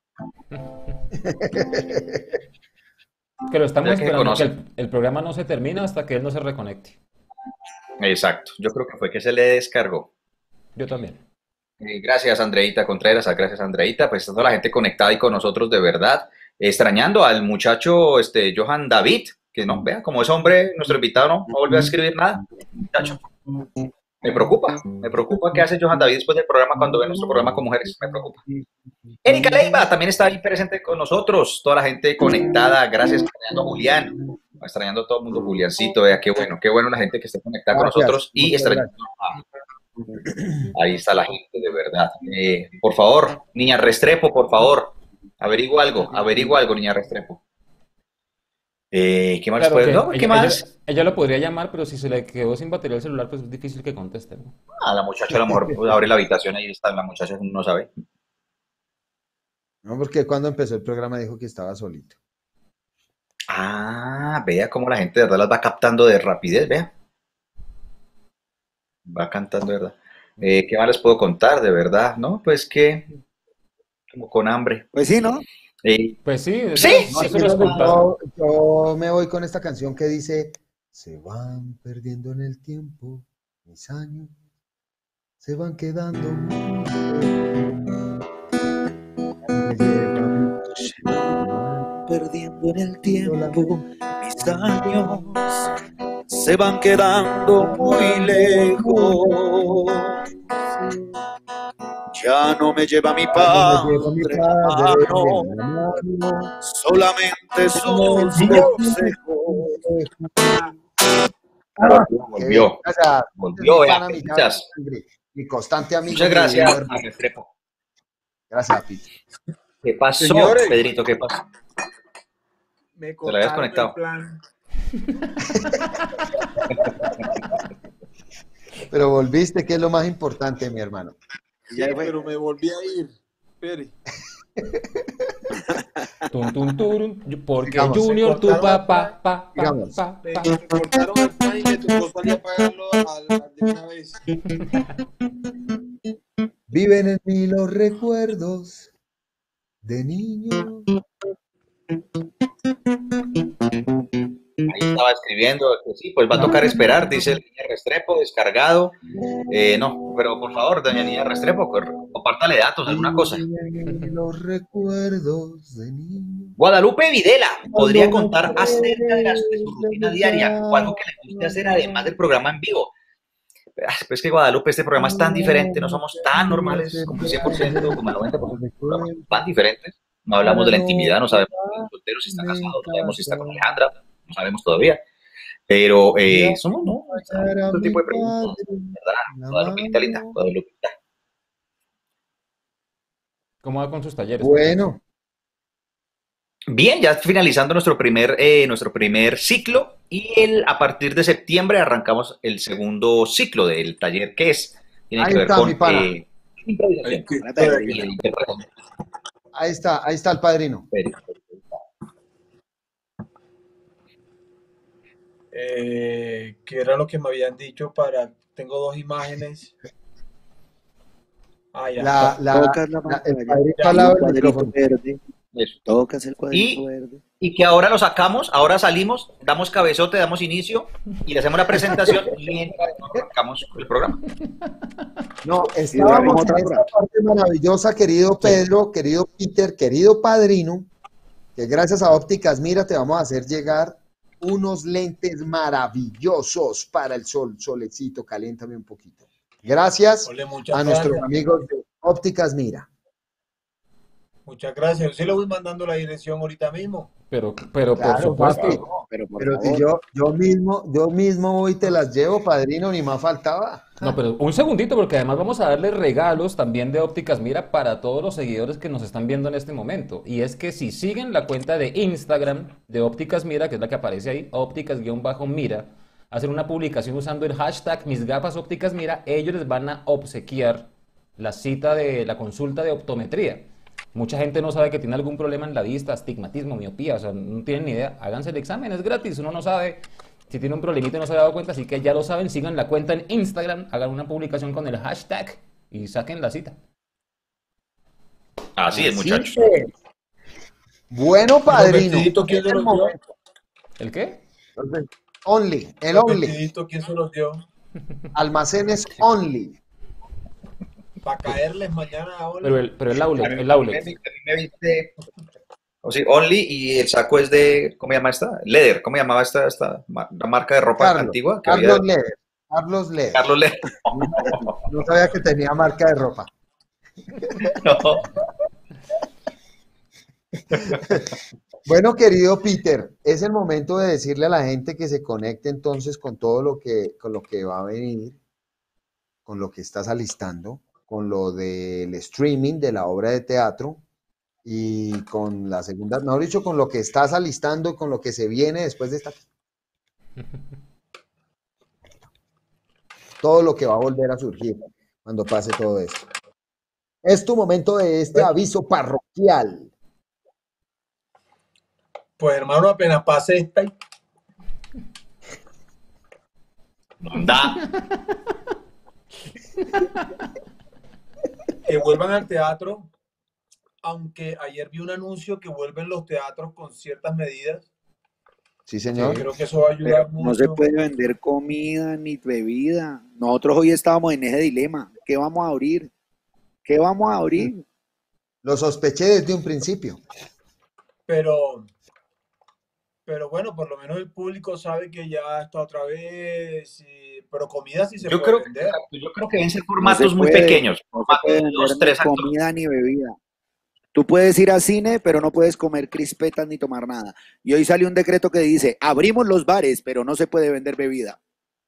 Que lo estamos
Ya que se
esperando, que
conoce.
el, el programa no se termina hasta que él no se reconecte.
Exacto, yo creo que fue que se le descargó.
Yo también.
Eh, gracias, Andreita Contreras, gracias, Andreita. Pues toda la gente conectada y con nosotros de verdad. Extrañando al muchacho este, Johan David, que no, vea, como ese hombre, nuestro invitado no, no volvió a escribir nada. Muchacho. Me preocupa, me preocupa qué hace Johan David después del programa cuando ve nuestro programa con mujeres, me preocupa. Erika Leiva también está ahí presente con nosotros, toda la gente conectada, gracias, extrañando a Julián, extrañando a todo el mundo, Juliancito, vea, qué bueno, qué bueno la gente que esté conectada con
Gracias,
nosotros y
muchas
extrañando a... Ahí está la gente, de verdad. Eh, por favor, niña Restrepo, por favor, averigua algo, averigua algo, niña Restrepo. Eh, ¿Qué más
Claro
puede?
que
No, ¿qué
ella,
más?
ella- ella lo podría llamar, pero si se le quedó sin batería el celular, pues es difícil que conteste, ¿no?
A la muchacha a lo mejor pues, abre la habitación, ahí está, la muchacha no sabe.
No, porque cuando empezó el programa dijo que estaba solito.
Ah, vea cómo la gente de verdad las va captando de rapidez, vea. Va cantando de verdad. Eh, ¿qué más les puedo contar de verdad? No, pues que como con hambre.
Pues sí, ¿no?
Eh,
Pues sí, eso,
Sí,
eso
Sí,
lo es
yo,
culpa.
yo- yo me voy con esta canción que dice: se van perdiendo en el tiempo mis años, se van quedando
Perdiendo en el tiempo mis años se van quedando muy lejos. Ya no me lleva mi padre, la mano, solamente sus consejos.
volvió,
Gracias.
volvió,
Mi
vea,
pana, mi
muchas,
sangre, mi constante amigo.
muchas
mi
gracias,
hermano.
a Restrepo.
Gracias, Pito.
¿Qué pasó,
Señores.
Pedrito? ¿Qué pasó?
Me
Te la habías
cortaron el
conectado.
plan.
Pero volviste, que es lo más importante, mi hermano.
Sí, pero me volví a ir. Espere.
Tun, tun, turun, porque
Digamos,
Junior,
se
tu
cortaron
papá, pa, pa,
Digamos.
pa,
Me,
pa.
me cortaron el plan y me tocó salir a pagarlo a la- de una vez.
Viven en mí los recuerdos de niño.
Ahí estaba escribiendo que sí, pues va a tocar esperar, dice el niña Restrepo, descargado. Eh, no, pero por favor, doña niña Restrepo, cor- compártale datos, alguna cosa.
Viven en mí los recuerdos de niño.
Guadalupe Videla podría contar acerca de, la- de su rutina diaria o algo que le guste hacer además del programa en vivo. Ah, Pues que Guadalupe, este programa es tan diferente, no somos tan normales como el cien por ciento, como el noventa por ciento del programa, tan diferentes. No hablamos de la intimidad, no sabemos si es soltero, si está casado, no sabemos si está con Alejandra, no sabemos todavía. Pero eh, somos, ¿no? Otro tipo de preguntas, ¿verdad? Guadalupita linda, Guadalupita.
¿Cómo va con sus talleres?
Bueno,
Bien, ya finalizando nuestro primer, eh, nuestro primer ciclo y el, a partir de septiembre arrancamos el segundo ciclo del taller que es, tiene
Ahí
que ver
está,
con
mi pana.
eh, improvisación y el interpretación.
ahí está, ahí está el padrino.
Eh, ¿qué era lo que me habían dicho para... Tengo dos imágenes. Ah, ya.
La, la,
Tocas la
la- el
pantalla,
padrino
ya,
al lado
un
del
cuadrito
micrófono.
verde,
Eso.
tocas el cuadrito
Y-
verde.
Y que ahora lo sacamos, ahora salimos, damos cabezote, damos inicio y le hacemos la presentación mientras arrancamos el programa.
No,
Y
estábamos
luego
en
otra
esta parte maravillosa, querido Pedro, querido Peter, querido padrino, que gracias a Ópticas Mira te vamos a hacer llegar unos lentes maravillosos para el sol. Solecito, caléntame un poquito. Gracias
Ole, muchas
a nuestros
gracias.
amigos de Ópticas Mira.
Muchas gracias. Yo sí le voy mandando la dirección ahorita mismo.
Pero, pero
Claro,
por supuesto.
papi.
Pero por
Pero si
favor.
yo, yo mismo, yo mismo voy y te las llevo, padrino, ni más faltaba.
No, pero un segundito, porque además vamos a darle regalos también de Ópticas Mira para todos los seguidores que nos están viendo en este momento. Y es que si siguen la cuenta de Instagram de Ópticas Mira, que es la que aparece ahí, ópticas-mira, hacen una publicación usando el hashtag mis gafas ópticas mira, ellos les van a obsequiar la cita de la consulta de optometría. Mucha gente no sabe que tiene algún problema en la vista, astigmatismo, miopía, o sea, no tienen ni idea. Háganse el examen, es gratis, uno no sabe Si tiene un problemita y no se ha dado cuenta, así que ya lo saben, sigan la cuenta en Instagram, hagan una publicación con el hashtag y saquen la cita.
Así es, muchachos.
es. Bueno, padrino.
vestiditos, ¿quién
es
se
el
los dio?
momento.
¿El qué?
Only, el
Los
only.
vestiditos, ¿quién se los dio?
Almacenes only.
Para caerles mañana a Only.
Pero el, pero el outlet, el
A
outlet.
mí me viste, o sí, Only, y el saco es de, ¿cómo se llama esta? Leather, ¿cómo llamaba esta, esta ma- la marca de ropa
Carlos,
antigua? Que
Carlos
había?
Leder. Carlos Leder.
Carlos Leather.
No sabía que tenía marca de ropa.
No.
Bueno, querido Peter, es el momento de decirle a la gente que se conecte entonces con todo lo que, con lo que va a venir, con lo que estás alistando, con lo del streaming de la obra de teatro y con la segunda, mejor dicho, con lo que estás alistando, con lo que se viene después de esta. Todo lo que va a volver a surgir cuando pase todo esto. Es tu momento de este aviso parroquial.
Pues hermano, apenas pase esta. y-
Da.
Que vuelvan al teatro, aunque ayer vi un anuncio que vuelven los teatros con ciertas medidas.
Sí, señor.
Creo que eso va a ayudar
Pero no se
mucho.
puede vender comida ni bebida. Nosotros hoy estábamos en ese dilema. ¿Qué vamos a abrir? ¿Qué vamos a abrir?
Lo sospeché desde un principio.
Pero, pero bueno, por lo menos el público sabe que ya está otra vez. y- pero comida sí se
Yo
puede
creo,
vender.
yo creo que deben ser
No
formatos
se
muy
puede,
pequeños,
no se
formatos
puede
de
vender
dos,
ni
tres actores.
comida ni bebida. Tú puedes ir al cine, pero no puedes comer crispetas ni tomar nada. Y hoy salió un decreto que dice, abrimos los bares, pero no se puede vender bebida.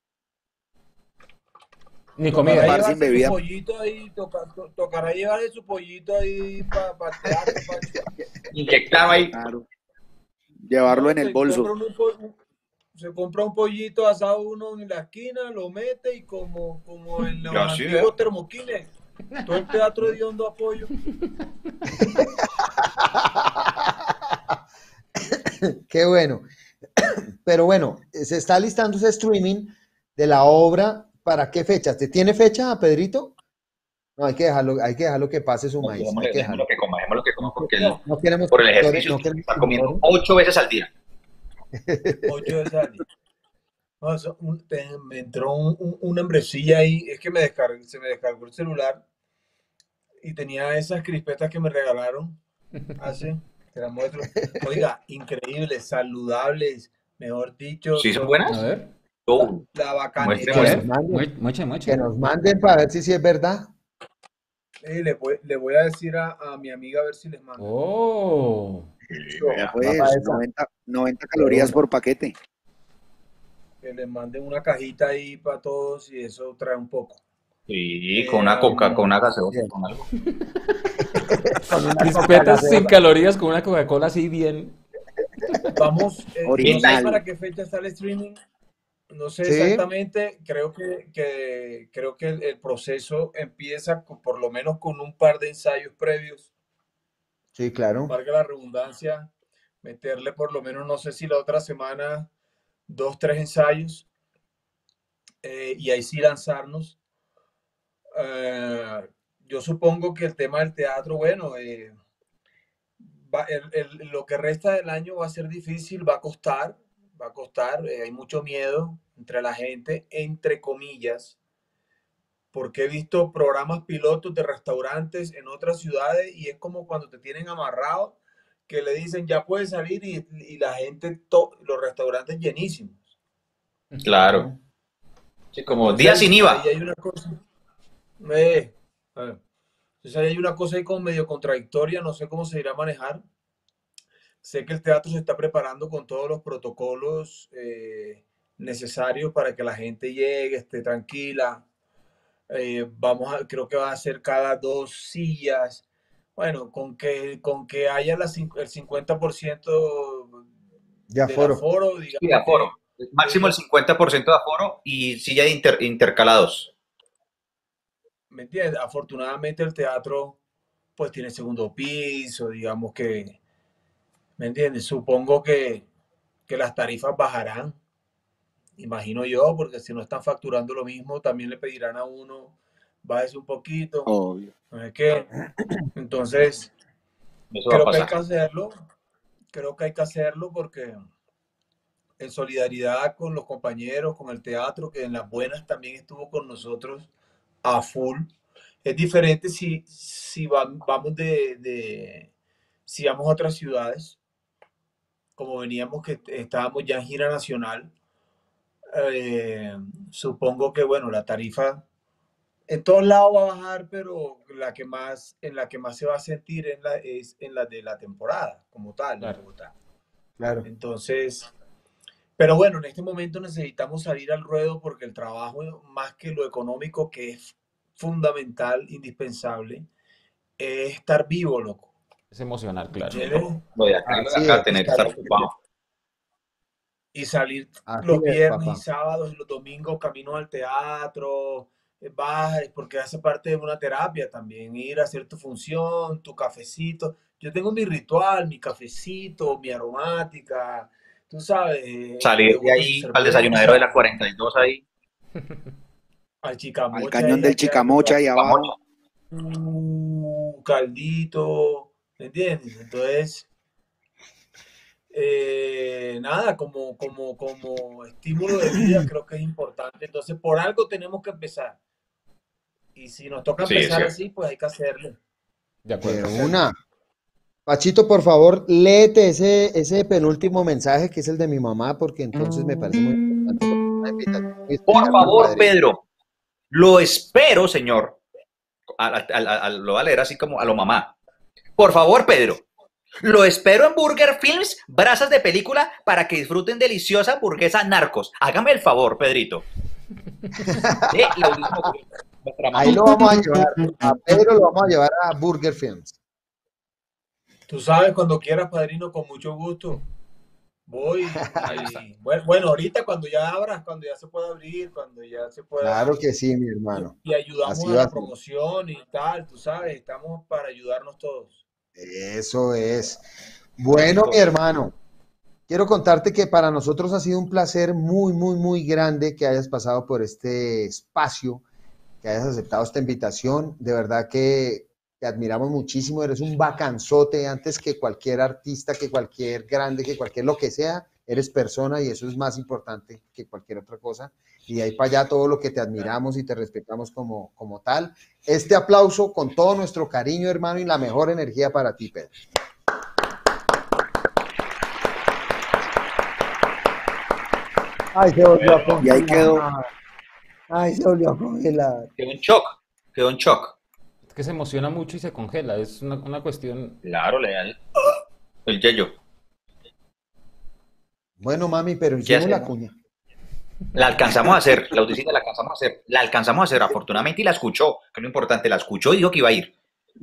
Ni
Tocará
comida.
Bar sin
llevarse su
bebida.
pollito ahí, toca- to- tocará llevarse su pollito ahí para el teatro. pa-
Inyectado ahí.
Claro. Llevarlo en el
se
bolso.
compra un po- se compra un pollito asado uno en la esquina, lo mete y como, como en los
Y así,
antiguos
¿eh?
termoquines, todo el teatro de hondo apoyo.
Qué bueno. Pero bueno, se está listando ese streaming de la obra. ¿Para qué fechas? ¿Te tiene fecha, Pedrito? No, hay que dejarlo, hay que dejarlo que pase su
No,
maíz. Hay
dejémosle,
que
dejémoslo
dejarlo.
que coma, dejémoslo que coma, porque él,
No, no queremos
por el
pintores,
ejercicio
no queremos
está comiendo
pintores.
ocho veces al día.
Ocho de sal. No, eso, un- te- me entró un- un- una membresía ahí, es que me descargué, se me descargó el celular y tenía esas crispetas que me regalaron hace, te las muestro. Oiga, increíbles, saludables, mejor dicho.
¿Sí son
son
buenas?
A ver.
Oh,
La
muestre,
Que
bacanería.
nos
muestre.
manden,
Mueche, mueche.
que nos manden para ver si sí es verdad.
Eh, le, voy, le voy a decir a, a mi amiga a ver si les manda.
Oh.
Vea, pues,
va para esa.
noventa, noventa calorías por paquete.
Que les manden una cajita ahí para todos y eso trae un poco.
Sí, con una coca, con una gaseosa, con algo.
Con una
Crispetas
Coca-Cola.
sin calorías con una Coca-Cola así bien.
Vamos, eh, no sé
Original.
para qué fecha está el streaming. No sé
Sí.
exactamente, creo que, que- creo que el, el proceso empieza con- por lo menos con un par de ensayos previos,
Sí, claro.
valga la redundancia, meterle por lo menos, no sé si la otra semana, dos, tres ensayos, eh, y ahí sí lanzarnos. Eh, yo supongo que el tema del teatro, bueno, eh, va- el- el- lo que resta del año va a ser difícil, va a costar, va a costar, eh, hay mucho miedo entre la gente, entre comillas, porque he visto programas pilotos de restaurantes en otras ciudades y es como cuando te tienen amarrado, que le dicen ya puedes salir y, y la gente, to- los restaurantes llenísimos.
Claro. Sí, como
Entonces,
día sin I V A.
ahí hay una cosa, eh, eh, entonces ahí hay una cosa ahí como medio contradictoria, no sé cómo se irá a manejar. Sé que el teatro se está preparando con todos los protocolos eh, necesarios para que la gente llegue, esté tranquila. Eh, vamos a, creo que va a ser cada dos sillas. Bueno, con que, con que haya la cin- el cincuenta por ciento
De
del
aforo.
aforo,
Sí,
digamos
de aforo.
que-
Máximo el cincuenta por ciento de aforo y silla inter- intercalados.
¿me entiendes? Afortunadamente el teatro pues tiene segundo piso, digamos que, ¿me entiendes? Supongo que, que las tarifas bajarán. imagino yo, porque si no están facturando lo mismo, también le pedirán a uno, bájese un poquito.
Obvio.
¿No es qué? Entonces,
Eso va a
creo que hay
pasar.
que hacerlo, creo que hay que hacerlo porque en solidaridad con los compañeros, con el teatro, que en las buenas también estuvo con nosotros a full. Es diferente si, si va- vamos de, de, si vamos a otras ciudades, como veníamos que estábamos ya en gira nacional. Eh, supongo que, bueno, la tarifa en todos lados va a bajar, pero la que más, en la que más se va a sentir en la, es en la de la temporada, como tal,
Claro.
en Bogotá.
Claro.
Entonces, pero bueno, en este momento necesitamos salir al ruedo porque el trabajo, más que lo económico, que es fundamental, indispensable, es estar vivo, loco.
Es emocional, claro.
¿Entiendes?
Voy acá,
Así
acá
es,
tener que
estar
estar ocupado.
y salir
Así
los
es,
viernes
papá.
y sábados y los domingos camino al teatro, eh, vas, porque hace parte de una terapia también, ir a hacer tu función, tu cafecito. Yo tengo mi ritual, mi cafecito, mi aromática, tú sabes. eh, me
Salir de
gusta su
ahí al desayunadero de la cuarenta y dos ahí.
al chicamocha.
Al cañón
ahí,
del
al que-
Chicamocha ahí abajo.
Uh, caldito, ¿me entiendes? Entonces, eh, nada, como, como, como estímulo de vida creo que es importante. Entonces, por algo tenemos que empezar. Y si nos toca
Sí, es
empezar
cierto.
así, pues hay que hacerlo.
De
De
acuerdo.
una. Pachito, por favor, léete ese, ese penúltimo mensaje que es el de mi mamá, porque entonces me parece muy importante. porque es una invitación muy
Por
especial al
favor,
padrino.
Pedro, lo espero, señor. A- a- a- a- lo voy a leer así como a lo mamá. Por favor, Pedro, lo espero en Burger Films, brasas de película, para que disfruten deliciosa hamburguesa Narcos. Hágame el favor, Pedrito. Eh, la última- nuestra mamá.
Ahí lo vamos a llevar. A Pedro lo vamos a llevar a Burger Films.
Tú sabes, cuando quieras, padrino, con mucho gusto. Voy. y- bueno, bueno, ahorita cuando ya abras, cuando ya se pueda abrir, cuando ya se pueda.
Claro que sí, mi hermano.
Y ayudamos
Así
a
va a
la
ser.
promoción y tal, tú sabes, estamos para ayudarnos todos.
Eso es. Bueno, mi hermano, quiero contarte que para nosotros ha sido un placer muy, muy, muy grande que hayas pasado por este espacio, que hayas aceptado esta invitación. De verdad que te admiramos muchísimo. Eres un bacanzote antes que cualquier artista, que cualquier grande, que cualquier lo que sea. Eres persona y eso es más importante que cualquier otra cosa. Y de ahí para allá todo lo que te admiramos y te respetamos como, como tal. Este aplauso con todo nuestro cariño, hermano, y la mejor energía para ti, Pedro. Ay, se volvió a congelar.
Y ahí quedó.
Ay, se volvió a congelar.
Quedó en shock, quedó en shock.
Es que se emociona mucho y se congela. Es una, una cuestión.
Claro, le da el, el yello.
Bueno, mami, pero
¿Qué
hicimos la
hacemos?
cuña.
La alcanzamos a hacer, la audición la alcanzamos a hacer, la alcanzamos a hacer, afortunadamente, y la escuchó, que es lo importante, la escuchó y dijo que iba a ir.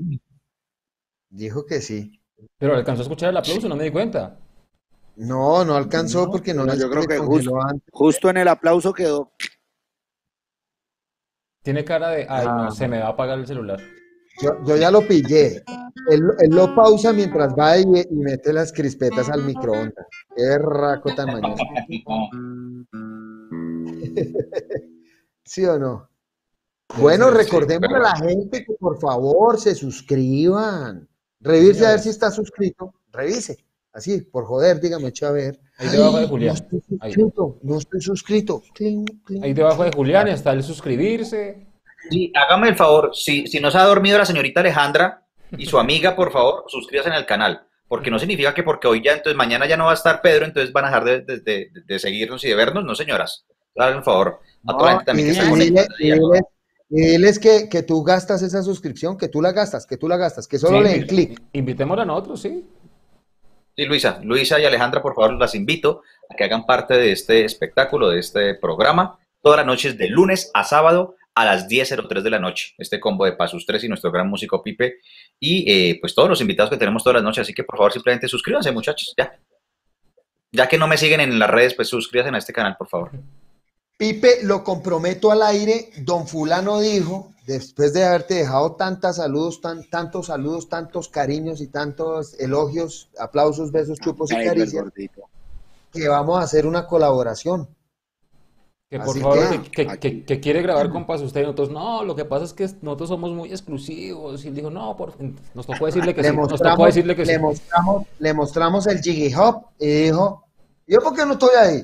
Dijo que sí.
Pero alcanzó a escuchar el aplauso, no me di cuenta.
No, no alcanzó porque no,
No,
la
yo creo
se
que
congeló
justo,
antes.
justo en el aplauso quedó.
Tiene cara de, ay, no,
Ah.
se me va a apagar el celular.
Yo, yo ya lo pillé. Él, él lo pausa mientras va y, y mete las crispetas al microondas. Qué raco tan mañoso. ¿Sí o no? Bueno,
Sí, sí,
recordemos
pero
a la gente que por favor se suscriban. Revise a ver si está suscrito. Revise. Así, por joder, dígame, echa a ver.
Ahí debajo de
Ay,
Julián.
No estoy
Ahí.
suscrito, no estoy suscrito. Cling, cling.
Ahí debajo de Julián está el suscribirse.
Sí, hágame el favor, si, si no se ha dormido la señorita Alejandra y su amiga, por favor, suscríbase en el canal, porque no significa que porque hoy ya, entonces mañana ya no va a estar Pedro, entonces van a dejar de, de- de- de seguirnos y de vernos, no señoras, hagan el favor a toda la gente
No,
también
y,
que está
y dile-
conectada.
y diles, y diles que, que tú gastas esa suscripción, que tú la gastas, que tú la gastas, que solo
Sí,
le den clic.
Invitémosla a nosotros, sí.
Sí, Luisa, Luisa y Alejandra, por favor, las invito a que hagan parte de este espectáculo, de este programa, todas las noches de lunes a sábado a las diez cero tres de la noche, este combo de Pasus tres y nuestro gran músico Pipe, y eh, pues todos los invitados que tenemos todas las noches, así que por favor simplemente suscríbanse, muchachos, ya. Ya que no me siguen en las redes, pues suscríbanse a este canal, por favor.
Pipe, lo comprometo al aire, don fulano dijo, después de haberte dejado tantos saludos, tan, tantos saludos, tantos cariños y tantos elogios, aplausos, besos, chupos y
Ay, el
caricias,
gordito.
que vamos a hacer una colaboración.
Que por
Así
favor,
que-
que, que, que- que quiere grabar con Paz usted y nosotros, no, lo que pasa es que nosotros somos muy exclusivos. Y él dijo, no, por... nos tocó decirle que
le
sí, nos tocó
mostramos,
decirle que
le
sí.
mostramos, le mostramos el Jiggy Hop y dijo, ¿yo por qué no estoy ahí?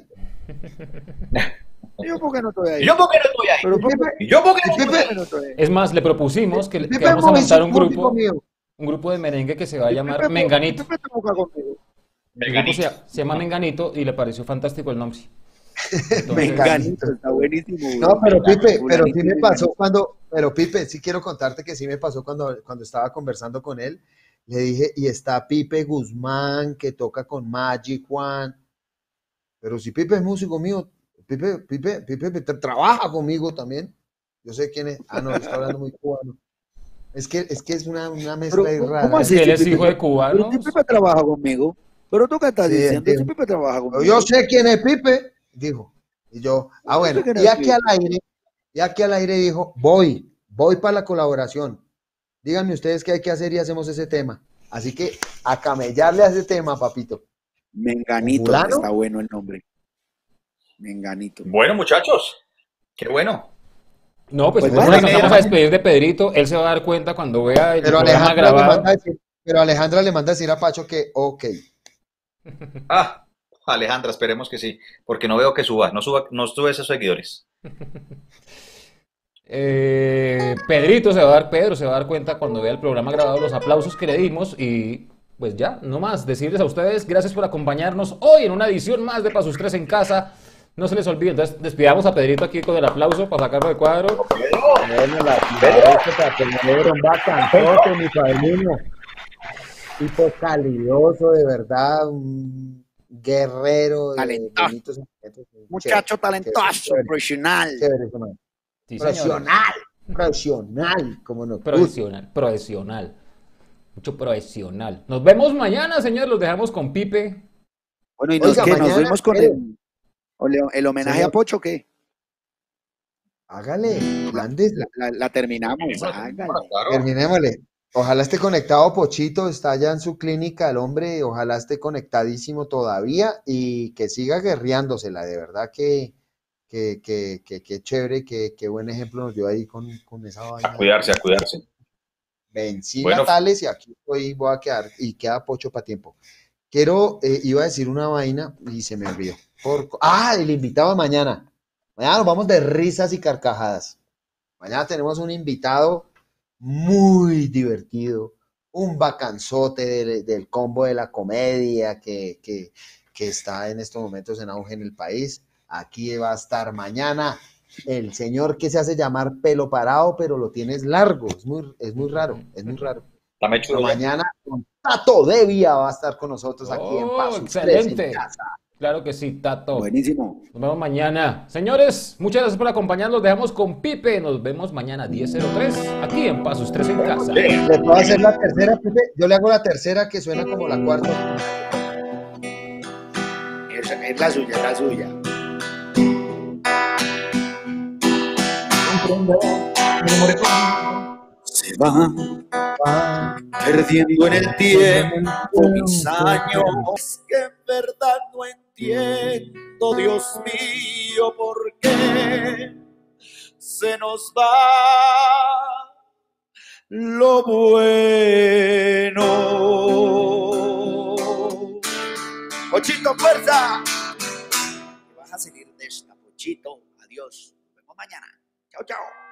¿Yo por qué no estoy ahí?
¿Yo por qué no estoy ahí?
Pero ¿por qué?
¿Y yo por qué no
El
estoy
Pipe-
ahí?
Es más, le propusimos que, que
Pipe
vamos a
es
montar un
músico
grupo,
mío.
un grupo de merengue que se va a llamar
Pipe-
Menganito.
Pipe trabaja conmigo.
El grupo se, se llama Menganito y le pareció fantástico el nombre. Entonces,
Menganito, está buenísimo.
No, pero
Menganito,
Pipe, pero sí
fulanito,
me pasó
menganito.
cuando, pero Pipe, sí quiero contarte que sí me pasó cuando, cuando estaba conversando con él. Le dije, y está Pipe Guzmán, que toca con Magic One. Pero si Pipe es músico mío, Pipe, Pipe, Pipe, Pipe trabaja conmigo también. Yo sé quién es. Ah, no, está hablando muy cubano. Es que es, que es una, una mezcla
Pero,
ahí
¿cómo
rara.
así?
que él es
Pipe?
hijo de
Pero
cubanos.
si Pipe trabaja conmigo. Pero tú qué estás
Sí,
diciendo, si
entiendo.
Pipe trabaja conmigo.
Yo sé quién es Pipe, dijo. Y yo, ah, bueno,
sé quién
y
es
aquí al
Pipe.
aire, y aquí al aire dijo, voy, voy para la colaboración. Díganme ustedes qué hay que hacer y hacemos ese tema. Así que a camellarle a ese tema, papito.
Menganito,
¿Fulano?
está bueno el nombre. Menganito.
Bueno, muchachos, qué bueno.
No, pues,
Pues
bueno,
bueno,
nos vamos a despedir de Pedrito. Él se va a dar cuenta cuando vea el
Pero
programa
Alejandra, le
grabado.
manda a decir, pero Alejandra le manda a decir a Pacho que ok.
Ah, Alejandra, esperemos que sí, porque no veo que suba, no suba, no sube esos seguidores.
Eh, Pedrito se va a dar, Pedro se va a dar cuenta cuando vea el programa grabado, los aplausos que le dimos y pues ya, no más, decirles a ustedes gracias por acompañarnos hoy en una edición más de Pa' Sus Tres en Casa. No se les olvide, entonces despidamos a Pedrito aquí con el aplauso para sacarlo de cuadro.
Bueno, la para que me dieron bacantote, mi padrino. Tipo calidoso, de verdad, un guerrero de
Talentoso.
bonitos sentimientos.
Muchacho
Chévere,
talentoso,
chévere,
profesional.
chévere, ese man.
Sí, señor.
Profesional, profesional, como nos gusta.
Profesional, profesional. Mucho profesional. Nos vemos mañana, señores, los dejamos con Pipe.
Bueno, ¿y nos,
Oiga,
qué, nos
mañana,
vemos con
espere.
el, o le- el homenaje
Señor.
a Pocho? ¿Qué?
Hágale, Landes,
La, la- la terminamos. Hágale.
Claro.
terminémosle. Ojalá esté conectado Pochito, está allá en su clínica el hombre, ojalá esté conectadísimo todavía y que siga guerreándosela, de verdad que que, que, que, que chévere, que, que buen ejemplo nos dio ahí con, con esa vaina.
A cuidarse, a cuidarse.
Vencí
Bueno.
Natales y aquí estoy, voy a quedar, y queda Pocho para tiempo. Quiero, eh, iba a decir una vaina y se me olvidó. Por, ah, el invitado de mañana. Mañana nos vamos de risas y carcajadas. Mañana tenemos un invitado muy divertido, un bacanzote del, del combo de la comedia que, que, que está en estos momentos en auge en el país. Aquí va a estar mañana el señor que se hace llamar Pelo Parado, pero lo tienes largo. Es muy, es muy raro, es muy raro.
Está
Pero
mechudo ya.
mañana con Tato Devia va a estar con nosotros aquí en
Oh,
Pasos
excelente.
tres en casa.
Claro que sí, Tato.
Buenísimo.
Nos vemos mañana. Señores, muchas gracias por acompañarnos. Los dejamos con Pipe. Nos vemos mañana diez cero tres aquí en Pa' Sus Tres en Casa.
¿Le puedo hacer la tercera, Pepe? Yo le hago la tercera que suena como la cuarta.
Esa es la suya, es la suya. Se van perdiendo en el tiempo mis años, que en verdad no entiendo, Dios mío, por qué se nos va lo bueno. Pochito, fuerza. Vas a salir de esta, Pochito. Adiós. Nos vemos mañana. Chao, chao.